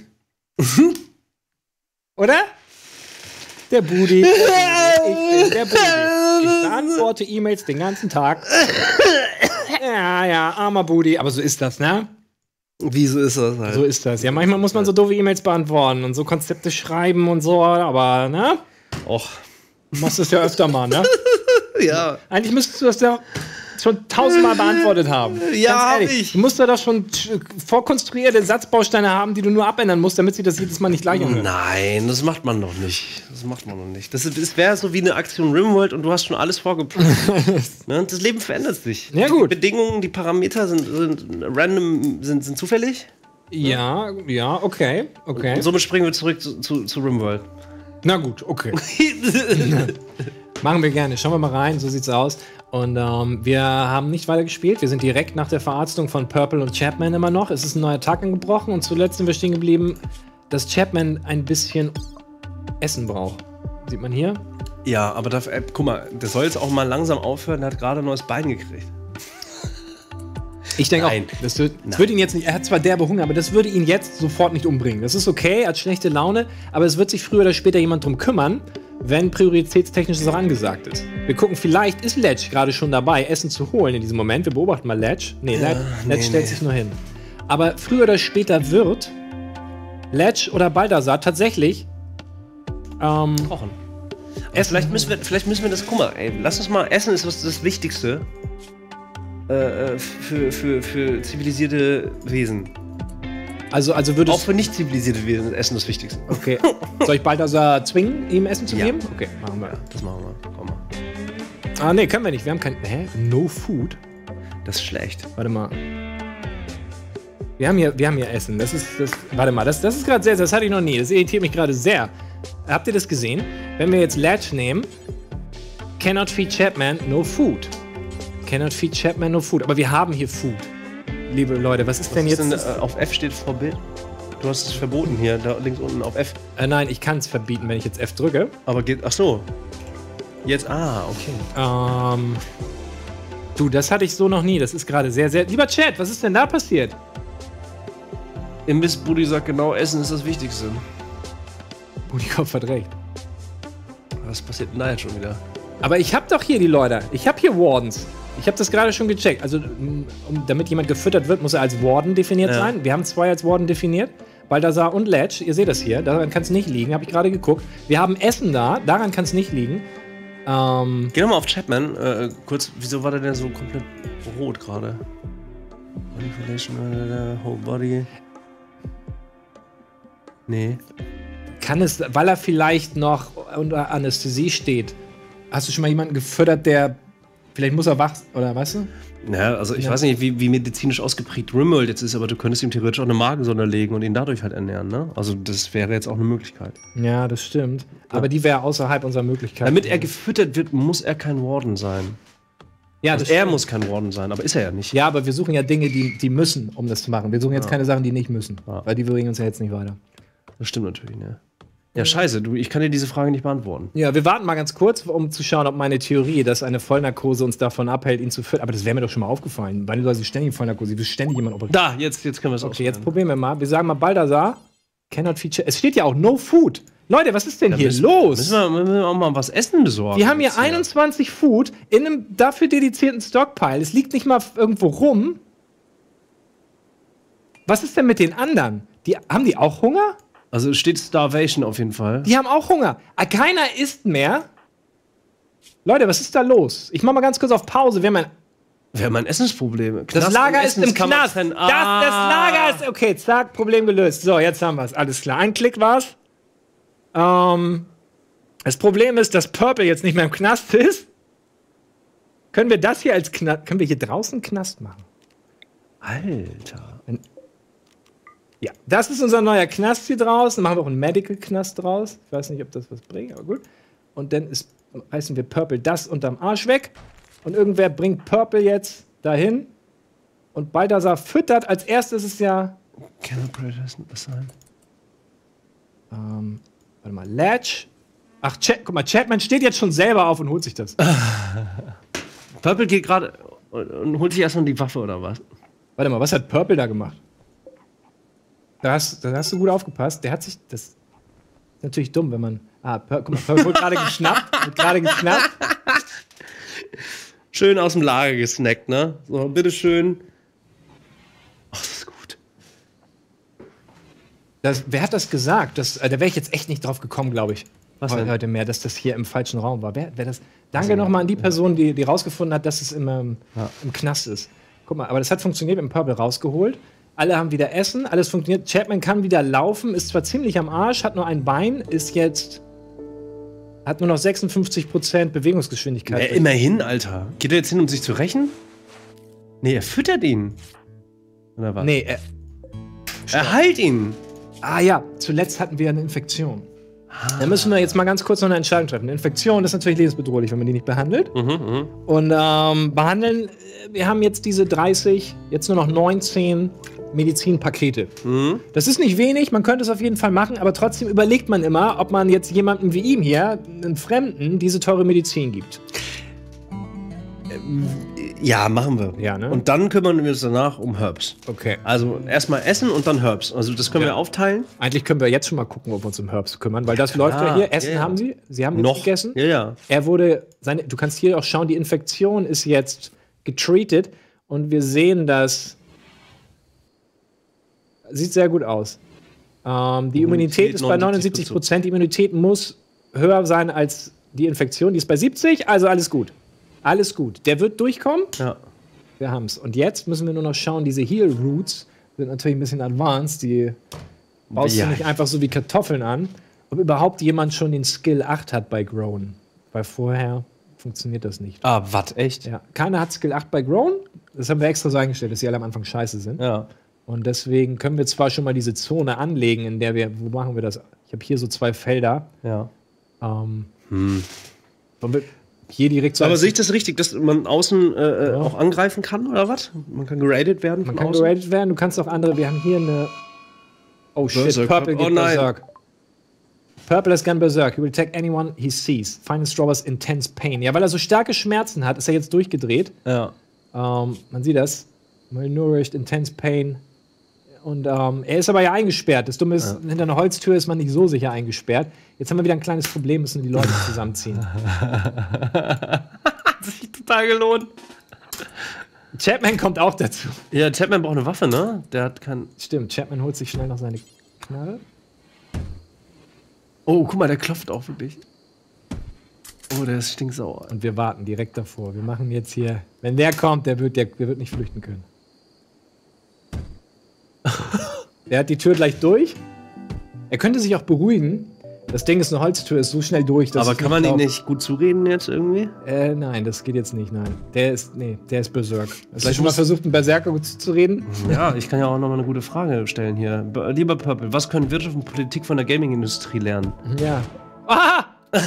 Oder? Der Budi. Ich bin der Budi. Ich beantworte E-Mails den ganzen Tag. Ja, armer Budi. Aber so ist das, ne? Wieso ist das halt? So ist das. Ja, manchmal muss man so doofe E-Mails beantworten und so Konzepte schreiben und so, aber, ne? Och. Du machst das ja öfter mal, ne? Ja. Eigentlich müsstest du das ja schon 1000-mal beantwortet haben. Ja, Ganz ehrlich, du musst da doch schon vorkonstruierte Satzbausteine haben, die du nur abändern musst, damit sie das jedes Mal nicht gleich anhören. Nein, das macht man doch nicht. Das wäre so wie eine Aktion Rimworld und du hast schon alles vorgeplant. Ne? Das Leben verändert sich. Ja, gut. Die Bedingungen, die Parameter sind random, sind zufällig. Ja, okay. Und somit springen wir zurück zu Rimworld. Na gut, okay. Machen wir gerne. Schauen wir mal rein, so sieht's aus. Und wir haben nicht weiter gespielt. Wir sind direkt nach der Verarztung von Purple und Chapman immer noch. Es ist ein neuer Tag angebrochen und zuletzt sind wir stehen geblieben, dass Chapman ein bisschen Essen braucht. Sieht man hier? Ja, aber guck mal, der soll jetzt auch mal langsam aufhören. Der hat gerade ein neues Bein gekriegt. Ich denke auch, Nein. das wird ihn jetzt nicht, er hat zwar derbe Hunger, aber das würde ihn jetzt sofort nicht umbringen. Das ist okay, er hat schlechte Laune, aber es wird sich früher oder später jemand drum kümmern, wenn prioritätstechnisch das auch angesagt ist. Wir gucken, vielleicht ist Ledge gerade schon dabei, Essen zu holen in diesem Moment. Wir beobachten mal Ledge. Ledge stellt sich nur hin. Aber früher oder später wird Ledge oder Balthasar tatsächlich Kochen. Vielleicht müssen wir das, guck mal, ey, lass uns mal, Essen ist das Wichtigste für zivilisierte Wesen. Also würde auch für nicht zivilisierte Wesen ist Essen das Wichtigste. Okay. Soll ich Balthasar zwingen, ihm Essen zu Ja. geben? Okay, machen wir. Ja, das machen wir. Komm mal. Ah, nee, können wir nicht. Wir haben kein. Hä? No food? Das ist schlecht. Warte mal. Wir haben hier Essen. Das ist. Warte mal, das ist gerade sehr. Das hatte ich noch nie. Das irritiert mich gerade sehr. Habt ihr das gesehen? Wenn wir jetzt Ledge nehmen, cannot feed Chapman, no food. Cannot feed Chapman, no food. Aber wir haben hier Food. Liebe Leute, was ist denn jetzt? Auf F steht Verbot. Du hast es verboten hier, da links unten auf F. Nein, ich kann es verbieten, wenn ich jetzt F drücke. Aber geht. Ach so. Jetzt. Okay. Du, das hatte ich so noch nie. Das ist gerade sehr, sehr. Lieber Chat, was ist denn da passiert? Imbissbudi sagt genau, Essen ist das Wichtigste. Budikopf hat recht. Was passiert denn da jetzt schon wieder? Aber ich hab doch hier die Leute. Ich hab hier Wardens. Ich habe das gerade schon gecheckt. Also, damit jemand gefüttert wird, muss er als Warden definiert sein. Wir haben 2 als Warden definiert. Balthasar und Ledge. Ihr seht das hier. Daran kann es nicht liegen. Habe ich gerade geguckt. Wir haben Essen da. Daran kann es nicht liegen. Geh doch mal auf Chapman. Kurz, wieso war der denn so komplett rot gerade? Manipulation, whole body. Nee. Kann es, weil er vielleicht noch unter Anästhesie steht. Hast du schon mal jemanden gefüttert, der vielleicht muss er wach, oder weißt du? Ja, also ich weiß nicht, wie medizinisch ausgeprägt Rimworld jetzt ist, aber du könntest ihm theoretisch auch eine Magensonde legen und ihn dadurch halt ernähren, ne? Also das wäre jetzt auch eine Möglichkeit. Ja, das stimmt. Aber die wäre außerhalb unserer Möglichkeit. Damit er gefüttert wird, muss er kein Warden sein. Ja, also er muss kein Warden sein, aber ist er ja nicht. Ja, aber wir suchen ja Dinge, die müssen, um das zu machen. Wir suchen jetzt keine Sachen, die nicht müssen. Ja. Weil die bringen uns ja jetzt nicht weiter. Das stimmt natürlich, ne? Ja, scheiße, ich kann dir diese Frage nicht beantworten. Ja, wir warten mal ganz kurz, um zu schauen, ob meine Theorie, dass eine Vollnarkose uns davon abhält, ihn zu füttern. Aber das wäre mir doch schon mal aufgefallen. Weil du hast ständig in Vollnarkose, du ständig jemand operiert. Da, jetzt können wir es Okay, jetzt probieren wir mal. Wir sagen mal Balthasar, cannot feature. Es steht ja auch no food. Leute, was ist denn hier los? Müssen wir auch mal was essen besorgen. Wir haben hier 21 Food in einem dafür dedizierten Stockpile. Es liegt nicht mal irgendwo rum. Was ist denn mit den anderen? Haben die auch Hunger? Also es steht Starvation auf jeden Fall. Die haben auch Hunger. Keiner isst mehr. Leute, was ist da los? Ich mach mal ganz kurz auf Pause. Wir haben ein Essensproblem. Das Lager ist im Knast. Das Lager ist... Okay, zack, Problem gelöst. So, jetzt haben wir es. Alles klar. Ein Klick war's. Das Problem ist, dass Purple jetzt nicht mehr im Knast ist. Können wir das hier als Knast... Können wir hier draußen Knast machen? Alter. Ja, das ist unser neuer Knast hier draußen. Machen wir auch einen Medical-Knast draus. Ich weiß nicht, ob das was bringt, aber gut. Und dann reißen wir Purple das unterm Arsch weg. Und irgendwer bringt Purple jetzt dahin. Und Balthasar füttert. Als erstes ist es ja... was sein? Warte mal, Ledge. Ach, guck mal, Chapman steht jetzt schon selber auf und holt sich das. Purple geht gerade und holt sich erstmal die Waffe, oder was? Warte mal, was hat Purple da gemacht? Da hast du gut aufgepasst. Der hat sich... Das ist natürlich dumm, wenn man... guck mal, Purple wurde gerade geschnappt. Schön aus dem Lager gesnackt, ne? So, bitteschön. Ach, das ist gut. Wer hat das gesagt? Da wäre ich jetzt echt nicht drauf gekommen, glaube ich. Was denn? Heute mehr, dass das hier im falschen Raum war. Wer das? Danke nochmal an die Person, die rausgefunden hat, dass es im Knast ist. Guck mal, aber das hat funktioniert, im Purple rausgeholt. Alle haben wieder Essen, alles funktioniert. Chapman kann wieder laufen, ist zwar ziemlich am Arsch, hat nur ein Bein, hat nur noch 56% Bewegungsgeschwindigkeit. Ja, immerhin, Alter. Geht er jetzt hin, um sich zu rächen? Nee, er füttert ihn. Oder was? Nee, Er heilt ihn. ja, zuletzt hatten wir eine Infektion. Da müssen wir jetzt mal ganz kurz noch eine Entscheidung treffen. Eine Infektion ist natürlich lebensbedrohlich, wenn man die nicht behandelt. Und behandeln, wir haben jetzt diese 30, jetzt nur noch 19 Medizinpakete. Das ist nicht wenig, man könnte es auf jeden Fall machen, aber trotzdem überlegt man immer, ob man jetzt jemandem wie ihm hier, einen Fremden, diese teure Medizin gibt. Ja, machen wir. Ja, ne? Und dann kümmern wir uns danach um Herbs. Okay. Also erstmal Essen und dann Herbs. Also das können wir aufteilen. Eigentlich können wir jetzt schon mal gucken, ob wir uns um Herbs kümmern, weil das läuft ja hier. Essen haben sie. Sie haben Noch jetzt gegessen. Ja, ja. Er wurde, du kannst hier auch schauen, die Infektion ist jetzt getreated und wir sehen, das sieht sehr gut aus. Die Immunität ist bei 79%. Die Immunität muss höher sein als die Infektion. Die ist bei 70, also alles gut. Alles gut. Der wird durchkommen. Ja. Wir haben's. Und jetzt müssen wir nur noch schauen, diese Heal Roots sind natürlich ein bisschen advanced. Die baust du nicht einfach so wie Kartoffeln an. Ob überhaupt jemand schon den Skill 8 hat bei Grown. Weil vorher funktioniert das nicht. Ah, was, echt? Ja. Keiner hat Skill 8 bei Grown. Das haben wir extra so eingestellt, dass sie alle am Anfang scheiße sind. Ja. Und deswegen können wir zwar schon mal diese Zone anlegen, in der wo machen wir das? Ich habe hier so 2 Felder. Ja. Wollen wir hier direkt so. Aber sehe ich das richtig, dass man außen auch angreifen kann, oder was? Man kann geradet werden Man von kann außen? geradet werden, du kannst auch andere. Wir haben hier eine. Oh shit, Berserk. Purple geht Oh nein. Berserk. Purple has gone Berserk. He will attack anyone he sees. Find Strawber's intense pain. Ja, weil er so starke Schmerzen hat, ist er jetzt durchgedreht. Ja. Man sieht das. Malnourished, intense pain. Und er ist aber ja eingesperrt. Das Dumme ist, hinter einer Holztür ist man nicht so sicher eingesperrt. Jetzt haben wir wieder ein kleines Problem, müssen die Leute zusammenziehen. Hat sich total gelohnt. Chapman kommt auch dazu. Ja, Chapman braucht eine Waffe, ne? Der hat kein. Stimmt, Chapman holt sich schnell noch seine Knarre. Oh, guck mal, der klopft auch wirklich. Oh, der ist stinksauer. Und wir warten direkt davor. Wir machen jetzt hier. Wenn der kommt, der wird nicht flüchten können. Der hat die Tür gleich durch. Er könnte sich auch beruhigen. Das Ding ist, eine Holztür ist so schnell durch. Dass Aber kann man ihn nicht gut zureden jetzt irgendwie? Nein, das geht jetzt nicht, nein. Der ist Berserk. Hast du schon mal versucht, einen Berserker gut zu reden? Ja, ich kann ja auch noch mal eine gute Frage stellen hier. Lieber Purple, was können Wirtschaft und Politik von der Gaming-Industrie lernen? Ja. Ah!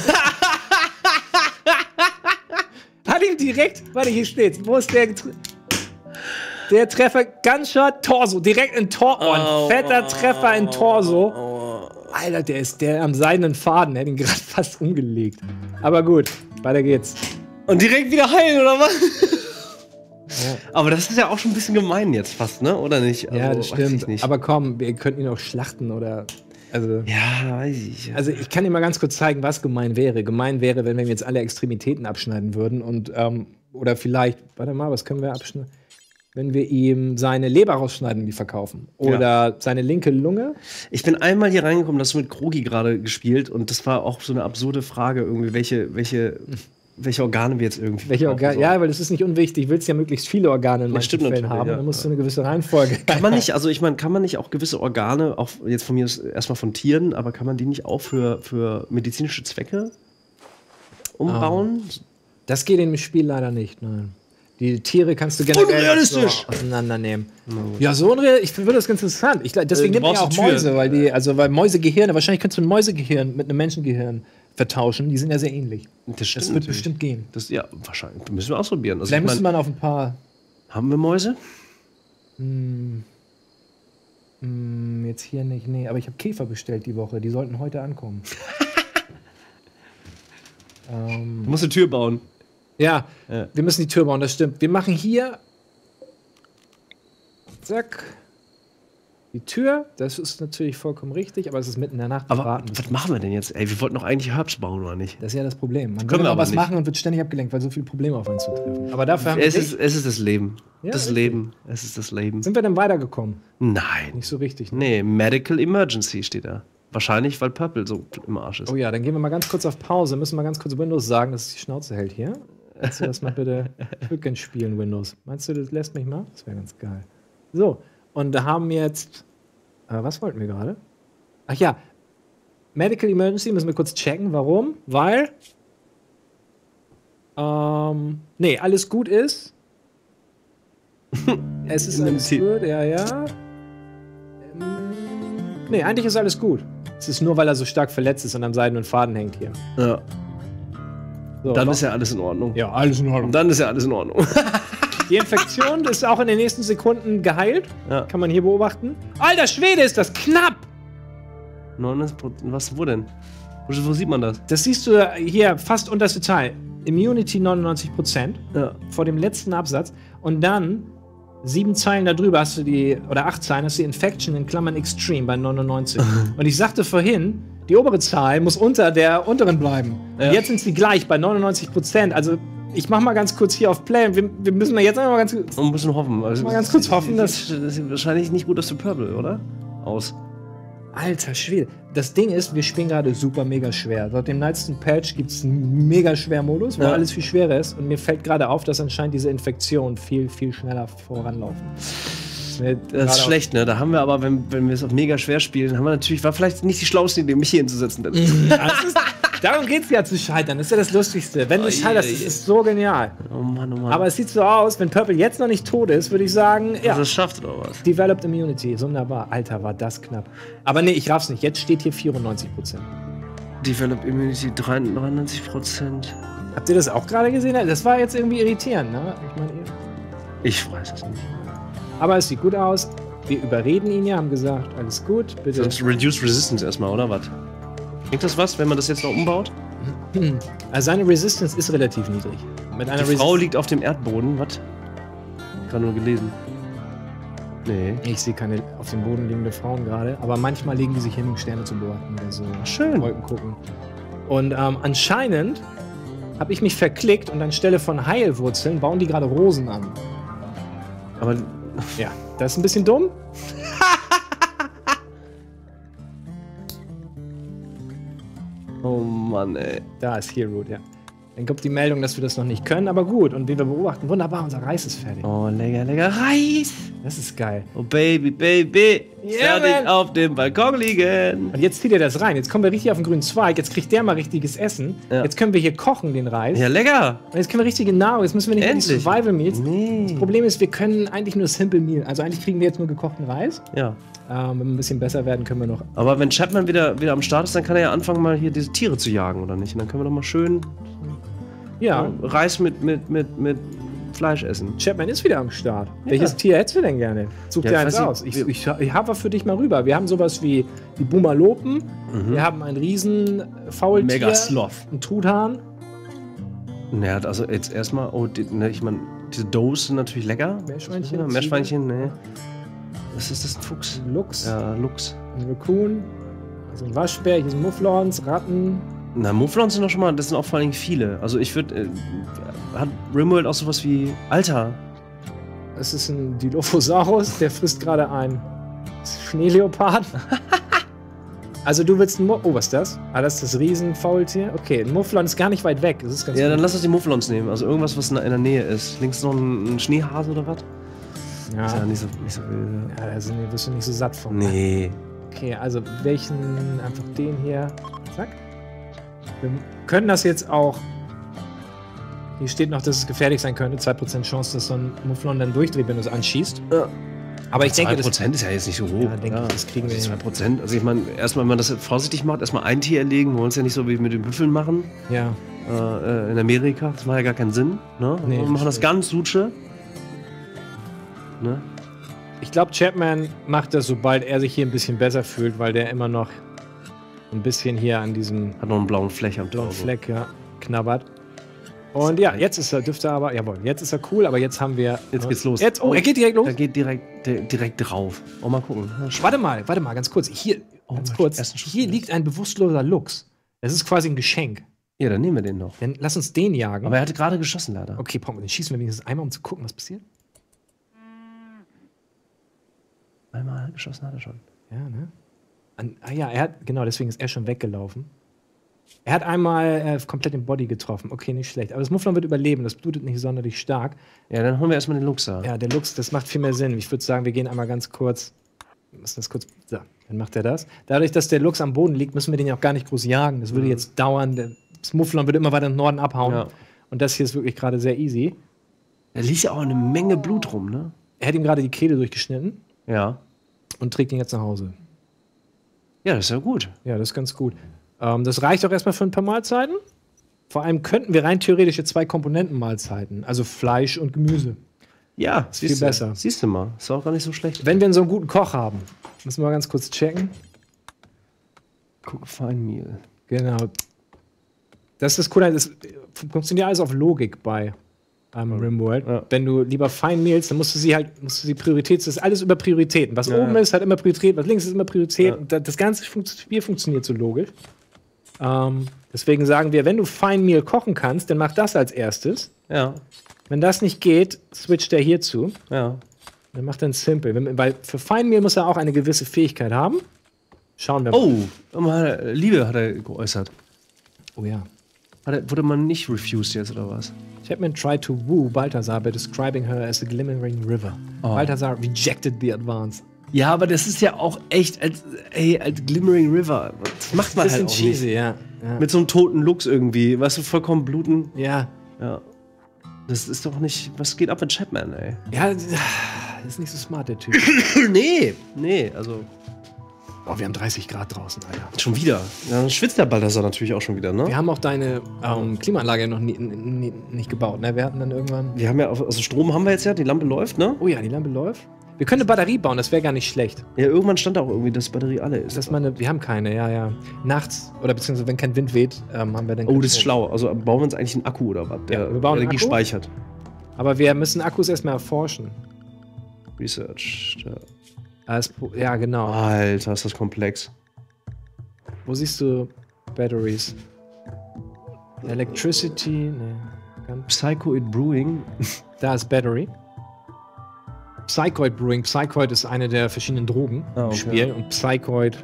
Hat ihm direkt. Warte, hier steht's. Wo ist der? Der Treffer, Gunshot, Torso. Direkt in Torohren. Fetter Treffer in Torso. Alter, der ist am seidenen Faden. Der hat ihn gerade fast umgelegt. Aber gut, weiter geht's. Und direkt wieder heilen, oder was? Ja. Aber das ist ja auch schon ein bisschen gemein jetzt fast, ne? Oder nicht? Also, ja, das weiß ich stimmt. nicht. Aber komm, wir könnten ihn auch schlachten oder. Also, ja, weiß ich. Ja. Also ich kann dir mal ganz kurz zeigen, was gemein wäre. Gemein wäre, wenn wir jetzt alle Extremitäten abschneiden würden und oder vielleicht, warte mal, was können wir abschneiden? Wenn wir ihm seine Leber rausschneiden und die verkaufen. Oder seine linke Lunge. Ich bin einmal hier reingekommen, das hast du mit Krogi gerade gespielt und das war auch so eine absurde Frage irgendwie, welche Organe wir jetzt irgendwie Welche Organe? so. Ja, weil das ist nicht unwichtig. Du willst ja möglichst viele Organe in manchen Fällen haben. Ja. Dann musst du eine gewisse Reihenfolge. Kann man nicht, also ich meine, kann man nicht auch gewisse Organe, auch jetzt von mir erstmal von Tieren, aber kann man die nicht auch für medizinische Zwecke umbauen? Das geht in dem Spiel leider nicht, nein. Die Tiere kannst du generell unrealistisch so auseinandernehmen. Ja, so unrealistisch. Ich finde das ganz interessant. Deswegen nimmt man ja auch Mäuse, weil Mäusegehirne, wahrscheinlich könntest du ein Mäusegehirn mit einem Menschengehirn vertauschen. Die sind ja sehr ähnlich. Das wird bestimmt gehen. Ja, wahrscheinlich. Das müssen wir ausprobieren. Also Vielleicht müsste man auf ein paar. Haben wir Mäuse? Jetzt hier nicht. Nee, aber ich habe Käfer bestellt die Woche. Die sollten heute ankommen. Du musst eine Tür bauen. Ja, wir müssen die Tür bauen, das stimmt. Wir machen hier. Zack. Die Tür, das ist natürlich vollkommen richtig, aber es ist mitten in der Nacht. Aber was machen wir denn jetzt? Ey, wir wollten doch eigentlich Herbst bauen, oder nicht? Das ist ja das Problem. Man Können will wir aber was nicht. machen und wird ständig abgelenkt, weil so viele Probleme auf einen zutreffen. Aber dafür haben wir Es ist das Leben. Ja, das richtig. Leben. Es ist das Leben. Sind wir denn weitergekommen? Nein. Nicht so richtig. Ne? Nee, Medical Emergency steht da. Wahrscheinlich, weil Purple so im Arsch ist. Oh ja, dann gehen wir mal ganz kurz auf Pause. Müssen wir ganz kurz Windows sagen, dass es die Schnauze hält hier. Kannst du das mal bitte? Ich würde gerne spielen, Windows. Meinst du, das lässt mich mal? Das wäre ganz geil. So, und da haben wir jetzt. Was wollten wir gerade? Ach ja, Medical Emergency müssen wir kurz checken. Warum? Weil. Nee, alles gut ist. Es ist alles gut, ja. Nee, eigentlich ist alles gut. Es ist nur, weil er so stark verletzt ist und am seidenen Faden hängt hier. Ja. So, Dann noch- ist ja alles in Ordnung. ja, alles in Ordnung. Dann ist ja alles in Ordnung. Die Infektion ist auch in den nächsten Sekunden geheilt. Ja. Kann man hier beobachten. Alter Schwede, ist das knapp! 99%. Wo denn? Wo sieht man das? Das siehst du hier fast unterste Teil. Immunity 99% Ja. vor dem letzten Absatz. Und dann 7 Zeilen darüber hast du die, oder 8 Zeilen hast du die Infection in Klammern Extreme bei 99. Und ich sagte vorhin, die obere Zahl muss unter der unteren bleiben. Ja. Und jetzt sind sie gleich bei 99%. Also ich mach mal ganz kurz hier auf Play. Wir müssen mal jetzt einmal ganz kurz. Man muss nur hoffen. Also, Mal ganz kurz hoffen, dass- Das sieht wahrscheinlich nicht gut aus für Purple, oder? Aus. Alter Schwede. Das Ding ist, wir spielen gerade super mega schwer. Seit dem letzten Patch gibt es einen mega schwer Modus, wo Ja. alles viel schwerer ist. Und mir fällt gerade auf, dass anscheinend diese Infektionen viel, viel schneller voranlaufen. Das ist schlecht, ne? Da haben wir aber, wenn wir es auf mega schwer spielen, haben wir natürlich, war vielleicht nicht die schlauste Idee, mich hier hinzusetzen. Denn Darum geht es ja zu scheitern. Das ist ja das Lustigste. Wenn du scheiterst, das ist so genial. oh Mann, oh Mann. Aber es sieht so aus, wenn Purple jetzt noch nicht tot ist, würde ich sagen, ja. Also es schafft oder was? Developed Immunity, ist wunderbar. Alter, war das knapp. Aber nee, ich raff's nicht. Jetzt steht hier 94%. Develop Immunity 93%. Habt ihr das auch gerade gesehen? Das war jetzt irgendwie irritierend, ne? Ich meine, Ich weiß es nicht. aber es sieht gut aus. Wir überreden ihn ja, haben gesagt, alles gut, bitte. Sonst Reduced Resistance erstmal, oder was? Bringt das was, wenn man das jetzt noch umbaut? Also seine Resistance ist relativ niedrig. Mit einer Die Frau liegt auf dem Erdboden, was? Gerade nur gelesen. Nee. Ich sehe keine auf dem Boden liegende Frauen gerade, aber manchmal legen die sich hin, um Sterne zu beobachten oder so. Schön. Wolken gucken. Und anscheinend habe ich mich verklickt und anstelle von Heilwurzeln bauen die gerade Rosen an. Aber Ja, das ist ein bisschen dumm. oh Mann, ey. Da ist Heroot, ja. Dann kommt die Meldung, dass wir das noch nicht können, aber gut. Und wie wir beobachten, wunderbar, unser Reis ist fertig. Oh, lecker Reis. Das ist geil. Oh, Baby. Yeah, fertig man. auf dem Balkon liegen. Und jetzt zieht er das rein. Jetzt kommen wir richtig auf den grünen Zweig. Jetzt kriegt der mal richtiges Essen. Ja. Jetzt können wir hier kochen, den Reis. Ja, lecker. Und jetzt können wir richtige Nahrung. Jetzt müssen wir nicht in die Endlich. Survival Meals. Nee. Das Problem ist, wir können eigentlich nur Simple Meal. Also eigentlich kriegen wir jetzt nur gekochten Reis. Ja. Wenn wir ein bisschen besser werden, können wir noch. Aber wenn Chapman wieder am Start ist, dann kann er ja anfangen, mal hier diese Tiere zu jagen, oder nicht? Und dann können wir doch mal schön Ja, Reis mit Fleisch essen. Chapman ist wieder am Start. Welches Tier hättest du denn gerne? Such Ja, dir ich eins weiß aus. nicht, Ich habe was für dich mal rüber. Wir haben sowas wie die Bumalopen. Wir haben einen riesen Faultier. Megasloth. Einen Truthahn. Naja, also jetzt erstmal, ich meine, diese Doughs sind natürlich lecker. Meerschweinchen, Ja, Meerschweinchen, ne. Was ist das? Ein Fuchs? Ein Luchs. Ja, Luchs. Ein Raccoon. Also ein Waschbär. Hier sind Mufflons, Ratten. Na, Mufflons sind doch schon mal, das sind auch vor allen Dingen viele. Also ich würde, hat Rimworld auch sowas wie, Alter, Das ist ein Dilophosaurus. Der frisst gerade einen Schneeleopard. Also du willst ein Oh, was ist das? Ah, das ist das Riesenfaultier. Okay, ein Mufflon ist gar nicht weit weg. Das ist ganz ja, gut. dann lass uns die Mufflons nehmen. Also irgendwas, was in der Nähe ist. Links noch ein Schneehase oder was? Ja, Ist ja nicht so wild. ja, da wirst du nicht so satt von. Nee. Okay, also welchen, einfach den hier. Zack. Wir können das jetzt auch. Hier steht noch, dass es gefährlich sein könnte. 2% Chance, dass so ein Mufflon dann durchdreht, wenn du es anschießt. Ja. Aber ich denke, das 2% ist ja jetzt nicht so hoch. Ja, denke ich, das kriegen wir hin. 2%. Also ich meine, erstmal, wenn man das vorsichtig macht, erstmal ein Tier erlegen. Wir wollen es ja nicht so wie mit den Büffeln machen. Ja. In Amerika. Das macht ja gar keinen Sinn. Ne? Nee, wir machen das verstehe. ganz suche. Ne? Ich glaube, Chapman macht das, sobald er sich hier ein bisschen besser fühlt, weil der immer noch ein bisschen hier an diesem Hat noch einen blauen Fleck am blauen Torso. Fleck ja, knabbert. Und ja, jetzt ist er, dürfte er aber, jawohl, jetzt ist er cool, aber jetzt haben wir. Jetzt geht's los. Jetzt, er geht direkt los. Er geht direkt drauf. Oh, mal gucken. Warte mal, ganz kurz. Hier, ganz kurz. Hier liegt ein bewusstloser Lux. Das ist quasi ein Geschenk. Ja, dann nehmen wir den noch. Dann lass uns den jagen. Aber er hatte gerade geschossen, leider. Okay, Pong, dann schießen wir wenigstens einmal, um zu gucken, was passiert. Einmal geschossen hat er schon. Ja, ne? Genau, deswegen ist er schon weggelaufen. Er hat einmal komplett den Body getroffen. Okay, nicht schlecht. Aber das Mufflon wird überleben, das blutet nicht sonderlich stark. Ja, dann holen wir erstmal den Luxer. Ja, der Lux, das macht viel mehr Sinn. Ich würde sagen, wir gehen einmal ganz kurz. Wir müssen das kurz. So, dann macht er das. Dadurch, dass der Lux am Boden liegt, müssen wir den ja auch gar nicht groß jagen. Das würde jetzt dauern. Das Mufflon würde immer weiter in den Norden abhauen. Ja. Und das hier ist wirklich gerade sehr easy. Da liegt ja auch eine Menge Blut rum, ne? Er hat ihm gerade die Kehle durchgeschnitten. Ja. Und trägt ihn jetzt nach Hause. Ja, das ist ja gut. Ja, das ist ganz gut. Das reicht auch erstmal für ein paar Mahlzeiten. Vor allem könnten wir rein theoretisch jetzt 2 Komponenten-Mahlzeiten, also Fleisch und Gemüse. Ja, ist viel besser. Siehst du mal, ist auch gar nicht so schlecht. Wenn wir so einen guten Koch haben, müssen wir mal ganz kurz checken. Guck, Feinmehl. Genau. Das ist das Coole, das funktioniert alles auf Logik bei Rimworld. Ja. Wenn du lieber fein mehlst, dann musst du die Priorität, das ist alles über Prioritäten. Was oben ist, hat immer Priorität, was links ist immer Priorität. Ja. Und das ganze Spiel funktioniert so logisch. Deswegen sagen wir, wenn du Feinmehl kochen kannst, dann mach das als erstes. Ja. Wenn das nicht geht, switcht er hierzu. Ja. Dann macht er Simple. Weil für Feinmehl muss er auch eine gewisse Fähigkeit haben. Schauen wir mal. Oh, Liebe hat er geäußert. Oh ja. Wurde man nicht refused jetzt, oder was? Chapman tried to woo Balthazar by describing her as a glimmering river. Oh. Balthazar rejected the advance. Ja, aber das ist ja auch echt als Glimmering River. Das macht man halt auch cheesy, nicht. Ja. Mit so einem toten Lux irgendwie. Weißt du, vollkommen bluten. Ja. Das ist doch nicht... Was geht ab mit Chapman, ey? Ja, das ist nicht so smart, der Typ. Nee, also... Oh, wir haben 30 Grad draußen, Alter. Schon wieder. Ja, dann schwitzt der Balthasar natürlich auch schon wieder, ne? Wir haben auch deine Klimaanlage noch nicht gebaut, ne? Wir hatten dann irgendwann... Wir haben ja, also Strom haben wir jetzt ja, die Lampe läuft, ne? Oh ja, die Lampe läuft. Wir können eine Batterie bauen, das wäre gar nicht schlecht. Ja, irgendwann stand da auch irgendwie, dass die Batterie alle ist. Wir haben keine, ja. Nachts, oder beziehungsweise wenn kein Wind weht, haben wir dann... Oh, das ist schlau. Also bauen wir uns eigentlich einen Akku oder was? Ja, wir bauen Energie speichert. Aber wir müssen Akkus erstmal erforschen. Research. Ja, genau. Alter, ist das komplex. Wo siehst du Batteries? Electricity? Nee. Psychoid Brewing. Da ist Battery. Psychoid Brewing. Psychoid ist eine der verschiedenen Drogen im Spiel. Und Psychoid,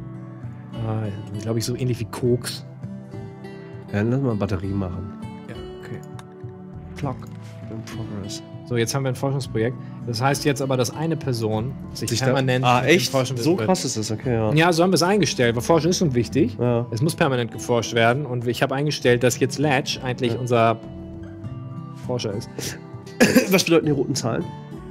glaube ich, so ähnlich wie Koks. Ja, dann lass mal Batterie machen. Ja, okay. Clock in progress. So, jetzt haben wir ein Forschungsprojekt. Das heißt jetzt aber, dass eine Person sich permanent echt? So krass ist das, okay, ja. Ja, so haben wir es eingestellt, weil Forschen ist schon wichtig. Ja. Es muss permanent geforscht werden und ich habe eingestellt, dass jetzt Latch eigentlich unser Forscher ist. Was bedeuten die roten Zahlen?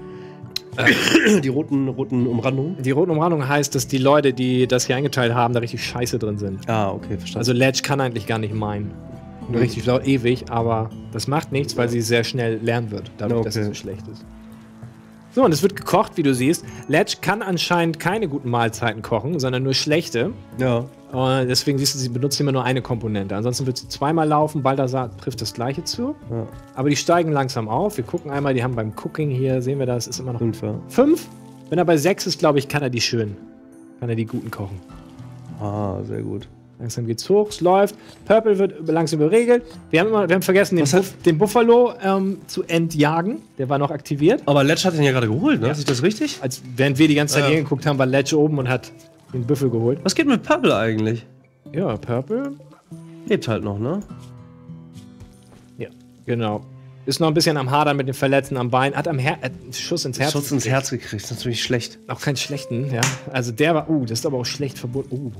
Die roten Umrandungen? Die roten Umrandungen heißt, dass die Leute, die das hier eingeteilt haben, da richtig scheiße drin sind. Ah, okay, verstanden. Also Latch kann eigentlich gar nicht meinen. Richtig laut, ewig, aber das macht nichts, weil sie sehr schnell lernen wird, dadurch, dass sie so schlecht ist. So, und es wird gekocht, wie du siehst. Latch kann anscheinend keine guten Mahlzeiten kochen, sondern nur schlechte. Ja. Und deswegen siehst du, sie benutzt immer nur eine Komponente. Ansonsten wird sie zweimal laufen, Balthasar trifft das gleiche zu. Ja. Aber die steigen langsam auf. Wir gucken einmal, die haben beim Cooking hier, sehen wir das, ist immer noch 5. Ja. 5? Wenn er bei 6 ist, glaube ich, kann er die guten kochen. Ah, sehr gut. Langsam geht's hoch, es läuft. Purple wird langsam überregelt. Wir haben vergessen, den Buffalo zu entjagen. Der war noch aktiviert. Aber Latch hat den ja gerade geholt, ne? Ja. Ist das richtig? Während wir die ganze Zeit hingeguckt haben, war Latch oben und hat den Büffel geholt. Was geht mit Purple eigentlich? Ja, Purple lebt halt noch, ne? Ja, genau. Ist noch ein bisschen am Hadern mit den Verletzten am Bein. Hat einen Schuss ins Herz gekriegt. Das ist natürlich schlecht. Auch keinen schlechten, ja. Also der war, das ist aber auch schlecht verbunden.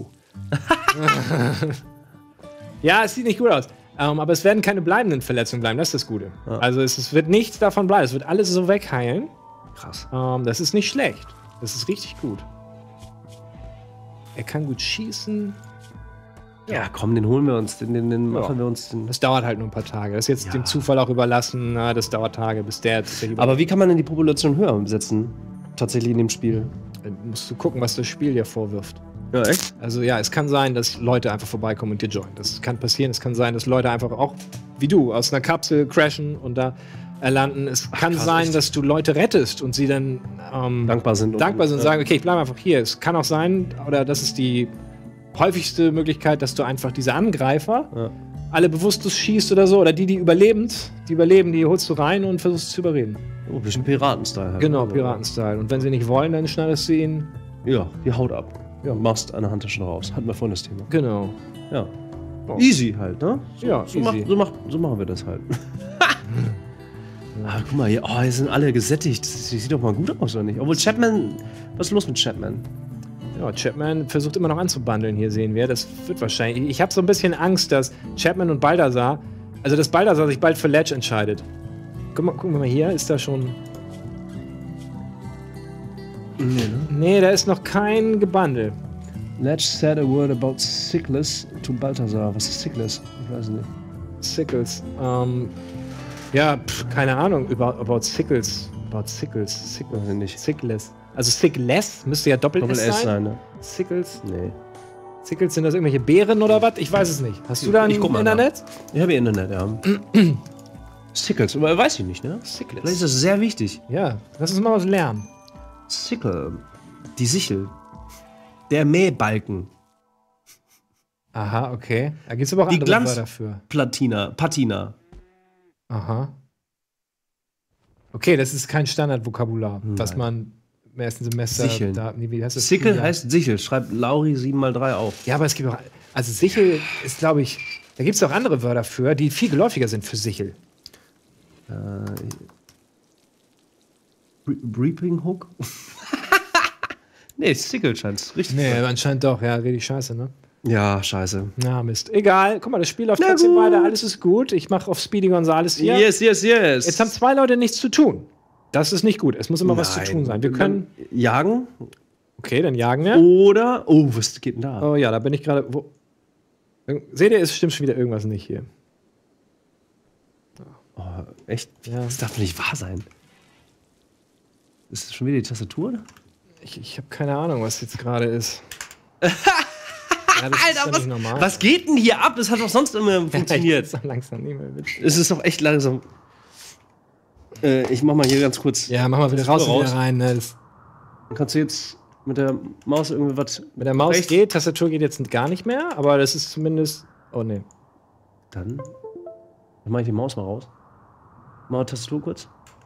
Ja, es sieht nicht gut aus. Aber es werden keine bleibenden Verletzungen bleiben, das ist das Gute. Ja. Also es wird nichts davon bleiben. Es wird alles so wegheilen. Krass. Das ist nicht schlecht. Das ist richtig gut. Er kann gut schießen. Ja, komm, den holen wir uns. Den machen wir uns. Das dauert halt nur ein paar Tage. Das ist jetzt dem Zufall auch überlassen. Na, das dauert Tage, bis der Aber wie kann man denn die Population höher setzen? Tatsächlich in dem Spiel? Musst du gucken, was das Spiel dir vorwirft. Ja, echt? Also ja, es kann sein, dass Leute einfach vorbeikommen und dir joinen. Das kann passieren. Es kann sein, dass Leute einfach auch, wie du, aus einer Kapsel crashen und da landen. Es kann krass, sein, echt? dass du Leute rettest und sie dann Dankbar sind. und sagen, okay, ich bleibe einfach hier. Es kann auch sein, oder das ist die häufigste Möglichkeit, dass du einfach diese Angreifer alle bewusstlos schießt oder so, oder die überleben, die holst du rein und versuchst zu überreden. Oh, ein bisschen Piraten-Style. Halt. Genau, Piraten-Style. Und wenn sie nicht wollen, dann schneidest du ihn. Ja, die Haut ab. Ja, machst eine Handtasche raus. Hatten wir vorhin das Thema. Genau. Ja. Oh. Easy halt, ne? Ja, so, easy. so machen wir das halt. Ah, guck mal, hier, oh, hier sind alle gesättigt. Das sieht doch mal gut aus, oder nicht? Obwohl Chapman, was ist los mit Chapman? Ja, Chapman versucht immer noch anzubandeln, hier sehen wir. Das wird wahrscheinlich. Ich habe so ein bisschen Angst, dass Chapman und Baldassar, also dass Baldassar sich bald für Ledge entscheidet. Gucken wir mal hier, ist da schon. Nee, ne? Nee, da ist noch kein Gebandel. Ledge said a word about Sickles to Balthasar. Was ist Sickles? Ich weiß nicht. Sickles. Ja, keine Ahnung. About Sickles. About Sickles. Weiß ich nicht. Sickless. Also Sickless müsste ja Doppel-S sein. Ne? Sickles. Nee. Sickles, sind das irgendwelche Beeren oder was? Ich weiß es nicht. Hast du da ein Ich guck mal Internet? Ich habe Internet, ja. Sickles, aber weiß ich nicht, ne? Sickles. Vielleicht ist das sehr wichtig. Ja, lass uns mal was lernen. Sickle. Die Sichel. Der Mähbalken. Aha, okay. Da gibt es aber auch Die andere Glanz- Wörter für. Patina. Aha. Okay, das ist kein Standardvokabular, was Nein. man im ersten Semester Sicheln. wie heißt das? Sickle Ja. heißt Sichel. Schreibt Lauri 7x3 auf. Ja, aber es gibt auch. Also Sichel ist, glaube ich. Da gibt es auch andere Wörter für, die viel geläufiger sind für Sichel. Reaping Hook? Nee, Sickle scheint's. Richtig. Nee, anscheinend doch. Ja, richtig scheiße, ne? Ja, scheiße. Na, Mist. Egal. Guck mal, das Spiel läuft Na trotzdem gut. weiter. Alles ist gut. Ich mache auf Speedy Gonzales hier. Yes. Jetzt haben 2 Leute nichts zu tun. Das ist nicht gut. Es muss immer was zu Nein. tun sein. Wir können. Jagen Okay, dann jagen wir. oder. Oh, was geht denn da? Oh ja, da bin ich gerade. Seht ihr, es stimmt schon wieder irgendwas nicht hier. Oh, echt? Ja. Das darf doch nicht wahr sein. Ist das schon wieder die Tastatur? Ich habe keine Ahnung, was jetzt gerade ist. Ja, das ist ja nicht normal. Was geht denn hier ab? Das hat doch sonst immer Ja, funktioniert. ich langsam nicht mehr witzig. Es ist doch echt langsam. Ich mach mal hier ganz kurz. Ja, mach mal wieder raus und raus. wieder rein. Ne? Das, Kannst du jetzt mit der Maus irgendwie was. mit der Maus rechts? geht, Tastatur geht jetzt gar nicht mehr, aber das ist zumindest. Oh ne. Dann mach ich die Maus mal raus. Mach mal Tastatur kurz.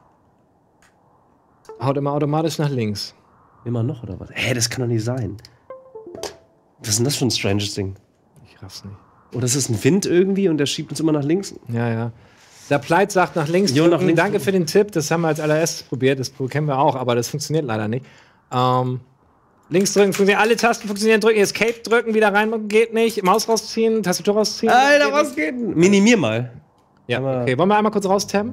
Haut immer automatisch nach links. Immer noch oder was? Hä, das kann doch nicht sein. Was ist denn das für ein stranges Ding? Ich raff's nicht. Oder ist das ein Wind irgendwie und der schiebt uns immer nach links? Ja, ja. Der Pleit sagt nach links. Jo, nach drücken. links. Danke für den Tipp. Das haben wir als allererstes probiert. Das kennen wir auch, aber das funktioniert leider nicht. Links drücken, funktioniert. Alle Tasten funktionieren. Drücken. Escape drücken, wieder rein. Geht nicht. Maus rausziehen, Tastatur rausziehen. Alter, geht was nicht. geht denn? Minimier mal. Ja, Aber- okay. Wollen wir einmal kurz raustabben?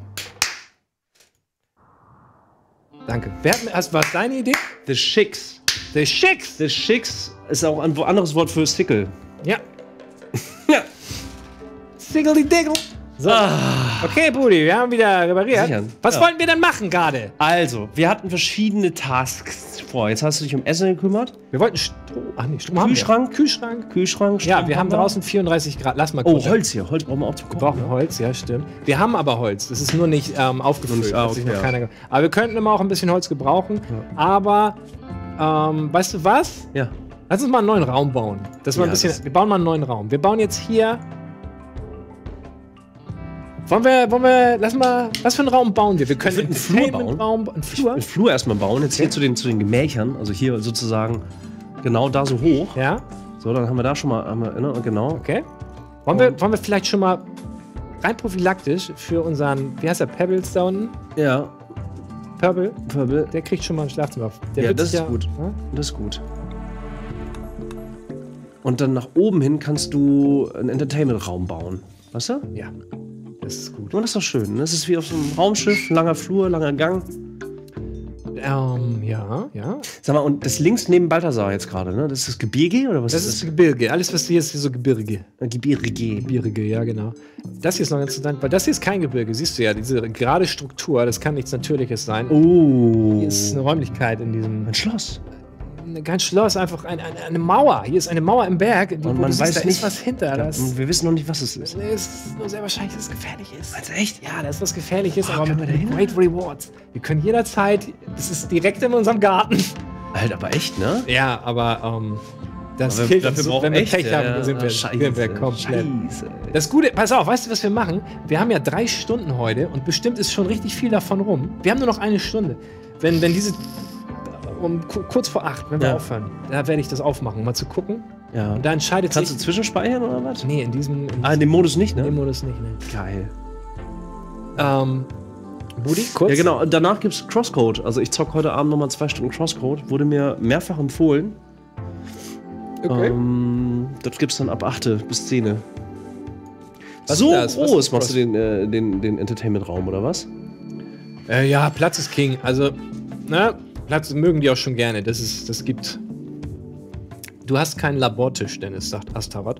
Danke. Was war deine Idee? The Schicks. The Schicks. The Schicks ist auch ein anderes Wort für Sickle. Ja. Ja. Siggledy Diggle. So. Okay, Brudi, wir haben wieder repariert. Sicher. Was Ja. wollten wir denn machen gerade? Also, wir hatten verschiedene Tasks vor. Jetzt hast du dich um Essen gekümmert. Wir wollten Strom. Ach nee, Strom Kühlschrank. Kühlschrank. Kühlschrank. Ja, Strom wir haben wir. draußen 34 Grad. Lass mal Oh, kurz. Holz hier. Holz brauchen wir auch zum Wir Kochen. brauchen Holz, ja, stimmt. Wir haben aber Holz. Das ist nur nicht aufgefüllt. Nicht- ah, hat sich okay, noch ja. keiner aber wir könnten immer auch ein bisschen Holz gebrauchen. Aber, weißt du was? Ja. Lass uns mal einen neuen Raum bauen. Das war ein Ja, bisschen, das- wir bauen mal einen neuen Raum. Wir bauen jetzt hier. Wollen wir, was für einen Raum bauen wir? Wir können würden einen Flur Entertainment-Raum, einen Flur. Einen Flur erstmal bauen. Jetzt hier zu den Gemächern. Also hier sozusagen genau da so hoch. Ja, So, dann haben wir da schon mal, genau. okay. Wollen wir vielleicht schon mal rein prophylaktisch für unseren, wie heißt der, Pebbles da unten? Ja, Purple? Purple. Der kriegt schon mal ein Schlafzimmer. Der Ja, wird das sich ist gut. Ja? Das ist gut. Und dann nach oben hin kannst du einen Entertainment-Raum bauen. Weißt du? Ja, das ist gut. Und das ist doch schön. Das ist wie auf so einem Raumschiff, langer Flur, langer Gang. Ja. Sag mal, und das links neben Balthasar jetzt gerade, ne? Das ist das Gebirge oder was Das ist Gebirge. Alles, was hier ist, ist so Gebirge. Gebirge. Gebirge, ja, genau. Das hier ist noch ganz interessant, weil das hier ist kein Gebirge. Siehst du ja, diese gerade Struktur, das kann nichts Natürliches sein. Oh. Hier ist eine Räumlichkeit in diesem. Ein Schloss. kein Schloss, einfach eine Mauer. Hier ist eine Mauer im Berg. Und man weiß da nicht, ist was hinter. Ja, und wir wissen noch nicht, was es ist. Nee, es ist nur sehr wahrscheinlich, dass es gefährlich ist. Also echt? Ja, da ist was Gefährliches, aber können mit wir da hin? Great Rewards. Wir können jederzeit, das ist direkt in unserem Garten. Halt, aber echt, ne? Ja, aber das Aber killt dafür uns so, brauchen wenn wir echt, Pech haben, ja. sind wir komplett. Scheiße. Das Gute, pass auf, weißt du, was wir machen? Wir haben ja 3 Stunden heute und bestimmt ist schon richtig viel davon rum. Wir haben nur noch 1 Stunde. Wenn diese, kurz vor 8, wenn wir Ja. aufhören, da werde ich das aufmachen, um mal zu gucken. Ja. Und da entscheidet Kannst du sich... zwischenspeichern oder was? Nee, in diesem Ah, in dem Modus nicht, in dem ne? Modus nicht, ne. Geil. Budi, kurz? Ja, genau. Danach gibt's Crosscode. Also ich zock heute Abend nochmal 2 Stunden Crosscode. Wurde mir mehrfach empfohlen. Okay. Das gibt's dann ab 8 bis 10. Was So ist das? Was groß ist machst du den Entertainment-Raum, oder was? Ja, Platz ist King. Also, na, Platz mögen die auch schon gerne. Das gibt... Du hast keinen Labortisch, Dennis, sagt Astaroth.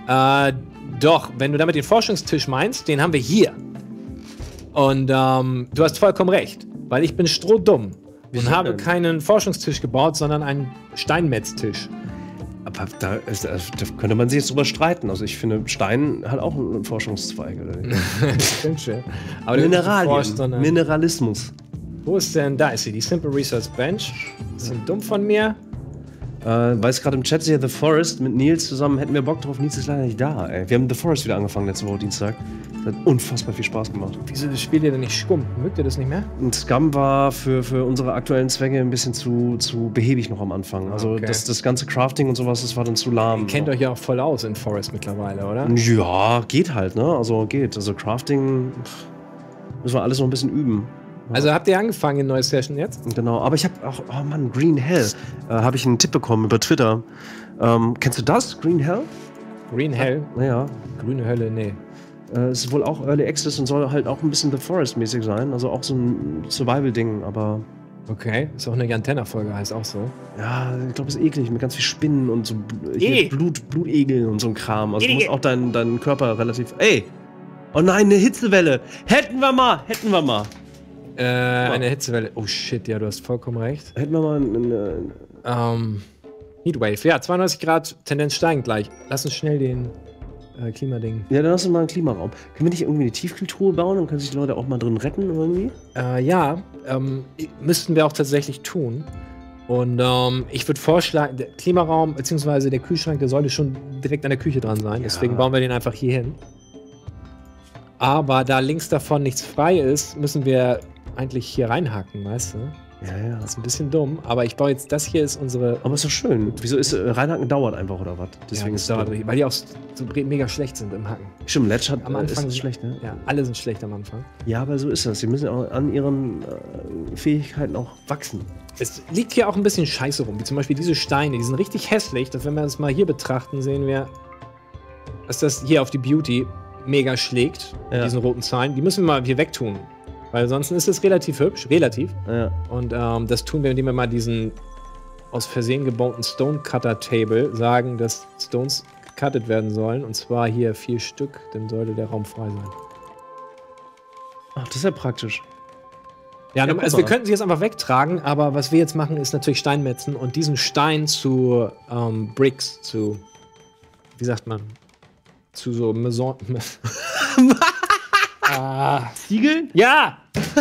Doch, wenn du damit den Forschungstisch meinst, den haben wir hier. Und du hast vollkommen recht, weil ich bin strohdumm Wieso und habe denn? keinen Forschungstisch gebaut, sondern einen Steinmetztisch. Aber da könnte man sich jetzt drüber streiten. Also ich finde, Stein hat auch einen Forschungszweig. Oder nicht? Stimmt schon. Aber du forscht, Mineralien, sondern Mineralismus. wo ist denn, da ist sie, die Simple Research Bench. Bisschen dumm von mir. Weiß gerade im Chat hier, The Forest mit Nils zusammen, hätten wir Bock drauf. Nils ist leider nicht da, ey. Wir haben The Forest wieder angefangen letzte Woche Dienstag. Das hat unfassbar viel Spaß gemacht. Wieso spielt ihr denn nicht Scum? Mögt ihr das nicht mehr? Und Scum war für unsere aktuellen Zwecke ein bisschen zu behäbig noch am Anfang. Also Okay. das ganze Crafting und sowas, das war dann zu lahm. Ihr kennt euch ja auch voll aus in Forest mittlerweile, oder? Ja, geht halt, ne? Also geht. Also Crafting müssen wir alles noch ein bisschen üben. Also habt ihr angefangen in neue Session jetzt? Genau, aber ich habe auch, oh Mann, Green Hell, habe ich einen Tipp bekommen über Twitter. Kennst du das, Green Hell? Green Hell? Naja, Grüne Hölle, nee. es ist wohl auch Early Access und soll halt auch ein bisschen The Forest-mäßig sein. Also auch so ein Survival-Ding, aber Okay, ist auch eine Jantenna-Folge, heißt auch so. ja, ich glaube, es ist eklig mit ganz viel Spinnen und so hier Blutegeln und so ein Kram. Also du musst auch deinen Körper relativ. Ey! Oh nein, eine Hitzewelle! Hätten wir mal! Eine Hitzewelle. Oh shit, ja, du hast vollkommen recht. Hätten wir mal eine. Heatwave, ja, 92 Grad, Tendenz steigend gleich. Lass uns schnell den Klimading. Ja, dann hast du mal einen Klimaraum. Können wir nicht irgendwie eine Tiefkühltruhe bauen? Dann können sich die Leute auch mal drin retten irgendwie? Ja, müssten wir auch tatsächlich tun. Und ich würde vorschlagen, der Klimaraum bzw. der Kühlschrank, der sollte schon direkt an der Küche dran sein. Ja. Deswegen bauen wir den einfach hier hin. Aber da links davon nichts frei ist, müssen wir eigentlich hier reinhacken, weißt du? Ja. Das ist ein bisschen dumm, aber ich baue jetzt, das hier ist unsere... Aber ist doch schön. Wieso ist Reinhacken dauert einfach oder was? Deswegen das ist dauert es. richtig, weil die auch so mega schlecht sind im Hacken. Stimmt, Ledge hat Am Anfang ist schlecht, ne? Ja, alle sind schlecht am Anfang. Ja, aber so ist das. Sie müssen auch an ihren Fähigkeiten auch wachsen. Es liegt hier auch ein bisschen Scheiße rum, wie zum Beispiel diese Steine, die sind richtig hässlich. Dass wenn wir das mal hier betrachten, sehen wir, dass das hier auf die Beauty mega schlägt, mit Ja. diesen roten Zahlen. Die müssen wir mal hier wegtun. Weil ansonsten ist es relativ hübsch, relativ. Ja. Und das tun wir, indem wir mal diesen aus Versehen gebauten Stone Cutter Table sagen, dass Stones gecuttet werden sollen. Und zwar hier 4 Stück, dann sollte der Raum frei sein. Ach, das ist ja praktisch. Ja, guck also wir mal. könnten sie jetzt einfach wegtragen, aber was wir jetzt machen, ist natürlich Steinmetzen und diesen Stein zu Bricks, zu, wie sagt man, zu so Maison... Ziegeln? Ja!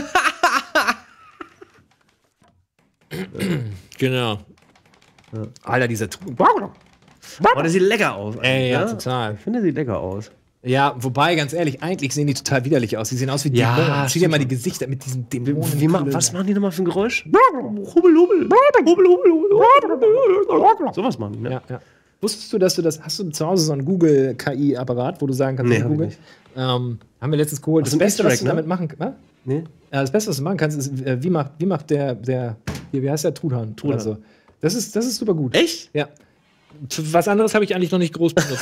Genau. Alter, dieser... Oh, der sieht lecker aus. Ey, ja, ne? total. Ich finde, der sieht lecker aus. Ja, wobei, ganz ehrlich, eigentlich sehen die total widerlich aus. Die sehen aus wie Ja, Dämonen. Zieh dir stimmt mal die schon. Gesichter mit diesen Dämonen. Was machen die nochmal für ein Geräusch? Hubbel, hubbel. Hubbel, hubbel, hubbel. Sowas machen die, ne? Ja, ja. Wusstest du, dass du das, hast du zu Hause so einen Google-KI-Apparat, wo du sagen kannst, Nee, mit hab ich Google? nicht. Haben wir letztens geholt. Ach, Das so ein Beste, was Easter du Egg, damit machen kannst, Nee? ja, das Beste, was du machen kannst, ist, wie macht der hier, wie heißt der? Truthahn. Also, das ist super gut. Echt? Ja. Was anderes habe ich eigentlich noch nicht groß benutzt.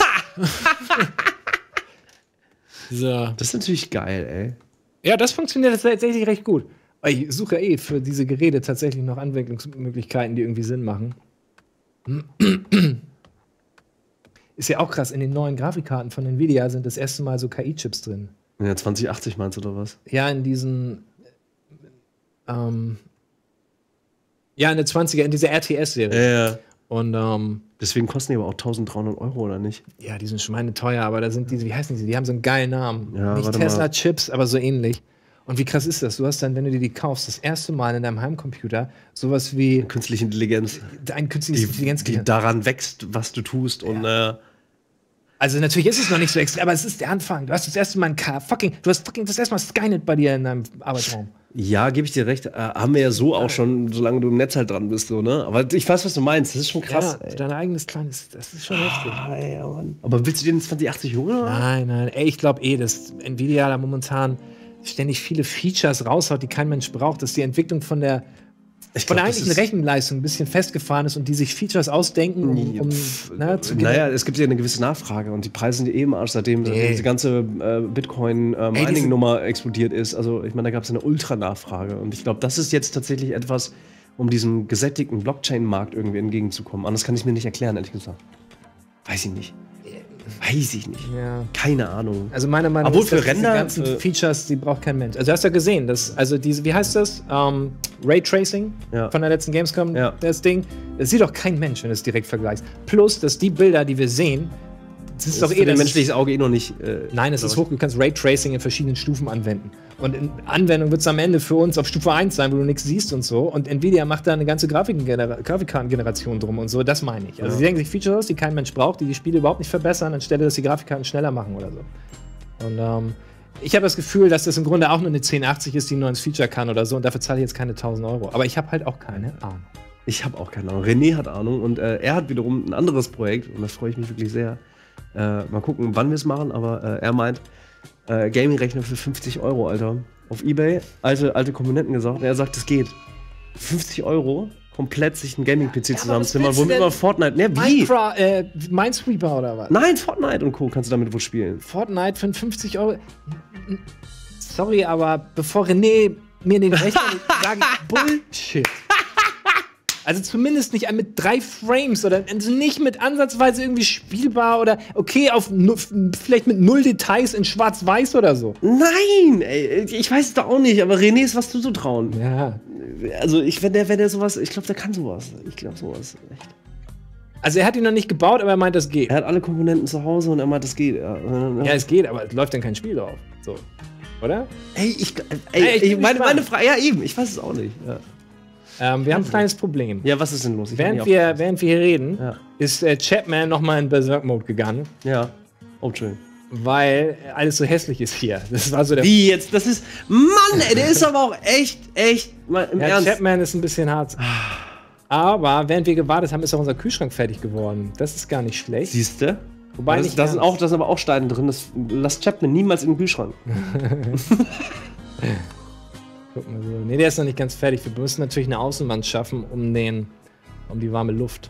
So. Das ist natürlich geil, ey. Ja, das funktioniert tatsächlich recht gut. Ich suche für diese Geräte tatsächlich noch Anwendungsmöglichkeiten, die irgendwie Sinn machen. Ist ja auch krass, in den neuen Grafikkarten von Nvidia sind das erste Mal so KI-Chips drin. Ja, 2080 meinst du, oder was? Ja, in diesen Ja, eine 20er in dieser RTS-Serie. Ja. Und Deswegen kosten die aber auch 1.300 Euro, oder nicht? ja, die sind schweineteuer, aber da sind diese, wie heißen die? Die haben so einen geilen Namen. Ja, Nicht warte Tesla mal. Chips, aber so ähnlich. Und wie krass ist das? Du hast dann, wenn du dir die kaufst, das erste Mal in deinem Heimcomputer sowas wie Künstliche Intelligenz, ein künstliches die Intelligenzgehirn. daran wächst, was du tust. Und Also natürlich ist es noch nicht so extrem, aber es ist der Anfang. Du hast das erste Mal du hast fucking das erste Mal Skynet bei dir in deinem Arbeitsraum. ja, gebe ich dir recht. Haben wir ja so auch schon, solange du im Netz halt dran bist, so, ne? Aber ich weiß, was du meinst. Das ist schon krass. Ja, dein eigenes kleines, das ist schon heftig. Ja, Mann. Aber willst du den 2080 holen? Oder? Nein, ey, ich glaube dass Nvidia da momentan ständig viele Features raushaut, die kein Mensch braucht, dass die Entwicklung von der eigentlichen Rechenleistung ein bisschen festgefahren ist und die sich Features ausdenken, um Naja, es gibt ja eine gewisse Nachfrage und die Preise sind ja im Arsch, seitdem diese ganze Bitcoin-Mining-Nummer explodiert ist. Also, ich meine, da gab es eine Ultra-Nachfrage und ich glaube, das ist jetzt tatsächlich etwas, um diesem gesättigten Blockchain-Markt irgendwie entgegenzukommen. Anders kann ich mir nicht erklären, ehrlich gesagt. Weiß ich nicht. Ja. Keine Ahnung. Also meiner Meinung Obwohl ist, für dass Render, diese ganzen Features, die braucht kein Mensch. Also du hast ja gesehen, also diese, wie heißt das? Raytracing Ja. von der letzten Gamescom, Ja. das Ding. Das sieht doch kein Mensch, wenn du es direkt vergleichst. Plus, dass die Bilder, die wir sehen, das ist doch für das menschliches Auge eh noch nicht. Nein, es ist hoch. Du kannst Raytracing in verschiedenen Stufen anwenden. Und in Anwendung wird es am Ende für uns auf Stufe 1 sein, wo du nichts siehst und so. Und Nvidia macht da eine ganze Grafikkartengeneration drum und so. Das meine ich. Also sie denken sich Features aus, die kein Mensch braucht, die die Spiele überhaupt nicht verbessern, anstelle, dass die Grafikkarten schneller machen oder so. Und ich habe das Gefühl, dass das im Grunde auch nur eine 1080 ist, die ein neues Feature kann oder so. Und dafür zahle ich jetzt keine 1.000 Euro. Aber ich habe halt auch keine Ahnung. Ich habe auch keine Ahnung. René hat Ahnung und er hat wiederum ein anderes Projekt und da freue ich mich wirklich sehr. Mal gucken, wann wir es machen, aber er meint, Gaming-Rechner für 50 Euro, Alter. Auf Ebay, alte Komponenten gesagt, und er sagt, es geht. 50 Euro, komplett sich einen Gaming-PC zusammenzimmern, willst du womit man denn? Fortnite, ne, wie? Minesweeper oder was? Nein, Fortnite und Co. kannst du damit wohl spielen. Fortnite für 50 Euro. Sorry, aber bevor René mir den Rechner sagt, Bullshit. Also zumindest nicht mit 3 Frames oder also nicht mit ansatzweise irgendwie spielbar oder okay, vielleicht mit 0 Details in Schwarz-Weiß oder so. Nein, ey, ich weiß es doch auch nicht, aber René ist was zuzutrauen. Ja. Also, wenn der sowas, ich glaube, der kann sowas. Ich glaube sowas, echt. Also er hat ihn noch nicht gebaut, aber er meint, das geht. Er hat alle Komponenten zu Hause und er meint, das geht. Ja, Ja, es geht, aber es läuft dann kein Spiel drauf. So. Oder? Ey, ich bin meine gespannt. Frage, ja eben, ich weiß es auch nicht. Ja. Wir haben ein kleines Problem. Ja, was ist denn los? Ich hab Während nicht wir hier reden, Ja. ist Chapman nochmal in Berserk-Mode gegangen, Ja. Oh, schön. weil alles so hässlich ist hier. Das war so der. Wie jetzt? Das ist. Mann, ey, der ist aber auch echt, mal im Ja, Ernst. Chapman ist ein bisschen hart. Aber während wir gewartet haben, ist auch unser Kühlschrank fertig geworden. Das ist gar nicht schlecht. Siehst du? Wobei Da nicht sind ganz. aber auch Steine drin. Das lasst Chapman niemals in den Kühlschrank. Guck mal so. Nee, der ist noch nicht ganz fertig. Wir müssen natürlich eine Außenwand schaffen, um die warme Luft.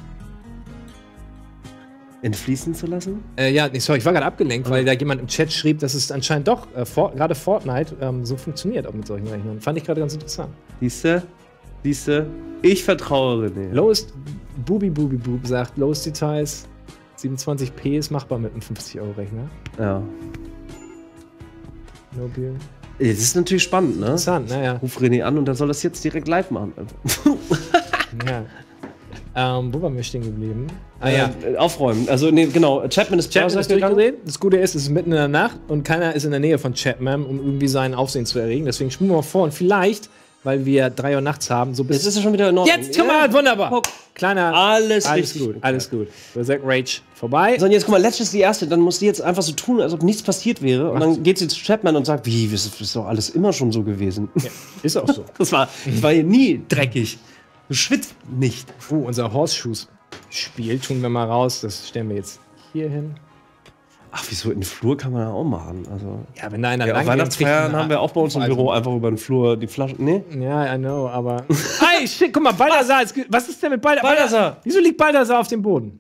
Entfließen zu lassen? Ja, nee, sorry, ich war gerade abgelenkt, weil da jemand im Chat schrieb, dass es anscheinend doch gerade Fortnite so funktioniert, auch mit solchen Rechnern. Fand ich gerade ganz interessant. Siehst du? Ich vertraue René. Lowest Boob sagt, Lowest Details 27p ist machbar mit einem 50-Euro-Rechner. Ja. No deal. Das ist natürlich spannend, ne? Interessant, naja. Ruf René an und er soll das jetzt direkt live machen. Ja. Wo waren wir stehen geblieben? Ah ja. Aufräumen. Also, nee, genau. Chapman ist Chapman ist Berserk gegangen. durchgedreht. Das Gute ist, es ist mitten in der Nacht und keiner ist in der Nähe von Chapman, um irgendwie seinen Aufsehen zu erregen. Deswegen spulen wir mal vor und vielleicht, weil wir 3 Uhr nachts haben, so bis. Jetzt ist er schon wieder in Ordnung. Jetzt, guck mal, wunderbar. Guck. Kleiner. Alles richtig. gut, alles gut. Berserk Rage vorbei. So, und jetzt guck mal, Let's ist die erste, dann muss die jetzt einfach so tun, als ob nichts passiert wäre. Und dann geht sie zu Chapman und sagt, wie, das ist doch alles immer schon so gewesen. Ja, ist auch so. Das war hier nie dreckig. Du schwitzt nicht. Unser Horseshoes-Spiel tun wir mal raus. Das stellen wir jetzt hier hin. Ach, wieso? In den Flur kann man ja auch machen. Also, Ja, wenn da einer ja, auf lang Weihnachtsfeiern haben wir auch bei uns im Büro einfach über den Flur die Flaschen. Nee? Ja, I know, aber. Hey, shit, guck mal, Balthasar. Was ist denn mit Balthasar? Balthasar! Wieso liegt Balthasar auf dem Boden?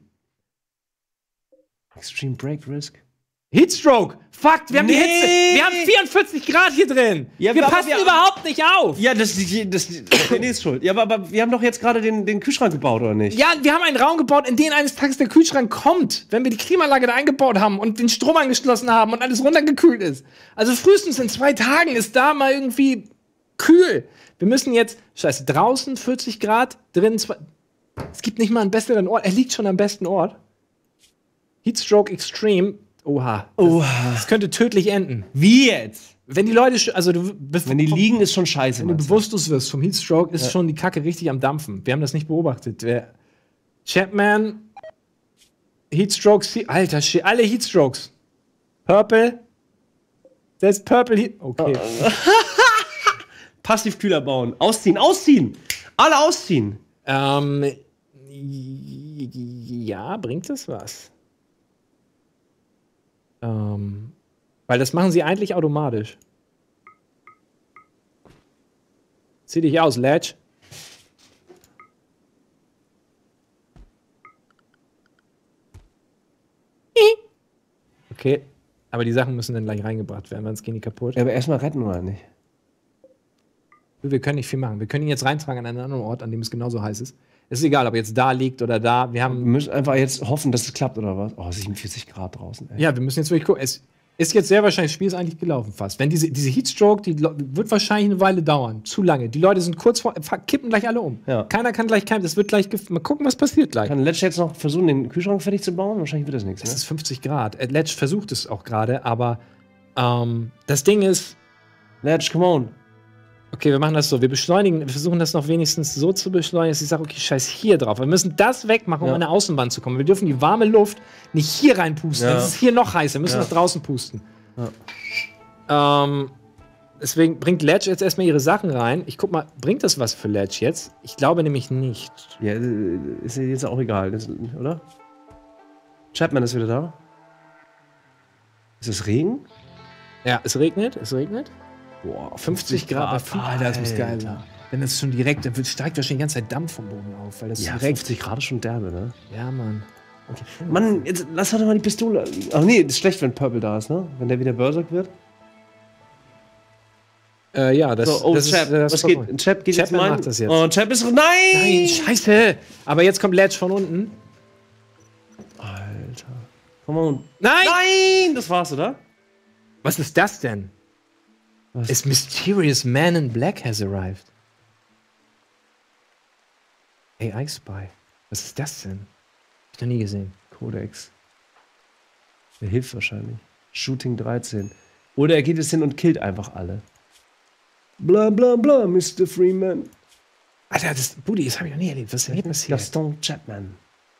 Extreme Break Risk. Heatstroke! Fuck, wir haben die Nee. Hitze! Wir haben 44 Grad hier drin! Ja, wir aber passen wir- überhaupt nicht auf! Ja, das René ist schuld. Ja, aber wir haben doch jetzt gerade den Kühlschrank gebaut, oder nicht? Ja, wir haben einen Raum gebaut, in den eines Tages der Kühlschrank kommt, wenn wir die Klimaanlage da eingebaut haben und den Strom angeschlossen haben und alles runtergekühlt ist. Also frühestens in 2 Tagen ist da mal irgendwie Kühl. Wir müssen jetzt, scheiße, draußen 40 Grad, drinnen es gibt nicht mal einen besseren Ort. Er liegt schon am besten Ort. Heatstroke Extreme. Oha. Das könnte tödlich enden. Wie jetzt? Wenn die Leute, Wenn die liegen, ist schon scheiße. wenn du bewusstlos wirst vom Heatstroke, ist schon die Kacke richtig am Dampfen. Wir haben das nicht beobachtet. Chapman, Heatstrokes, Alter, alle Heatstrokes. Purple. Das ist Purple Heat. Okay. Passivkühler bauen. Ausziehen, ausziehen! Alle ausziehen! Ja, bringt das was? Weil das machen sie eigentlich automatisch. Zieh dich aus, Ledge. Okay, aber die Sachen müssen dann gleich reingebracht werden, sonst gehen die kaputt. Ja, aber erstmal retten oder nicht? Wir können nicht viel machen. Wir können ihn jetzt reintragen an einen anderen Ort, an dem es genauso heiß ist. Es ist egal, ob er jetzt da liegt oder da. Wir Wir müssen einfach jetzt hoffen, dass es klappt, oder was? Oh, 47 Grad draußen, ey. Ja, wir müssen jetzt wirklich gucken. Es ist jetzt sehr wahrscheinlich, das Spiel ist eigentlich gelaufen fast. Wenn diese Heatstroke, wird wahrscheinlich eine Weile dauern. Zu lange. Die Leute sind kurz vor, kippen gleich alle um. Ja. Keiner kann gleich kämpfen. Das wird gleich, mal gucken, was passiert gleich. Kann Letsch jetzt noch versuchen, den Kühlschrank fertig zu bauen? Wahrscheinlich wird das nichts, Es ne? ist 50 Grad. Ledge versucht es auch gerade, aber das Ding ist, Letsch, come on. okay, wir machen das so. Wir versuchen das noch wenigstens so zu beschleunigen, dass ich sage, okay, scheiß hier drauf. Wir müssen das wegmachen, um an eine Außenwand zu kommen. Wir dürfen die warme Luft nicht hier reinpusten. Ja. Es ist hier noch heißer. Wir müssen nach draußen pusten. Deswegen bringt Ledge jetzt erstmal ihre Sachen rein. Ich guck mal, bringt das was für Ledge jetzt? Ich glaube nämlich nicht. Ja, ist jetzt auch egal, oder? Chapman ist wieder da. Ist es Regen? Ja, es regnet. Boah, 50 Grad. Alter, das muss geil sein. Alter. Wenn das schon direkt, dann steigt wahrscheinlich die ganze Zeit Dampf vom Boden auf. Weil das Ja, direkt. 50 Grad ist schon derbe, ne? Ja, Mann. Mann, jetzt lass doch mal die Pistole. Ach nee, ist schlecht, wenn Purple da ist, ne? Wenn der wieder Berserk wird. Ja, das, So, oh, das Chap, ist was geht? Chap geht jetzt Chapman mal. macht das jetzt. Oh, Chap ist. Nein! Nein, scheiße! Aber jetzt kommt Ledge von unten. Alter. Komm on. Nein! Nein! Das war's, oder? Was ist das denn? Was? A mysterious man in black has arrived. AI Spy. Was ist das denn? Hab ich noch nie gesehen. Codex. Der hilft wahrscheinlich. Shooting 13. Oder er geht jetzt hin und killt einfach alle. Bla bla bla, Mr. Freeman. Alter, Buddy, das habe ich noch nie erlebt. Was ist denn hier passiert? Gaston Chapman.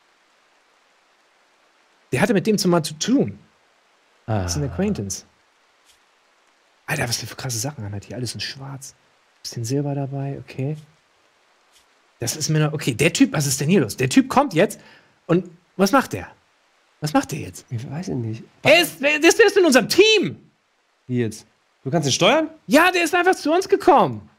Der hatte mit dem mal zu tun. Ah. Das ist ein Acquaintance. Alter, was der für krasse Sachen hat hier. Alles in schwarz. Bisschen Silber dabei, okay. Das ist mir noch. Okay, der Typ, was ist denn hier los? Der Typ kommt jetzt und was macht der? Was macht der jetzt? Ich weiß nicht. Der ist in unserem Team! Wie jetzt? Du kannst ihn steuern? Ja, der ist einfach zu uns gekommen.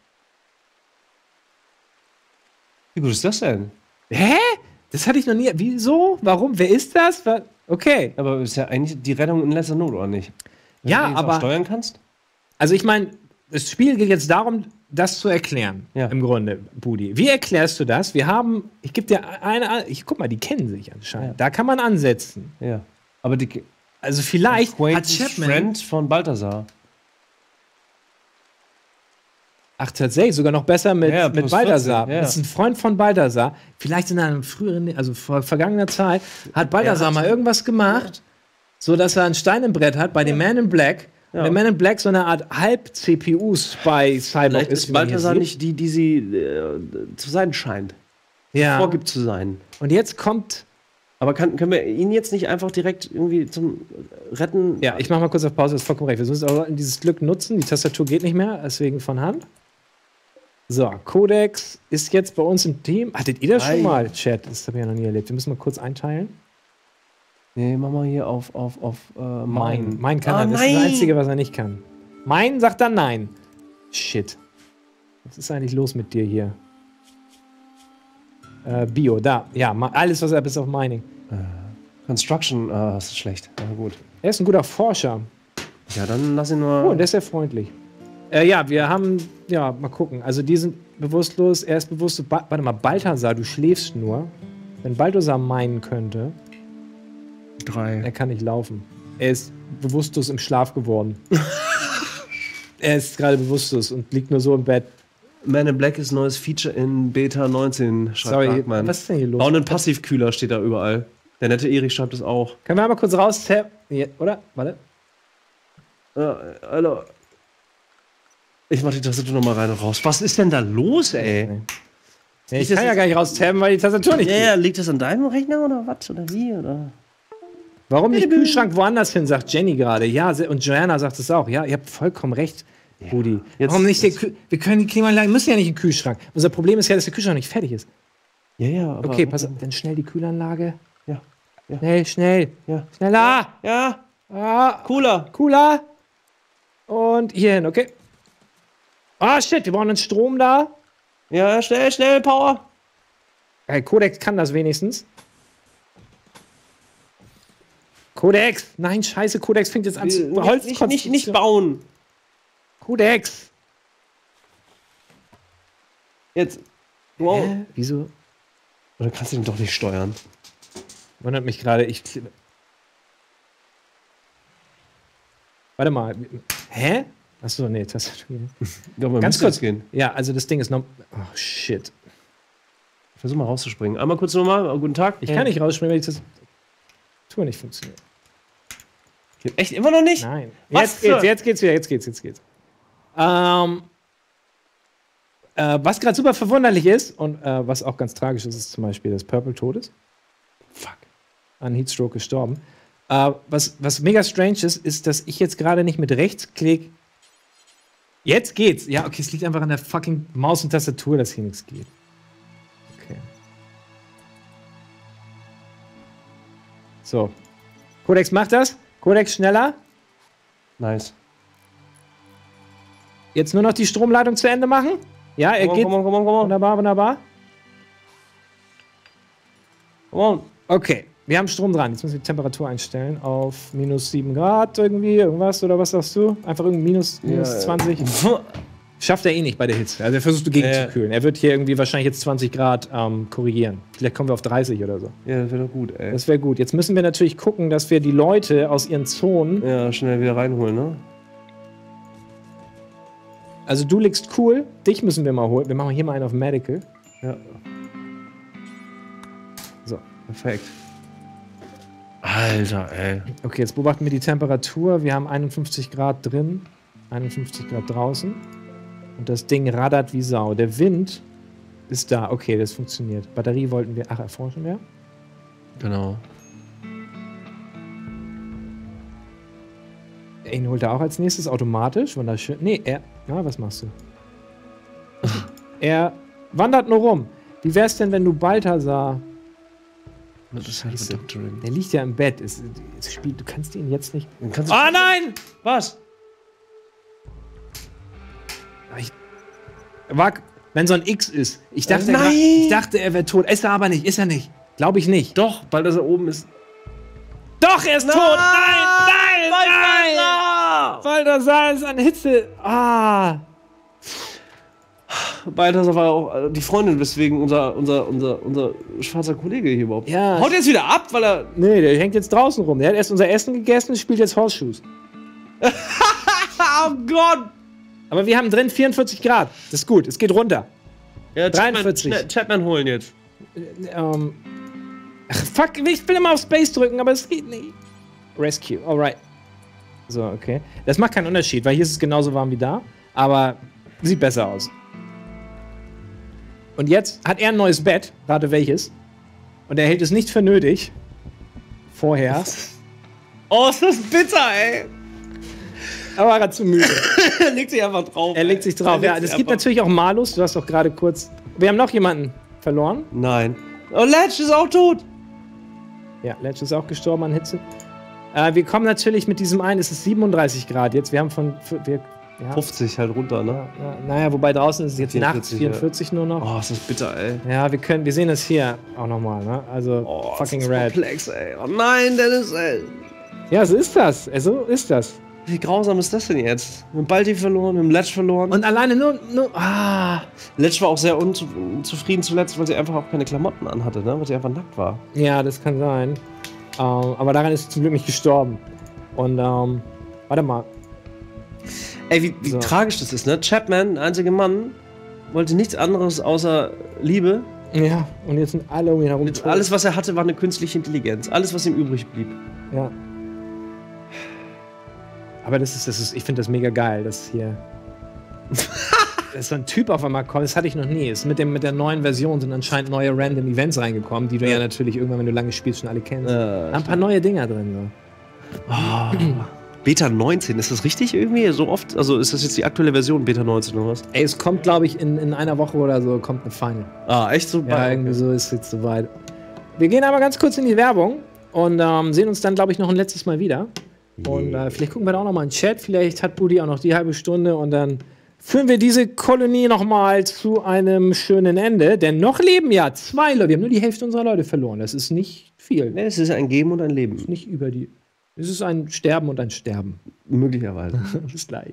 Wie gut ist das denn? Hä? Das hatte ich noch nie. Wieso? Warum? Wer ist das? Okay. Aber ist ja eigentlich die Rettung in letzter Not, oder nicht? Wenn Ja, du den jetzt aber- auch steuern kannst? Also ich meine, das Spiel geht jetzt darum, das zu erklären. Ja. Im Grunde, Budi. Wie erklärst du das? Wir haben, ich gebe dir guck mal, die kennen sich anscheinend. Ja. Da kann man ansetzen. Ja. Aber die Also vielleicht hat Acquaintance Chapman. Friend von Balthasar. Ach, tatsächlich, sogar noch besser mit, Ja, mit plus Balthasar. 14, ja. Das ist ein Freund von Balthasar. Vielleicht in einem früheren, also vor vergangener Zeit, hat Balthasar mal irgendwas gemacht, so dass er einen Stein im Brett hat bei dem Man in Black. Ja. Und der Man in Black so eine Art Halb-CPU-Spy-Cyborg Vielleicht ist. ist wie man hier Balthasar sieht. nicht die, die sie zu sein scheint. Ja. Vorgibt zu sein. Und jetzt kommt. Aber können wir ihn jetzt nicht einfach direkt irgendwie zum Retten? Ja, ich mach mal kurz auf Pause, das ist vollkommen recht. Wir müssen auch dieses Glück nutzen. Die Tastatur geht nicht mehr, deswegen von Hand. So, Codex ist jetzt bei uns im Team. Hattet ihr das schon Ei. mal, Chat? Das habe ich ja noch nie erlebt. Wir müssen mal kurz einteilen. Nee, mach mal hier auf mein. Mein kann er. Das ist nein! das Einzige, was er nicht kann. Mein sagt dann nein. Shit. Was ist eigentlich los mit dir hier? Bio, da. Ja, alles, was er bis auf Mining. Construction, das ist schlecht. Na gut. Er ist ein guter Forscher. Ja, dann lass ihn nur. Oh, der ist sehr freundlich. Ja, wir haben. Ja, mal gucken. Also, die sind bewusstlos. Er ist bewusstlos. Warte mal, Balthasar, du schläfst nur. Wenn Balthasar meinen könnte, 3. er kann nicht laufen. Er ist bewusstlos im Schlaf geworden. Er ist gerade bewusstlos und liegt nur so im Bett. Man in Black ist neues Feature in Beta 19, schreibt Sorry, Darkman. was ist denn hier los? Bauen einen Passivkühler steht da überall. Der nette Erich schreibt es auch. Können wir einmal kurz raus, oder? Warte. Hallo. Ich mach die Tastatur nochmal rein und raus. Was ist denn da los, ey? Nee, ich kann ja gar nicht raustabben, weil die Tastatur nicht geht. Ja, liegt das an deinem Rechner oder was? Oder wie? Oder? Warum nicht Kühlschrank woanders hin, sagt Jenny gerade. Ja, und Joanna sagt es auch. Ja, ihr habt vollkommen recht, Rudi. Warum nicht wir können die Klimaanlage, müssen ja nicht in den Kühlschrank. Unser Problem ist ja, dass der Kühlschrank nicht fertig ist. Ja, aber Okay, pass auf, dann schnell die Kühlanlage. Ja. Schnell. Ja. Schneller. Ja, Ah, cooler. und hier hin, okay. Ah, shit, wir brauchen einen Strom da. Ja, schnell, Power. Hey, Codex kann das wenigstens. Codex! Nein, scheiße, Codex fängt jetzt an zu Nicht bauen. Codex! Jetzt. Wow. Wieso? Oder kannst du ihn doch nicht steuern? Wundert mich gerade, Warte mal. Hä? Achso, nee, Tastatur. Ja, man Ganz müsste kurz jetzt gehen. Ja, also das Ding ist noch. Oh, shit. Versuch mal rauszuspringen. Einmal kurz nochmal. Guten Tag. Ich kann nicht rausspringen, weil die Tastatur nicht funktioniert. Echt immer noch nicht? Nein. Was Jetzt geht's wieder, jetzt geht's. Was gerade super verwunderlich ist und was auch ganz tragisch ist, ist zum Beispiel, dass Purple tot ist. Fuck. An Heatstroke gestorben. Was mega strange ist, dass ich jetzt gerade nicht mit Rechtsklick. Jetzt geht's. Ja, okay, es liegt einfach an der fucking Maus und Tastatur, dass hier nichts geht. Okay. So. Codex macht das. Codex schneller. Nice. Jetzt nur noch die Stromleitung zu Ende machen. Ja, er geht. Komm on. Wunderbar. Come on. Okay, wir haben Strom dran. Jetzt müssen wir die Temperatur einstellen auf minus 7 Grad irgendwie, irgendwas, oder was sagst du? Einfach irgendwie minus 20. Schafft er eh nicht bei der Hitze. Also er versucht dagegen zu kühlen. Er wird hier irgendwie wahrscheinlich jetzt 20 Grad korrigieren. Vielleicht kommen wir auf 30 oder so. Ja, das wäre doch gut, ey. Das wäre gut. Jetzt müssen wir natürlich gucken, dass wir die Leute aus ihren Zonen. Ja, schnell wieder reinholen, ne? Also du liegst cool, dich müssen wir mal holen. Wir machen hier mal einen auf Medical. Ja. So. Perfekt. Alter, ey. Okay, jetzt beobachten wir die Temperatur. Wir haben 51 Grad drin, 51 Grad draußen. Und das Ding raddert wie Sau. Der Wind ist da. Okay, das funktioniert. Batterie wollten wir. Ach, erforschen wir? Genau. Ihn holt er auch als nächstes automatisch. Wunderschön. Nee, was machst du? Er wandert nur rum. Wie wär's denn, wenn du Balthasar. Das ist halt Scheiße. Doctoring. Der liegt ja im Bett. Du kannst ihn jetzt nicht. Ah, nein! Was? Wenn so ein X ist. Ich dachte, Nein! er wäre tot. Ist er aber nicht. Ist er nicht. Glaube ich nicht. Doch, weil das da oben ist. Doch, er ist tot! Nein! Balthasar ist an Hitze. Ah! Balthasar war auch die Freundin, weswegen unser schwarzer Kollege hier überhaupt. Ja. Haut jetzt wieder ab, weil er. Nee, der hängt jetzt draußen rum. Der hat erst unser Essen gegessen und spielt jetzt Horseshoes. Oh Gott! Aber wir haben drin 44 Grad. Das ist gut. Es geht runter. Ja, 43. Chapman holen jetzt. Ach, fuck, ich will immer auf Space drücken, aber es geht nicht. Rescue, alright. So, okay. Das macht keinen Unterschied, weil hier ist es genauso warm wie da. Aber sieht besser aus. Und jetzt hat er ein neues Bett. Rate welches. Und er hält es nicht für nötig. Vorher. Oh, ist das bitter, ey. Aber war er zu müde. Er legt sich einfach drauf. Er legt sich drauf. Ja, es gibt natürlich auch Malus. Du hast doch gerade kurz. Wir haben noch jemanden verloren. Nein. Oh, Ledge ist auch tot. Ja, Ledge ist auch gestorben an Hitze. Wir kommen natürlich mit diesem ein. Es ist 37 Grad jetzt. Wir haben von. 50 halt runter, ne? Naja, wobei draußen ist es jetzt 44, nachts 44 nur noch. Oh, ist das bitter, ey. Ja, wir sehen das hier auch nochmal, ne? Also, fucking das ist red. komplex, ey. Oh nein, Dennis, ey. Ja, so ist das. So ist das. Wie grausam ist das denn jetzt? Wir haben Balti verloren, wir haben Ledge verloren. Und alleine nur. Ledge war auch sehr unzufrieden zuletzt, weil sie einfach auch keine Klamotten anhatte, ne? Weil sie einfach nackt war. Ja, das kann sein. Aber daran ist sie zum Glück nicht gestorben. Und, warte mal. Ey, wie So. tragisch das ist, ne? Chapman, der einzige Mann, wollte nichts anderes außer Liebe. Ja, und jetzt sind alle um ihn herum tot. Alles, was er hatte, war eine künstliche Intelligenz. Alles, was ihm übrig blieb. Ja. Aber das ist, ich finde das mega geil, dass hier. dass so ein Typ auf einmal kommt, das hatte ich noch nie. Mit der neuen Version sind anscheinend neue Random Events reingekommen, die du ja natürlich irgendwann, wenn du lange spielst, schon alle kennst. Ein paar neue Dinger drin. So. Beta 19, ist das richtig irgendwie? So oft? Also ist das jetzt die aktuelle Version, Beta 19 oder was? Ey, es kommt, glaube ich, in einer Woche oder so, kommt eine Final. Ah, echt so? Ja, irgendwie so ist jetzt soweit. Wir gehen aber ganz kurz in die Werbung und sehen uns dann, glaube ich, noch ein letztes Mal wieder. Und vielleicht gucken wir da auch noch mal in den Chat. Vielleicht hat Budi auch noch die halbe Stunde und dann führen wir diese Kolonie noch mal zu einem schönen Ende. Denn noch leben ja 2 Leute. Wir haben nur die Hälfte unserer Leute verloren. Das ist nicht viel. Ne, es ist ein Geben und ein Leben. Nicht über die. Es ist ein Sterben und ein Sterben. Möglicherweise. Bis gleich.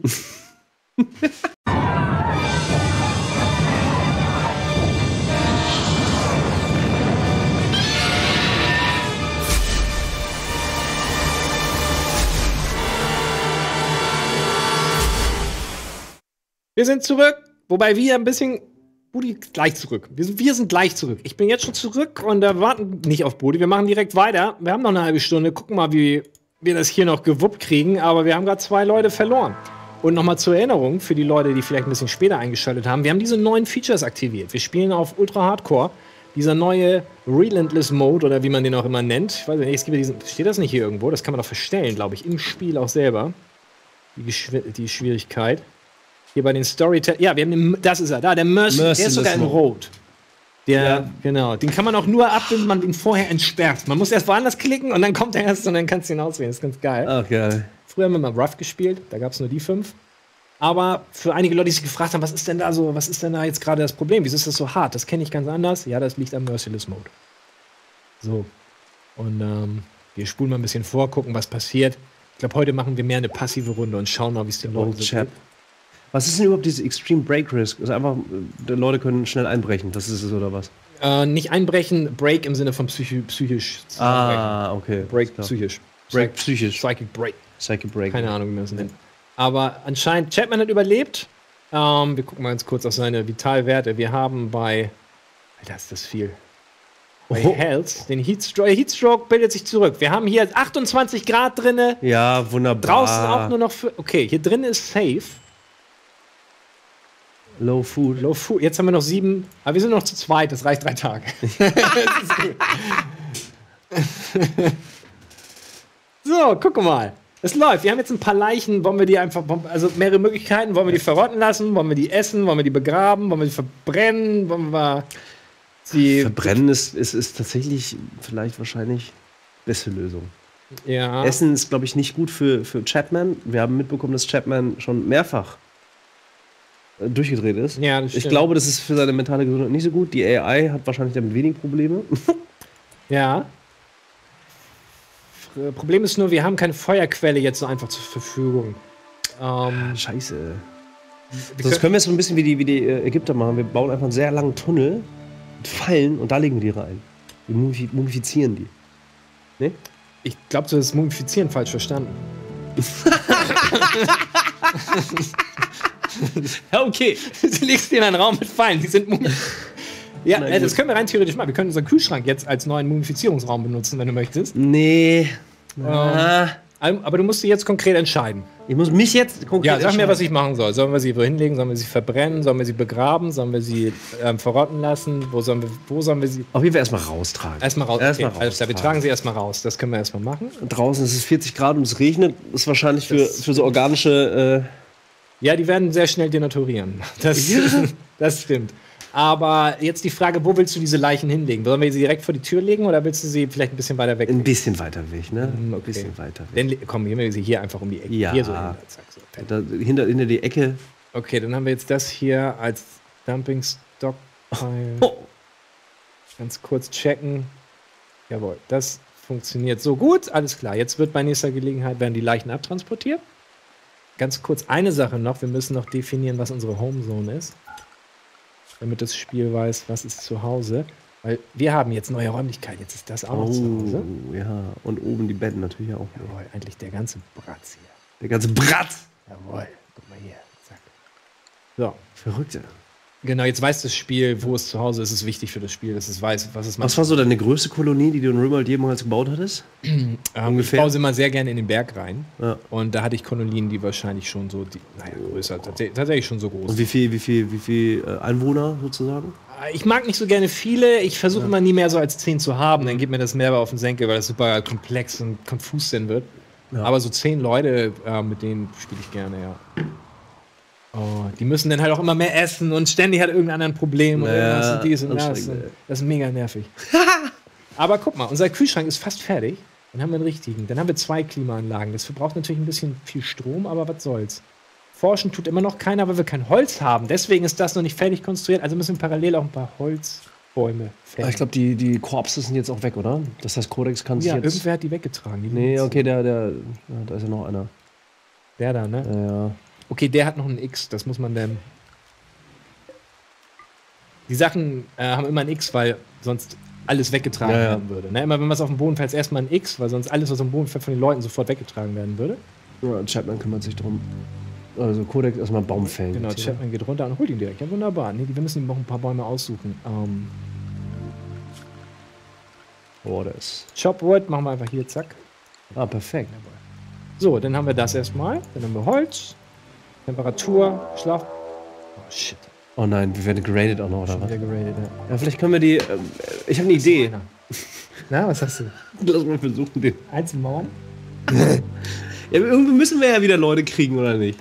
Wir sind zurück, wobei wir ein bisschen. Budi gleich zurück. Wir sind gleich zurück. Ich bin jetzt schon zurück und warten nicht auf Budi. Wir machen direkt weiter. Wir haben noch eine halbe Stunde. Gucken mal, wie wir das hier noch gewuppt kriegen. Aber wir haben gerade 2 Leute verloren. Und nochmal zur Erinnerung für die Leute, die vielleicht ein bisschen später eingeschaltet haben. Wir haben diese neuen Features aktiviert. Wir spielen auf Ultra Hardcore. Dieser neue Relentless Mode oder wie man den auch immer nennt. Ich weiß nicht, es gibt ja diesen. Steht das nicht hier irgendwo? Das kann man doch verstellen, glaube ich, im Spiel auch selber. Die Schwierigkeit. Hier bei den Storytellern. Ja, wir haben den, das ist er, da, der Mercy, der ist sogar in Rot. Genau. Den kann man auch nur ab, wenn man ihn vorher entsperrt. Man muss erst woanders klicken und dann kommt er erst und dann kannst du ihn auswählen. Das ist ganz geil. Ach, geil. Früher haben wir mal Rough gespielt, da gab es nur die 5. Aber für einige Leute, die sich gefragt haben, was ist denn da jetzt gerade das Problem? Wieso ist das so hart? Das kenne ich ganz anders. Ja, das liegt am Merciless Mode. So. Und wir spulen mal ein bisschen vor, gucken, was passiert. Ich glaube, heute machen wir mehr eine passive Runde und schauen mal, wie es den Leuten so geht. Was ist denn überhaupt diese Extreme Break Risk? Also einfach, die Leute können schnell einbrechen, das ist es oder was? Nicht einbrechen, Break im Sinne von psychisch. Okay. Break psychisch. Break psychisch. Psychic Break. Psychic Break. Keine Ahnung, wie man das nennt. Aber anscheinend, Chapman hat überlebt. Wir gucken mal ganz kurz auf seine Vitalwerte. Wir haben bei. Alter, ist das viel. Bei Health, den Heatstroke bildet sich zurück. Wir haben hier 28 Grad drinne. Ja, wunderbar. Draußen auch nur noch für. Okay, hier drin ist safe. Low Food. Jetzt haben wir noch 7. Aber wir sind noch zu zweit. Das reicht 3 Tage. So, guck mal. Es läuft. Wir haben jetzt ein paar Leichen. Wollen wir die einfach. Also mehrere Möglichkeiten. Wollen wir die verrotten lassen? Wollen wir die essen? Wollen wir die begraben? Wollen wir die verbrennen? Wollen wir sie. Verbrennen ist tatsächlich vielleicht wahrscheinlich beste Lösung. Ja. Essen ist, glaube ich, nicht gut für Chapman. Wir haben mitbekommen, dass Chapman schon mehrfach durchgedreht ist. Ja, das stimmt. Ich glaube, das ist für seine mentale Gesundheit nicht so gut. Die AI hat wahrscheinlich damit wenig Probleme. Ja. Problem ist nur, wir haben keine Feuerquelle jetzt so einfach zur Verfügung. Scheiße. Das können wir jetzt so ein bisschen wie die Ägypter machen. Wir bauen einfach einen sehr langen Tunnel mit Fallen und da legen wir die rein. Wir mumifizieren die. Ne? Ich glaube, du hast das Mumifizieren falsch verstanden. Ja, okay. Du legst die in einen Raum mit Fallen, die sind Ja, Na, das können wir rein theoretisch machen. Wir können unseren Kühlschrank jetzt als neuen Mumifizierungsraum benutzen, wenn du möchtest. Nee. Aber du musst dich jetzt konkret entscheiden. Ich muss mich jetzt konkret Ja, sag mir, was ich machen soll. Sollen wir sie wo hinlegen? Sollen wir sie verbrennen? Sollen wir sie begraben? Sollen wir sie verrotten lassen? Wo sollen wir sie. Auf jeden Fall erstmal raustragen. Erstmal raus. Erstmal Okay, alles klar, wir tragen sie erstmal raus. Das können wir erstmal machen. Draußen ist es 40 Grad und es regnet. Das ist wahrscheinlich für so organische. Ja, die werden sehr schnell denaturieren. Das stimmt. Aber jetzt die Frage, wo willst du diese Leichen hinlegen? Sollen wir sie direkt vor die Tür legen oder willst du sie vielleicht ein bisschen weiter weg? Ein bisschen weiter weg, ne? Okay. Ein bisschen weiter weg. Dann komm, gehen wir sie hier einfach um die Ecke. Ja. Hier so hin. Zack, so. Da, hinter die Ecke. Okay, dann haben wir jetzt das hier als Dumping Stockpile. Oh. Ganz kurz checken. Jawohl, das funktioniert so gut. Alles klar. Jetzt wird bei nächster Gelegenheit werden die Leichen abtransportiert. Ganz kurz eine Sache noch. Wir müssen noch definieren, was unsere Homezone ist. Damit das Spiel weiß, was ist zu Hause. Weil wir haben jetzt neue Räumlichkeiten. Jetzt ist das auch noch zu Hause. Ja. Und oben die Betten natürlich auch. Jawohl, eigentlich der ganze Bratz hier. Der ganze Bratz. Jawohl. Guck mal hier. Zack. So. Verrückt, ja. Genau, jetzt weiß das Spiel, wo es zu Hause ist. Es ist wichtig für das Spiel, dass es weiß, was es macht. Was war so deine größte Kolonie, die du in Rimworld jemals gebaut hattest? Ich baue sie immer sehr gerne in den Berg rein. Ja. Und da hatte ich Kolonien, die wahrscheinlich schon so, größer, tatsächlich schon so groß. Und wie viel Einwohner sozusagen? Ich mag nicht so gerne viele. Ich versuche immer nie mehr so als 10 zu haben. Dann geht mir das mehr auf den Senkel, weil das super komplex und konfus dann wird. Ja. Aber so 10 Leute, mit denen spiele ich gerne, ja. Oh, die müssen dann halt auch immer mehr essen und ständig hat irgendein anderes Problem und irgendwas und dies und das. Das ist mega nervig. Aber guck mal, unser Kühlschrank ist fast fertig. Dann haben wir einen richtigen. Dann haben wir 2 Klimaanlagen. Das verbraucht natürlich ein bisschen viel Strom, aber was soll's. Forschen tut immer noch keiner, weil wir kein Holz haben. Deswegen ist das noch nicht fertig konstruiert. Also müssen wir parallel auch ein paar Holzbäume fällen. Ich glaube, die Korpse sind jetzt auch weg, oder? Das heißt, Codex kann sich ja, jetzt... irgendwer hat die weggetragen. Die nee, okay, da ist ja noch einer. Der da, ne? Ja. Okay, der hat noch ein X, das muss man dann. Die Sachen haben immer ein X, weil sonst alles weggetragen werden würde. Ne? Immer wenn was auf dem Boden fällt, ist erstmal ein X, weil sonst alles, was auf dem Boden fällt, von den Leuten sofort weggetragen werden würde. Ja, Chapman kümmert sich drum. Also Codex erstmal einen Baum fällen. Genau, Chapman geht runter und holt ihn direkt. Ja, wunderbar. Nee, wir müssen ihm noch ein paar Bäume aussuchen. Das. Chopwood machen wir einfach hier, zack. Ah, perfekt. So, dann haben wir das erstmal. Dann haben wir Holz, Temperatur, Schlaf. Oh, shit. Oh nein, wir werden geradet auch noch, oder was? Wieder geradet, ja. Ja, vielleicht können wir die... ich habe eine Idee. Na, was hast du? Lass mal versuchen, den... Einzelmauern? Ja, irgendwie müssen wir ja wieder Leute kriegen, oder nicht?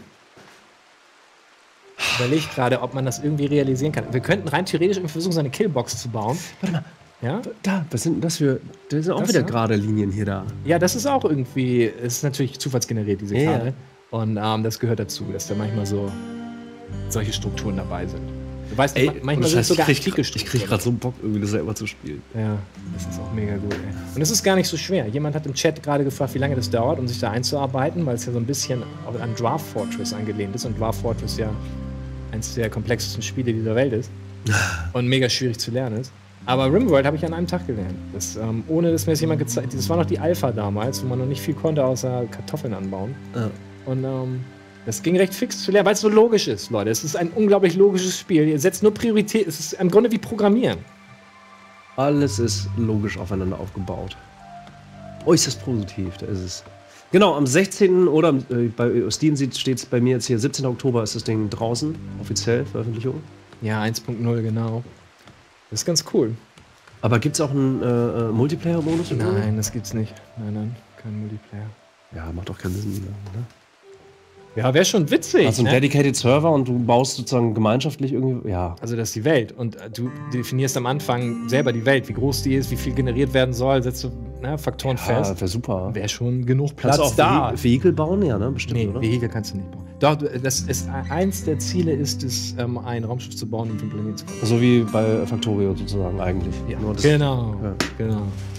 Ich überlege gerade, ob man das irgendwie realisieren kann. Wir könnten rein theoretisch irgendwie versuchen, so eine Killbox zu bauen. Warte mal. Ja? Da, was sind denn das für... Das sind auch Das wieder da? gerade Linien hier da. Ja, das ist auch irgendwie, es ist natürlich zufallsgeneriert, diese Ja. Karte. Und das gehört dazu, dass da manchmal so solche Strukturen dabei sind. Du weißt, manchmal sind es sogar antike ich Strukturen. krieg gerade so einen Bock, irgendwie das selber zu spielen. Ja, das ist auch mega gut. Ey. Und es ist gar nicht so schwer. Jemand hat im Chat gerade gefragt, wie lange das dauert, um sich da einzuarbeiten, weil es ja so ein bisschen an Dwarf Fortress angelehnt ist. Und Dwarf Fortress ja eines der komplexesten Spiele dieser Welt ist. Und mega schwierig zu lernen ist. Aber Rimworld habe ich an einem Tag gelernt. Das, ohne dass mir das jemand gezeigt hat. Das war noch die Alpha damals, wo man noch nicht viel konnte, außer Kartoffeln anbauen. Ja. Und das ging recht fix zu lernen, weil es so logisch ist, Leute. Es ist ein unglaublich logisches Spiel. Ihr setzt nur Priorität. Es ist im Grunde wie Programmieren. Alles ist logisch aufeinander aufgebaut. Äußerst positiv, da ist es. Genau, am 16. oder bei Steam steht es bei mir jetzt hier, 17. Oktober ist das Ding draußen, offiziell, Veröffentlichung. Ja, 1.0, genau. Das ist ganz cool. Aber gibt es auch einen Multiplayer-Modus? Nein, das gibt's nicht. Nein, kein Multiplayer. Ja, macht doch keinen Sinn. Ne? Ja, wäre schon witzig. Also ein Dedicated Server und du baust sozusagen gemeinschaftlich irgendwie, ja. Also das ist die Welt. Und du definierst am Anfang selber die Welt, wie groß die ist, wie viel generiert werden soll, setzt du Faktoren fest. Ja, wäre super. Wäre schon genug Platz Kannst du da. auch Vehikel bauen? Ja, ne? Bestimmt, Nee, oder? Vehikel kannst du nicht bauen. Doch, das ist eins der Ziele ist es, ein Raumschiff zu bauen, um den Planeten zu bauen. So wie bei Factorio sozusagen eigentlich. Ja, Nur das- genau. Ja. Genau.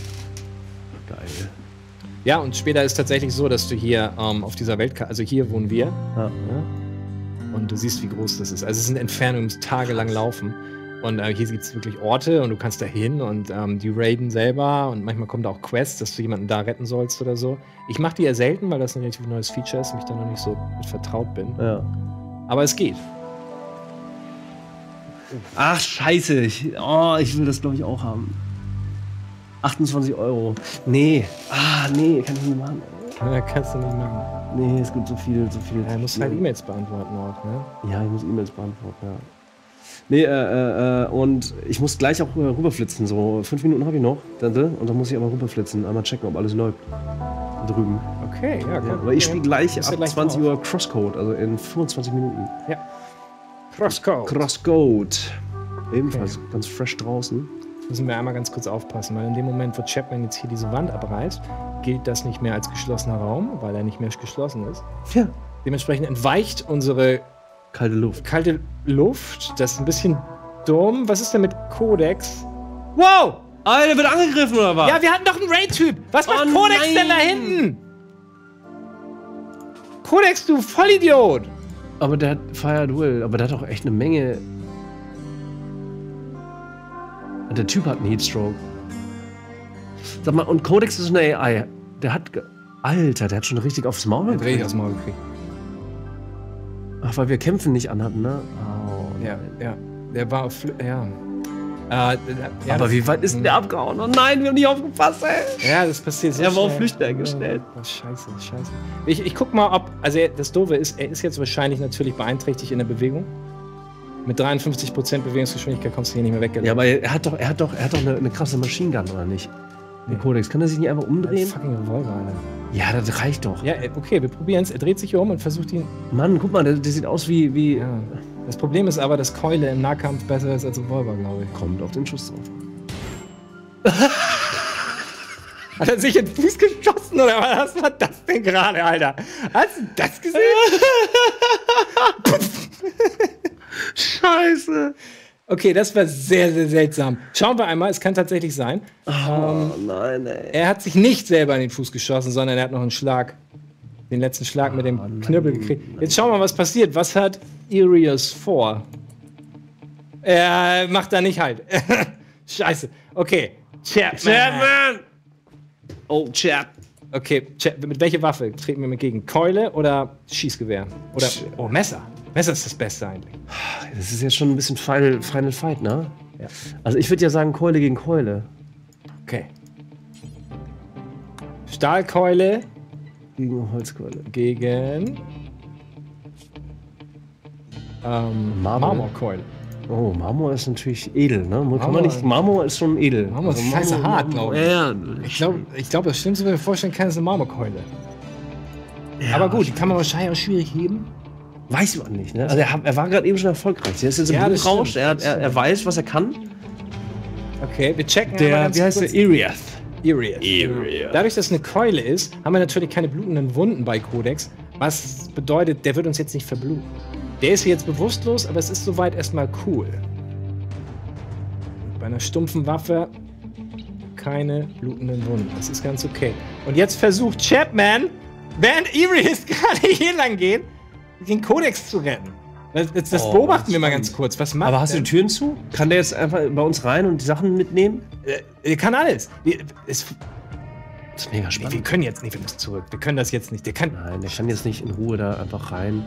Geil. Ja, und später ist tatsächlich so, dass du hier auf dieser Weltkarte, also hier wohnen wir, Ja. ja, und du siehst, wie groß das ist. Also es sind Entfernungen, die tagelang laufen. Und hier gibt es wirklich Orte und du kannst da hin und die raiden selber und manchmal kommen da auch Quests, dass du jemanden da retten sollst oder so. Ich mache die ja selten, weil das ein relativ neues Feature ist und ich da noch nicht so mit vertraut bin. Ja. Aber es geht. Ach, scheiße. Ich will das, glaube ich, auch haben. 28 €. Nee. Nee, kann ich nicht machen. Ja, kannst du nicht machen. Nee, es gibt so viel. Ja, du musst halt E-Mails beantworten auch, ne? Ja, ich muss E-Mails beantworten, ja. Nee, und ich muss gleich auch rüberflitzen. So 5 Minuten habe ich noch. Und dann muss ich aber rüberflitzen. Einmal checken, ob alles läuft. Drüben. Okay, ja, Ja, komm. aber ich spiele gleich Bist du ab gleich 20 drauf? Uhr Crosscode, also in 25 Minuten. Ja. Crosscode. Crosscode. Ebenfalls ganz fresh draußen. Müssen wir einmal ganz kurz aufpassen, weil in dem Moment, wo Chapman jetzt hier diese Wand abreißt, gilt das nicht mehr als geschlossener Raum, weil er nicht mehr geschlossen ist. Ja. Dementsprechend entweicht unsere Kalte Luft. kalte Luft. Das ist ein bisschen dumm. Was ist denn mit Codex? Wow! Alter, wird angegriffen oder was? Ja, wir hatten doch einen Raid-Typ. Was macht Oh Codex nein! denn da hinten? Codex, du Vollidiot! Aber der hat Fire Duel, aber der hat auch echt eine Menge. Der Typ hat einen Heatstroke. Sag mal, und Codex ist eine AI. Der hat. Alter, der hat schon richtig aufs Maul Dreh ich aus dem Maul gekriegt. Ach, weil wir Kämpfen nicht anhatten, ne? Oh, Ja, ja. Der war auf. Ja. aber wie weit ist denn der abgehauen? Oh nein, wir haben nicht aufgepasst, ey. Ja, das passiert so Er war auf schnell. Flüchten eingestellt. Oh, scheiße. Ich guck mal, ob. Also, das Doofe ist, er ist jetzt wahrscheinlich natürlich beeinträchtigt in der Bewegung. Mit 53% Bewegungsgeschwindigkeit kommst du hier nicht mehr weg. Ja, aber er hat doch eine krasse Machine Gun, oder nicht? Der Codex. Kann er sich nicht einfach umdrehen? Fucking Revolver, Alter. Ja, das reicht doch. Ja, okay, wir probieren es. Er dreht sich hier um und versucht ihn. Mann, guck mal, der sieht aus wie. Ja. Das Problem ist aber, dass Keule im Nahkampf besser ist als Revolver, glaube ich. Kommt auf den Schuss drauf. Hat er sich in den Fuß geschossen oder was war das denn gerade, Alter? Hast du das gesehen? Scheiße. Okay, das war sehr, sehr seltsam. Schauen wir einmal, es kann tatsächlich sein. Oh nein, ey. Er hat sich nicht selber in den Fuß geschossen, sondern er hat noch einen Schlag. Den letzten Schlag mit dem Knüppel gekriegt. Jetzt schauen wir mal, was passiert. Was hat Irius vor? Er macht da nicht halt. Scheiße. Okay. Chapman! Oh, Chap. Okay, mit welcher Waffe treten wir ihm entgegen? Keule oder Schießgewehr? Oder Messer. Messer ist das Beste eigentlich. Das ist jetzt schon ein bisschen Final Fight, ne? Ja. Also ich würde ja sagen Keule gegen Keule. Okay. Stahlkeule Gegen Holzkeule. gegen Marmorkeule. Oh, Marmor ist natürlich edel, ne? Kann man nicht, Marmor ist schon edel. Marmor ist scheiße hart, glaube ich. Ja, Ich glaube, das Schlimmste, was ich mir vorstellen kann, ist eine Marmorkeule. ja, Aber gut, die kann man wahrscheinlich auch schwierig heben. weiß man nicht, ne? Also er war gerade eben schon erfolgreich. Der ist jetzt im Ja, das Blutrausch. stimmt. Er weiß, was er kann. Okay, wir checken einmal ganz Wie heißt kurz. der? Iriath. Iriath. Dadurch, dass es eine Keule ist, haben wir natürlich keine blutenden Wunden bei Codex. Was bedeutet, der wird uns jetzt nicht verbluten. Der ist jetzt bewusstlos, aber es ist soweit erstmal cool. Bei einer stumpfen Waffe keine blutenden Wunden. Das ist ganz okay. Und jetzt versucht Chapman, während Iriath gerade hier lang geht, den Codex zu retten. Das beobachten wir mal ganz kurz. Was macht Aber hast du der? die Türen zu? Kann der jetzt einfach bei uns rein und die Sachen mitnehmen? Er kann alles. Das ist mega spannend. Wir können jetzt nicht, wir müssen zurück. Wir können das jetzt nicht. Der kann. Nein, der kann jetzt nicht in Ruhe da einfach rein.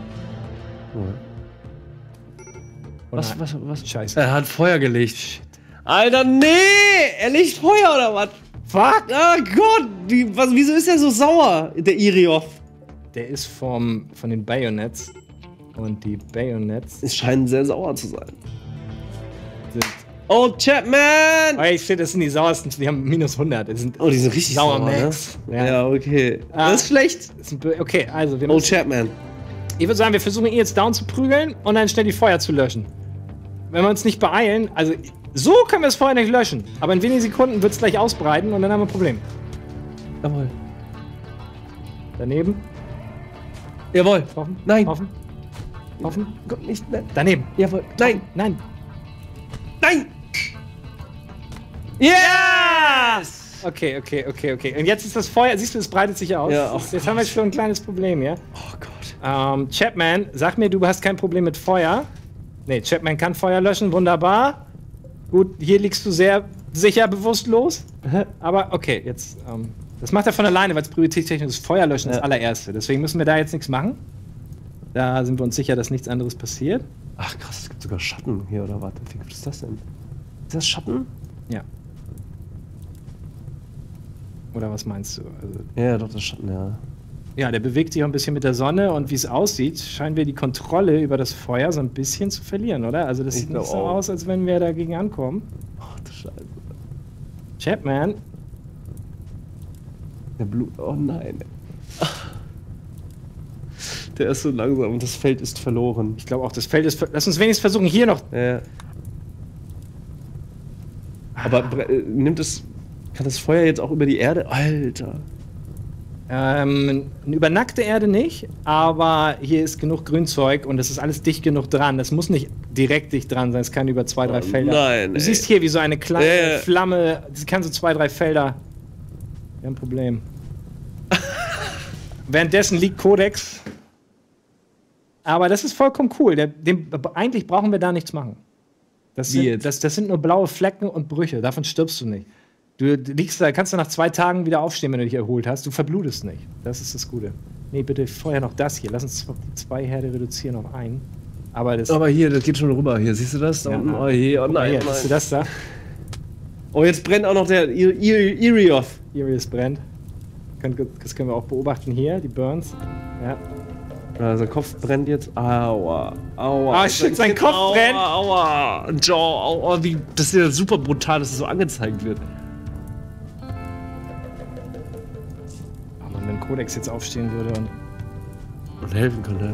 Was? Scheiße. Er hat Feuer gelegt. Alter, nee! Er legt Feuer oder was? Fuck! Oh Gott! Wieso ist er so sauer, der Iriath? Der ist von den Bayonets. Und die Bayonets Es scheinen sehr sauer zu sein. sind. Oh, Chapman! Oh, ich finde, das sind die sauersten. Die haben minus 100. Das sind Oh, die sind richtig sauer, sauer, Max. ne? Ja, okay. Das ist schlecht. Das sind okay, also wir Oh, müssen, Chapman. ich würde sagen, wir versuchen ihn jetzt down zu prügeln und dann schnell die Feuer zu löschen. Wenn wir uns nicht beeilen, also so können wir das Feuer nicht löschen. Aber in wenigen Sekunden wird es gleich ausbreiten und dann haben wir ein Problem. Jawohl. Daneben. Jawohl. Offen. Nein. Offen. Offen. Gott, nicht. Nein. Daneben. Jawohl. Nein. Nein. Nein. Yes! Okay. Und jetzt ist das Feuer, siehst du, es breitet sich aus. Ja, Jetzt haben wir schon ein kleines Problem, ja? Oh Gott. Chapman, sag mir, du hast kein Problem mit Feuer. Nee, Chapman kann Feuer löschen, wunderbar. Gut, hier liegst du sehr sicher bewusstlos. Aber okay, jetzt, das macht er von alleine, weil es prioritätstechnisch ist. Feuer löschen das allererste. Deswegen müssen wir da jetzt nichts machen. Da sind wir uns sicher, dass nichts anderes passiert. Ach krass, es gibt sogar Schatten hier oder was? Wie gut ist das denn? Ist das Schatten? Ja. Oder was meinst du? Also, Ja, doch, das ist Schatten, ja. ja, der bewegt sich auch ein bisschen mit der Sonne und wie es aussieht, scheinen wir die Kontrolle über das Feuer so ein bisschen zu verlieren, oder? Also das sieht nicht so aus, als wenn wir dagegen ankommen. Ach du Scheiße. Chapman, Der Blut. Oh nein. Der ist so langsam und das Feld ist verloren. ich glaube auch, das Feld ist. Lass uns wenigstens versuchen, hier noch. Ja. Aber nimmt es. Kann das Feuer jetzt auch über die Erde? Alter. Über nackte Erde nicht, aber hier ist genug Grünzeug und es ist alles dicht genug dran. Das muss nicht direkt dicht dran sein, es kann über 2, 3 Felder. Nein. Du siehst hier, wie so eine kleine Flamme, sie kann so 2, 3 Felder. Wir haben ein Problem. Währenddessen liegt Codex. Aber das ist vollkommen cool. Eigentlich brauchen wir da nichts machen. Das sind nur blaue Flecken und Brüche. Davon stirbst du nicht. Du liegst da, kannst du nach 2 Tagen wieder aufstehen, wenn du dich erholt hast. Du verblutest nicht. Das ist das Gute. Nee, bitte vorher noch das hier. Lass uns 2 Herde reduzieren auf 1. Aber hier, das geht schon rüber. Hier, siehst du das? Da unten? Oh, hier, oh nein, hier, oh siehst du nein. das da? Oh, jetzt brennt auch noch der Irioth. Irius brennt. Das können wir auch beobachten hier, die Burns. Ja. Also Kopf brennt jetzt. Aua. Aua. Ah, shit, sein Kopf brennt. Aua. Jaw. Aua. Wie, das ist ja super brutal, dass das so angezeigt wird. Oh Mann, wenn Codex jetzt aufstehen würde Und helfen könnte.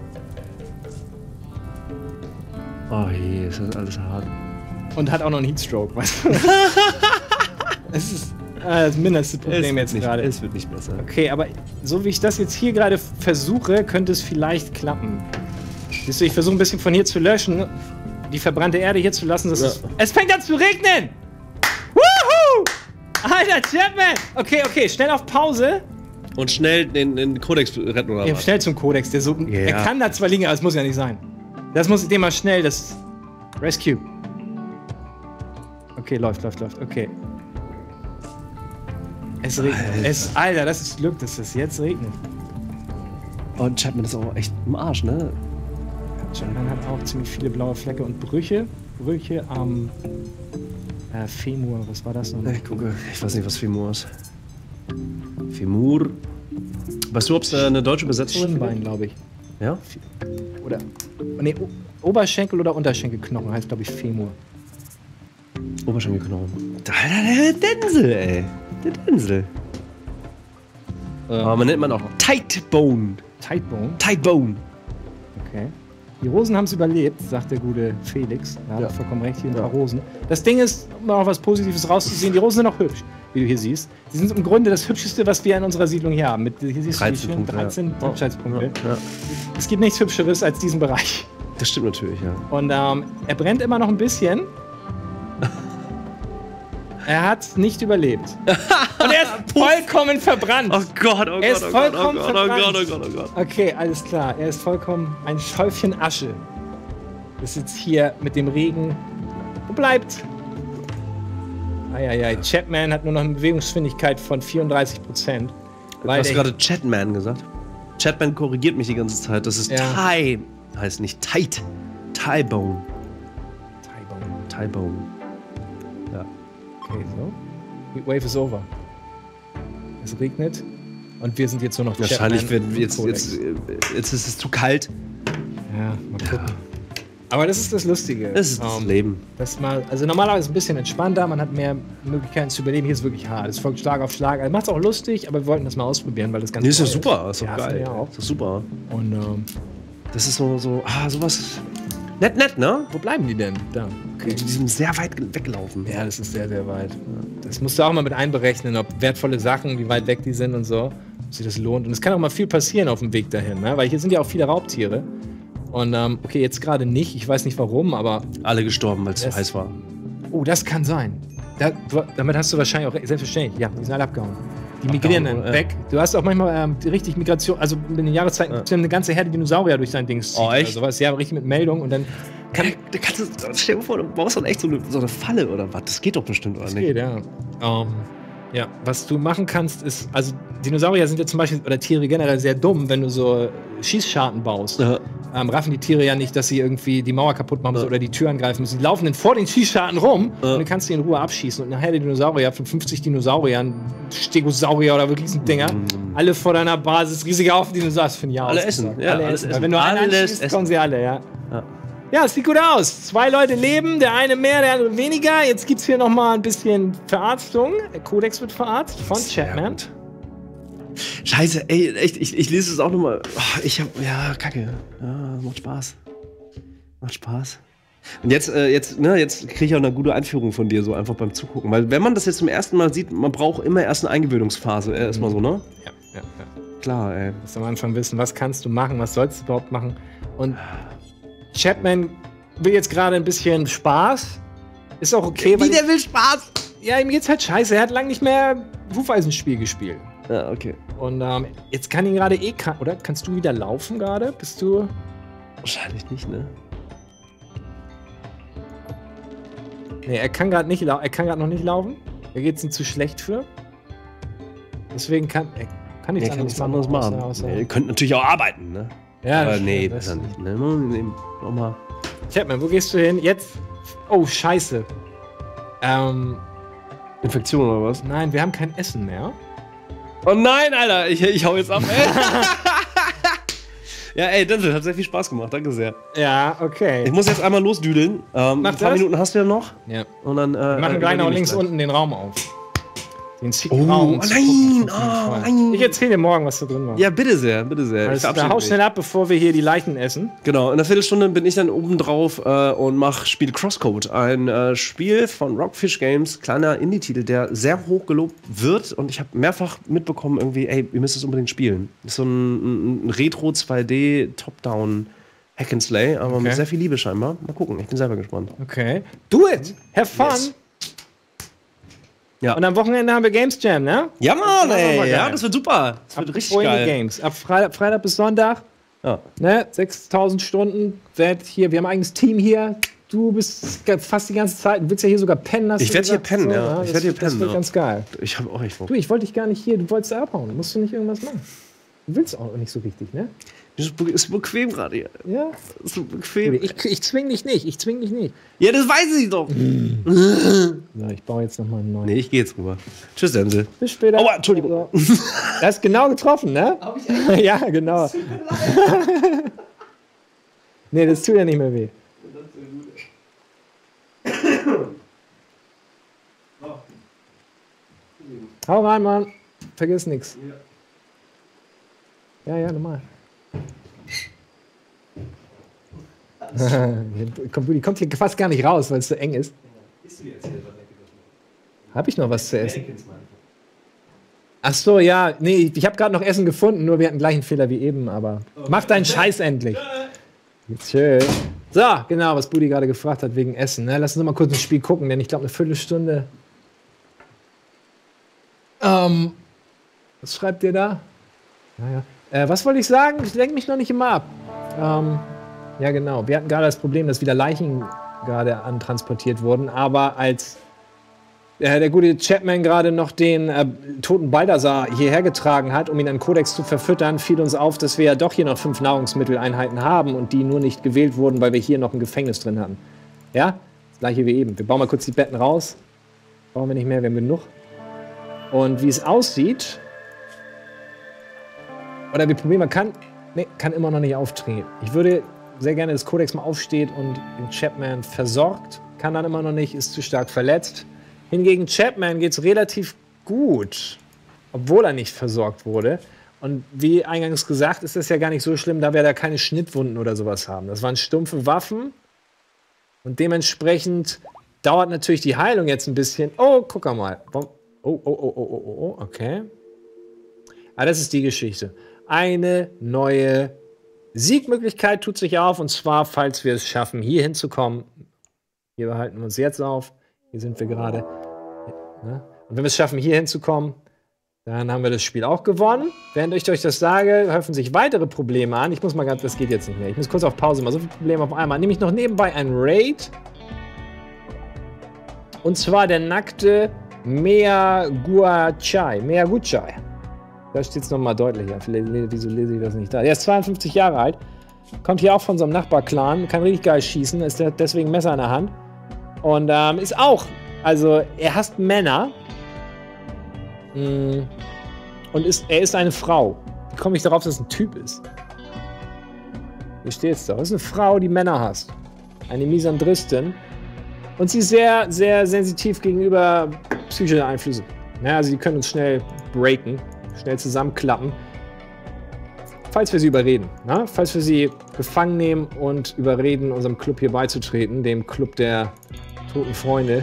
Oh je, ist das alles hart. und hat auch noch einen Heatstroke, weißt du? Es ist das mindeste Problem jetzt gerade. Es wird nicht besser. Okay, aber so wie ich das jetzt hier gerade versuche, könnte es vielleicht klappen. Siehst du, ich versuche ein bisschen von hier zu löschen, die verbrannte Erde hier zu lassen. Es fängt an zu regnen! Woohoo! Alter, Chapman! Okay, schnell auf Pause. Und schnell den Kodex retten oder was? Schnell zum Kodex. Er kann da zwar liegen, aber es muss ja nicht sein. Das muss dem mal schnell, das Rescue. Okay, läuft. Okay. Es regnet. Alter, das ist Glück, dass es jetzt regnet. Und Chapman ist auch echt im Arsch, ne? Chapman hat auch ziemlich viele blaue Flecke und Brüche. Brüche am Femur. Was war das noch? Ich gucke. Ich weiß nicht, was Femur ist. Femur. Weißt du, ob es da eine deutsche Besetzung ist? Schienbein, glaube ich. Ja? Oder. Nee, Oberschenkel oder Unterschenkelknochen heißt, glaube ich, Femur. Oberschenkelknochen. Der Densel, ey. Der Densel. Aber man nennt man auch Tightbone. Tightbone. Okay. Die Rosen haben es überlebt, sagt der gute Felix. Er hat vollkommen recht, hier ein paar Rosen. Das Ding ist, um auch was Positives rauszusehen, die Rosen sind auch hübsch, wie du hier siehst. Sie sind im Grunde das Hübscheste, was wir in unserer Siedlung hier haben. Hier siehst du 13 Hübschheitspunkte. Ja. Es gibt nichts Hübscheres als diesen Bereich. Das stimmt natürlich, ja. Und er brennt immer noch ein bisschen. Er hat nicht überlebt. Und er ist vollkommen verbrannt. Oh Gott, Er ist vollkommen verbrannt. oh Gott. Okay, alles klar. Er ist vollkommen ein Schäufchen Asche. Das jetzt hier mit dem Regen. Wo bleibt? Eieiei. Chapman hat nur noch eine Bewegungsgeschwindigkeit von 34%. Du hast gerade Chatman gesagt. Chatman korrigiert mich die ganze Zeit. Das ist Tie. Heißt nicht Tight. Tiebone. Tiebone. Ja. Okay, so. Die Wave is over. Es regnet. Und wir sind jetzt nur noch wahrscheinlich wird jetzt ist es zu kalt. Ja, mal gucken. Aber das ist das Lustige. Das ist das Leben. Also normalerweise ein bisschen entspannter, man hat mehr Möglichkeiten zu überleben. Hier ist wirklich hart. Es folgt Schlag auf Schlag. Also macht es auch lustig, aber wir wollten das mal ausprobieren, weil das ganz ist ja super. Ist doch geil. Ja, auch. Das ist super. Und das ist sowas. Nett, ne? Wo bleiben die denn? Da. Okay. Die sind sehr weit weglaufen. Ja, das ist sehr, sehr weit. Das musst du auch mal mit einberechnen, ob wertvolle Sachen, wie weit weg die sind und so, ob sich das lohnt. Und es kann auch mal viel passieren auf dem Weg dahin, ne? Weil hier sind ja auch viele Raubtiere. Und okay, jetzt gerade nicht. Ich weiß nicht warum, aber... Alle gestorben, weil es zu heiß war. Oh, das kann sein. Damit hast du wahrscheinlich auch... Selbstverständlich, ja, die sind alle abgehauen. Die migrieren dann weg. Du hast auch manchmal richtig Migration... Also in den Jahreszeiten gibt es ja eine ganze Herde Dinosaurier durch dein Ding. Oh, echt? Oder sowas. Ja, richtig mit Meldung und dann... Stell dir vor, du baust dann echt so eine Falle oder was. Das geht doch bestimmt, oder nicht? Das geht, ja. Ja, was du machen kannst, ist, also Dinosaurier sind ja zum Beispiel, oder Tiere generell sehr dumm, wenn du so Schießscharten baust. Ja. Raffen die Tiere ja nicht, dass sie irgendwie die Mauer kaputt machen müssen oder die Tür angreifen müssen. Die laufen dann vor den Schießscharten rum und dann kannst du die in Ruhe abschießen. Und nachher die Dinosaurier von 50 Dinosauriern, Stegosaurier oder wirklich Dinger, alle vor deiner Basis, riesige Haufen Dinosaurier, das finde ich auch. Alle essen, ja, alle essen. Wenn du einen anschießt, kommen sie alle, ja. Ja, es sieht gut aus. 2 Leute leben, der eine mehr, der andere weniger. Jetzt gibt es hier nochmal ein bisschen Verarztung. Der Kodex wird verarztet von Chapman. Scheiße, ey, echt, ich lese es auch nochmal. Kacke. Ja, macht Spaß. Und jetzt kriege ich auch eine gute Einführung von dir, so einfach beim Zugucken. Weil wenn man das jetzt zum ersten Mal sieht, man braucht immer erst eine Eingewöhnungsphase. Erstmal so, ne? Ja. Klar, ey. Du musst am Anfang wissen, was kannst du machen, was sollst du überhaupt machen. Und Chapman will jetzt gerade ein bisschen Spaß. Ist auch okay, weil. Der will Spaß! Ja, ihm geht's halt scheiße. Er hat lange nicht mehr Hufeisenspiel gespielt. Ja, okay. Und jetzt kann ihn gerade oder? Kannst du wieder laufen gerade? Bist du. Wahrscheinlich nicht, ne? Nee, er kann gerade noch nicht laufen. Da geht's ihm zu schlecht für. Deswegen Kann nichts nichts anderes machen. Nee, ihr könnt natürlich auch arbeiten, ne? Ja, Aber das nee, stimmt, besser das nicht. Ne? Nochmal. Chapman, wo gehst du hin? Jetzt. Oh, scheiße. Infektion oder was? Nein, wir haben kein Essen mehr. Oh nein, Alter, ich hau jetzt ab, ey. Ja, ey, Denzel, hat sehr viel Spaß gemacht, danke sehr. Ja, okay. Ich muss jetzt einmal losdüdeln. Ein paar das? Minuten hast du ja noch. Ja. Und dann, Wir machen gleich noch links unten den Raum auf. Den Secret Oh, Raum. nein, nein. Ich erzähle dir morgen, was da drin war. Ja, bitte sehr, bitte sehr. Also, da hau schnell ab, bevor wir hier die Leichen essen. Genau, in einer Viertelstunde bin ich dann oben drauf und spiele Crosscode. Ein Spiel von Rockfish Games, kleiner Indie-Titel, der sehr hoch gelobt wird. Und ich habe mehrfach mitbekommen, irgendwie, ey, ihr müsst es unbedingt spielen. Das ist so ein Retro 2D Top-Down Hack and Slay, aber mit sehr viel Liebe scheinbar. Mal gucken, ich bin selber gespannt. Okay. Do it! Have fun! Yes. Ja. Und am Wochenende haben wir Games Jam, ne? Ja, Mann, ey. geil. Ja, das wird super. Das wird richtig geil. Games. Ab Freitag bis Sonntag. Ja. Ne? 6000 Stunden. Wir haben ein eigenes Team hier. Du bist fast die ganze Zeit. Du willst ja hier sogar pennen. Ich werde hier pennen, ja. Ich werde hier pennen. Das wird ganz geil. Ich habe auch echt Bock. Du, ich wollte dich gar nicht hier. Du wolltest da abhauen. Musst du nicht irgendwas machen. Du willst auch nicht so richtig, ne? Ist bequem gerade hier. Ja. Ist so bequem. Ich zwing dich nicht. Ich zwing dich nicht. Ja, das weiß ich doch. So, ich baue jetzt nochmal einen neuen. Nee, ich gehe jetzt rüber. Tschüss, Denzel. Bis später. Aua, Entschuldigung. So. Das ist genau getroffen, ne? Ja, genau. Nee, das tut ja nicht mehr weh. Hau rein, Mann. Vergiss nichts. Ja, normal. Die kommt hier fast gar nicht raus, weil es so eng ist. Hab ich noch was zu essen? Ach so, ja. Nee, ich habe gerade noch Essen gefunden, nur wir hatten gleich einen Fehler wie eben, aber mach deinen Scheiß endlich. Schön. So, genau, was Budi gerade gefragt hat wegen Essen. Ne? Lass uns noch mal kurz ein Spiel gucken, denn ich glaube, eine Viertelstunde. Was schreibt ihr da? Naja. Was wollte ich sagen? Ich lenke mich noch nicht immer ab. Ja, genau. Wir hatten gerade das Problem, dass wieder Leichen gerade antransportiert wurden, aber als der gute Chapman gerade noch den toten Baldassar hierher getragen hat, um ihn an Codex zu verfüttern, fiel uns auf, dass wir ja doch hier noch 5 Nahrungsmitteleinheiten haben und die nur nicht gewählt wurden, weil wir hier noch ein Gefängnis drin hatten. Ja? Das gleiche wie eben. Wir bauen mal kurz die Betten raus. Brauchen wir nicht mehr, wir haben genug. Und wie es aussieht, oder wir probieren, kann immer noch nicht auftreten. Ich würde sehr gerne, dass Codex mal aufsteht und den Chapman versorgt. Kann dann immer noch nicht, ist zu stark verletzt. Hingegen Chapman geht es relativ gut, obwohl er nicht versorgt wurde. Und wie eingangs gesagt, ist das ja gar nicht so schlimm, da wir da keine Schnittwunden oder sowas haben. Das waren stumpfe Waffen und dementsprechend dauert natürlich die Heilung jetzt ein bisschen. Oh, guck mal. Oh, okay. Ah, das ist die Geschichte. Eine neue Siegmöglichkeit tut sich auf, und zwar, falls wir es schaffen, hier hinzukommen. Hier behalten wir uns jetzt auf. Hier sind wir gerade. Ja. Und wenn wir es schaffen, hier hinzukommen, dann haben wir das Spiel auch gewonnen. Während ich euch das sage, häufen sich weitere Probleme an. Ich muss mal ganz, das geht jetzt nicht mehr. Ich muss kurz auf Pause machen. So viele Probleme auf einmal. Nämlich noch nebenbei ein Raid. Und zwar der nackte Meaguchai. Da steht es nochmal deutlicher. Wieso lese ich das nicht da? Der ist 52 Jahre alt. Kommt hier auch von so einem Nachbarclan. Kann richtig geil schießen. Ist deswegen ein Messer in der Hand. Und ist auch, also er hasst Männer. Und er ist eine Frau. Wie komme ich darauf, dass es ein Typ ist? Hier steht es doch. Das ist eine Frau, die Männer hasst. Eine Misandristin. Und sie ist sehr, sehr sensitiv gegenüber psychischen Einflüssen. Ja, also die können uns schnell breaken, schnell zusammenklappen. Falls wir sie überreden. Na? Falls wir sie gefangen nehmen und überreden, unserem Club hier beizutreten, dem Club der toten Freunde,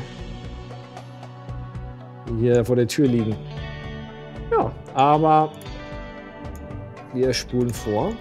die hier vor der Tür liegen. Ja, aber wir spulen vor.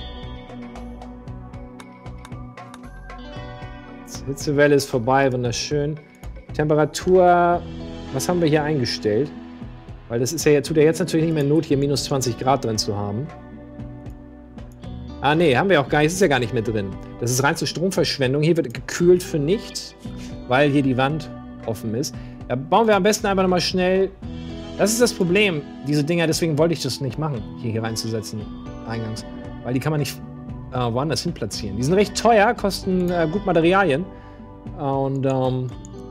Die Hitzewelle ist vorbei, wunderschön. Temperatur, was haben wir hier eingestellt? Weil das ist ja, tut ja jetzt natürlich nicht mehr Not, hier minus 20 Grad drin zu haben. Ah, nee, haben wir auch gar nicht. Das ist ja gar nicht mehr drin. Das ist rein zur Stromverschwendung. Hier wird gekühlt für nichts, weil hier die Wand offen ist. Da bauen wir am besten einfach nochmal schnell Das ist das Problem, diese Dinger, deswegen wollte ich das nicht machen, hier reinzusetzen, eingangs. Weil die kann man nicht woanders hin platzieren. Die sind recht teuer, kosten gut Materialien. Und machen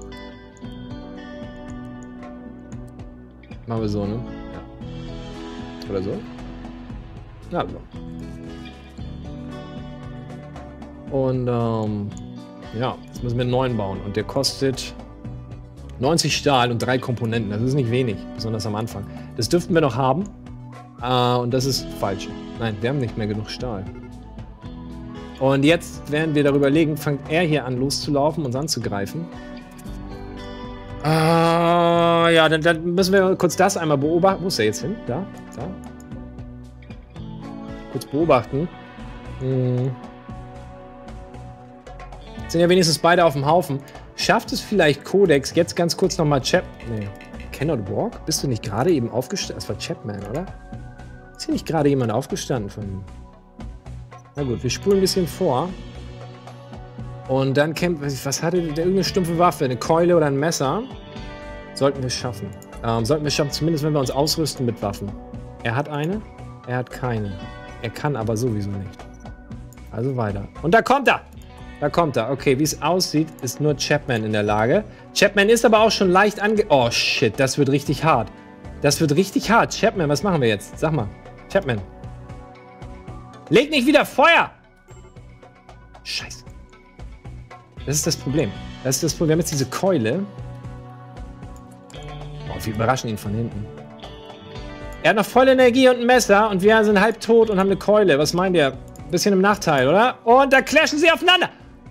wir so, ne? Ja. Oder so? Ja, so. Und ja, jetzt müssen wir einen neuen bauen. Und der kostet 90 Stahl und 3 Komponenten. Das ist nicht wenig, besonders am Anfang. Das dürften wir noch haben. Und das ist falsch. Nein, wir haben nicht mehr genug Stahl. Und jetzt werden wir darüber überlegen, fängt er hier an loszulaufen, uns anzugreifen. Ja, dann müssen wir kurz das einmal beobachten. Wo ist er jetzt hin? Da. Kurz beobachten. Sind ja wenigstens beide auf dem Haufen. Schafft es vielleicht Codex, jetzt ganz kurz nochmal Nee. Cannot walk? Bist du nicht gerade eben aufgestanden? Das war Chapman, oder? Ist hier nicht gerade jemand aufgestanden von ihm? Na gut, wir spulen ein bisschen vor. Und dann kämpft, was hatte der? Irgendeine stumpfe Waffe, eine Keule oder ein Messer. Sollten wir schaffen. Zumindest wenn wir uns ausrüsten mit Waffen. Er hat eine, er hat keine. Er kann aber sowieso nicht. Also weiter. Und da kommt er! Da kommt er. Okay, wie es aussieht, ist nur Chapman in der Lage. Chapman ist aber auch schon leicht Oh shit, das wird richtig hart. Das wird richtig hart. Chapman, was machen wir jetzt? Sag mal. Chapman. Leg nicht wieder Feuer! Scheiße. Das ist das Problem. Das ist das Problem. Wir haben jetzt diese Keule. Oh, wir überraschen ihn von hinten. Er hat noch volle Energie und ein Messer und wir sind halb tot und haben eine Keule. Was meint ihr? Bisschen im Nachteil, oder? Und da clashen sie aufeinander!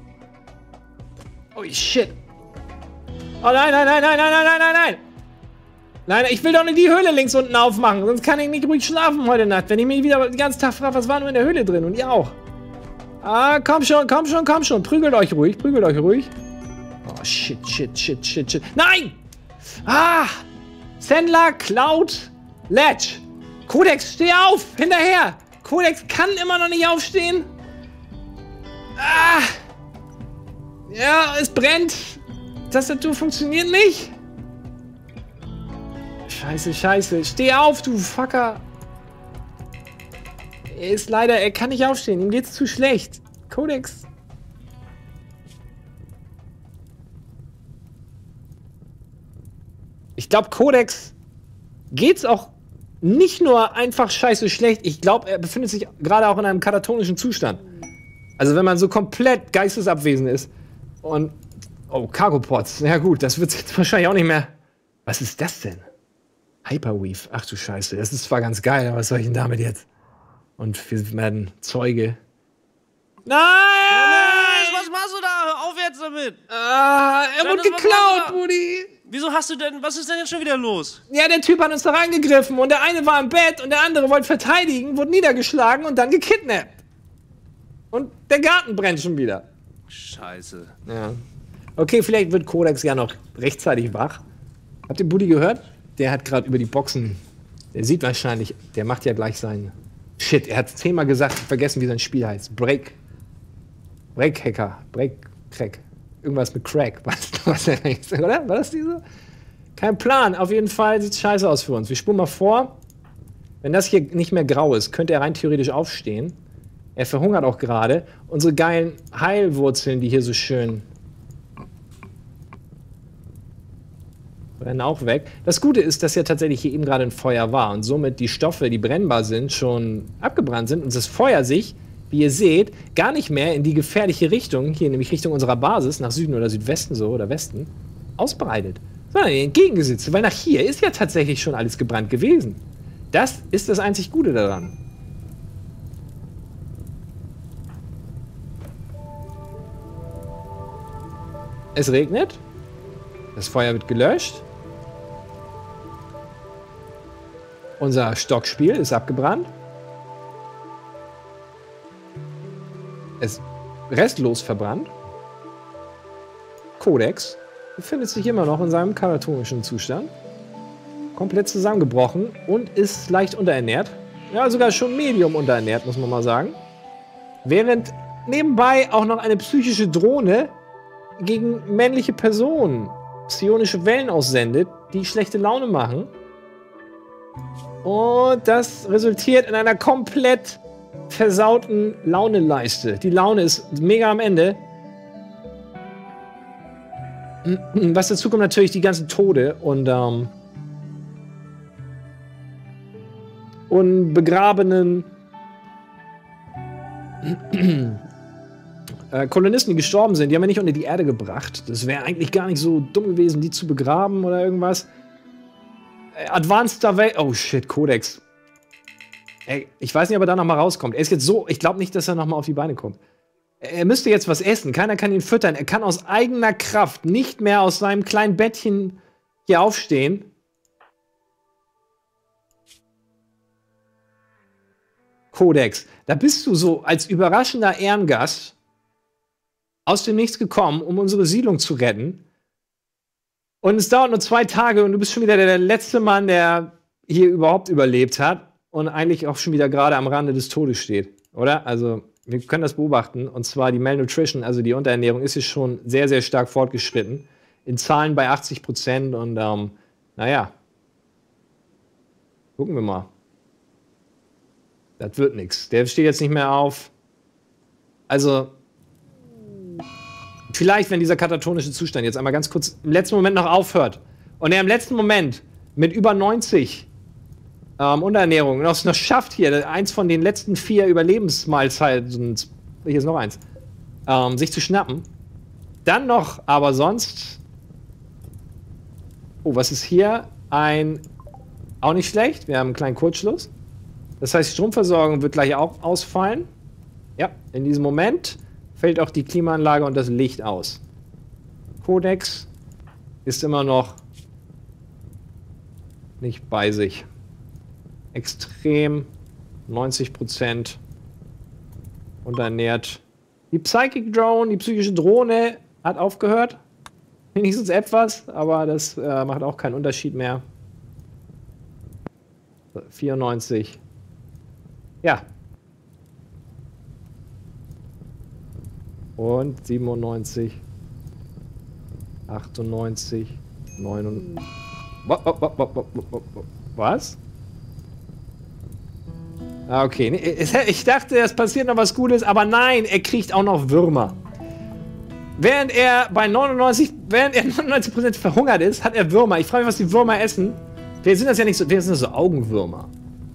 Oh shit! Oh nein, nein, nein, nein, nein, nein, nein, nein, nein! Nein, ich will doch nicht die Höhle links unten aufmachen, sonst kann ich nicht ruhig schlafen heute Nacht, wenn ich mich wieder den ganzen Tag frage, was war nur in der Höhle drin und ihr auch. Ah, komm schon, komm schon, komm schon, prügelt euch ruhig, prügelt euch ruhig. Oh shit, shit, shit, shit, shit. Nein! Ah! Sandler, Cloud, Ledge. Codex, steh auf! Hinterher! Codex kann immer noch nicht aufstehen. Ah! Ja, es brennt. Tastatur funktioniert nicht. Scheiße, scheiße. Steh auf, du Fucker. Er kann nicht aufstehen. Ihm geht's zu schlecht. Codex. Ich glaube, Codex geht's auch nicht nur einfach scheiße schlecht. Ich glaube, er befindet sich gerade auch in einem katatonischen Zustand. Also wenn man so komplett geistesabwesend ist. Und, oh, Cargoports. Ja gut, das wird jetzt wahrscheinlich auch nicht mehr. Was ist das denn? Hyperweave. Ach du Scheiße, das ist zwar ganz geil, aber was soll ich denn damit jetzt? Und wir werden Zeuge. Nein! Was machst du da? Hör auf jetzt damit! Er wurde geklaut, Brudi! Wieso hast du denn, was ist denn jetzt schon wieder los? Ja, der Typ hat uns da reingegriffen und der eine war im Bett und der andere wollte verteidigen, wurde niedergeschlagen und dann gekidnappt. Und der Garten brennt schon wieder. Scheiße. Ja. Okay, vielleicht wird Codex ja noch rechtzeitig wach. Habt ihr Buddy gehört? Der hat gerade über die Boxen, der sieht wahrscheinlich, der macht ja gleich seinen Shit. Er hat 10-mal gesagt, vergessen, wie sein Spiel heißt. Break-Hacker, Break-Crack. Irgendwas mit Crack, was er eigentlich sagt, oder? War das diese? Kein Plan. Auf jeden Fall sieht es scheiße aus für uns. Wir spulen mal vor. Wenn das hier nicht mehr grau ist, könnte er rein theoretisch aufstehen. Er verhungert auch gerade. Unsere geilen Heilwurzeln, die hier so schön brennen auch weg. Das Gute ist, dass ja tatsächlich hier eben gerade ein Feuer war und somit die Stoffe, die brennbar sind, schon abgebrannt sind und das Feuer sich, wie ihr seht, gar nicht mehr in die gefährliche Richtung, hier nämlich Richtung unserer Basis, nach Süden oder Südwesten so oder Westen, ausbreitet, sondern in die entgegengesetzte, weil nach hier ist ja tatsächlich schon alles gebrannt gewesen. Das ist das einzig Gute daran. Es regnet. Das Feuer wird gelöscht. Unser Stockspiel ist abgebrannt. Es ist restlos verbrannt. Codex befindet sich immer noch in seinem katatonischen Zustand. Komplett zusammengebrochen und ist leicht unterernährt. Ja, sogar schon medium unterernährt, muss man mal sagen. Während nebenbei auch noch eine psychische Drohne gegen männliche Personen psionische Wellen aussendet, die schlechte Laune machen. Und das resultiert in einer komplett versauten Launeleiste. Die Laune ist mega am Ende. Was dazu kommt, natürlich die ganzen Tode und begrabenen Kolonisten, die gestorben sind. Die haben wir nicht unter die Erde gebracht. Das wäre eigentlich gar nicht so dumm gewesen, die zu begraben oder irgendwas. Advanced Survey. Oh shit, Codex. Ey, ich weiß nicht, ob er da noch mal rauskommt. Er ist jetzt so, ich glaube nicht, dass er noch mal auf die Beine kommt. Er müsste jetzt was essen. Keiner kann ihn füttern. Er kann aus eigener Kraft nicht mehr aus seinem kleinen Bettchen hier aufstehen. Codex. Da bist du so als überraschender Ehrengast aus dem Nichts gekommen, um unsere Siedlung zu retten. Und es dauert nur 2 Tage und du bist schon wieder der letzte Mann, der hier überhaupt überlebt hat und eigentlich auch schon wieder gerade am Rande des Todes steht. Oder? Also, wir können das beobachten. Und zwar die Malnutrition, also die Unterernährung, ist jetzt schon sehr, sehr stark fortgeschritten. In Zahlen bei 80%. Und naja. Gucken wir mal. Das wird nichts. Der steht jetzt nicht mehr auf. Also, vielleicht, wenn dieser katatonische Zustand jetzt einmal ganz kurz im letzten Moment noch aufhört und er im letzten Moment mit über 90 Unterernährung noch schafft, hier eins von den letzten 4 Überlebensmahlzeiten, hier ist noch eins, sich zu schnappen. Dann noch, aber sonst. Oh, was ist hier? Auch nicht schlecht. Wir haben einen kleinen Kurzschluss. Das heißt, die Stromversorgung wird gleich auch ausfallen. Ja, in diesem Moment fällt auch die Klimaanlage und das Licht aus. Codex ist immer noch nicht bei sich. Extrem 90% unterernährt. Die Psychic Drone, die psychische Drohne, hat aufgehört. Wenigstens etwas, aber das macht auch keinen Unterschied mehr. 94. Ja. Und 97. 98. 99. Was? Ah, okay. Ich dachte, es passiert noch was Gutes, aber nein, er kriegt auch noch Würmer. Während er 99% verhungert ist, hat er Würmer. Ich frage mich, was die Würmer essen. Wir sind das ja nicht so, wir sind so Augenwürmer.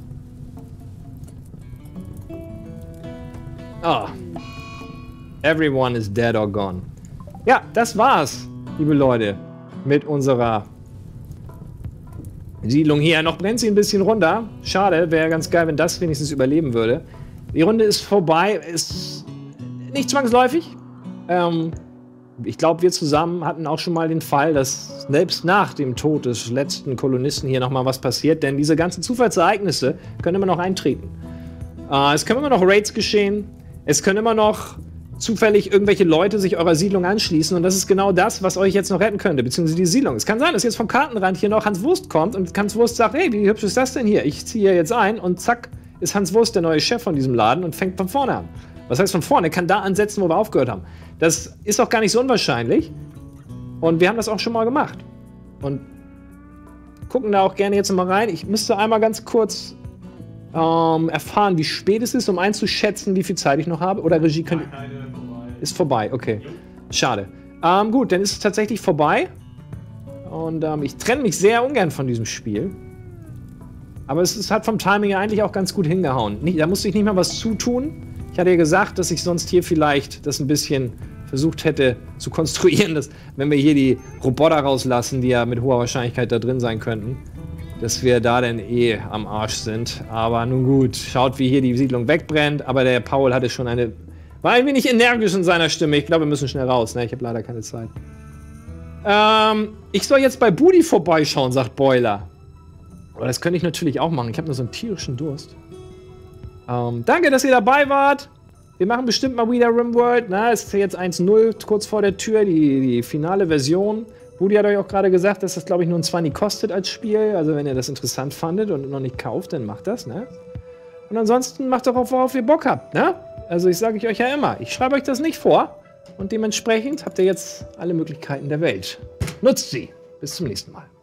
Oh. Everyone is dead or gone. Ja, das war's, liebe Leute, mit unserer Siedlung hier. Noch brennt sie ein bisschen runter. Schade, wäre ganz geil, wenn das wenigstens überleben würde. Die Runde ist vorbei. Ist nicht zwangsläufig. Ich glaube, wir zusammen hatten auch schon mal den Fall, dass selbst nach dem Tod des letzten Kolonisten hier nochmal was passiert. Denn diese ganzen Zufallsereignisse können immer noch eintreten. Es können immer noch Raids geschehen. Es können immer noch zufällig irgendwelche Leute sich eurer Siedlung anschließen und das ist genau das, was euch jetzt noch retten könnte, beziehungsweise die Siedlung. Es kann sein, dass jetzt vom Kartenrand hier noch Hans Wurst kommt und Hans Wurst sagt, hey, wie hübsch ist das denn hier? Ich ziehe hier jetzt ein und zack, ist Hans Wurst der neue Chef von diesem Laden und fängt von vorne an. Was heißt von vorne? Er kann da ansetzen, wo wir aufgehört haben. Das ist auch gar nicht so unwahrscheinlich und wir haben das auch schon mal gemacht. Und gucken da auch gerne jetzt mal rein. Ich müsste einmal ganz kurz erfahren, wie spät es ist, um einzuschätzen, wie viel Zeit ich noch habe. Oder Regie könnt ist vorbei, okay. Schade. Gut, dann ist es tatsächlich vorbei. Und ich trenne mich sehr ungern von diesem Spiel. Aber es hat vom Timing ja eigentlich auch ganz gut hingehauen. Da musste ich nicht mal was zutun. Ich hatte ja gesagt, dass ich sonst hier vielleicht das ein bisschen versucht hätte zu konstruieren, dass, wenn wir hier die Roboter rauslassen, die ja mit hoher Wahrscheinlichkeit da drin sein könnten, dass wir da dann am Arsch sind. Aber nun gut, schaut, wie hier die Siedlung wegbrennt. Aber der Paul hatte schon war ein wenig energisch in seiner Stimme. Ich glaube, wir müssen schnell raus. Ne? Ich habe leider keine Zeit. Ich soll jetzt bei Budi vorbeischauen, sagt Boiler. Aber das könnte ich natürlich auch machen. Ich habe nur so einen tierischen Durst. Danke, dass ihr dabei wart. Wir machen bestimmt mal wieder RimWorld. Na, es ist jetzt 1.0 kurz vor der Tür, die finale Version. Budi hat euch auch gerade gesagt, dass das, glaube ich, nur ein 20 kostet als Spiel. Also, wenn ihr das interessant fandet und noch nicht kauft, dann macht das, ne? Und ansonsten macht doch auch, worauf ihr Bock habt, ne? Also, ich sage euch ja immer, ich schreibe euch das nicht vor. Und dementsprechend habt ihr jetzt alle Möglichkeiten der Welt. Nutzt sie. Bis zum nächsten Mal.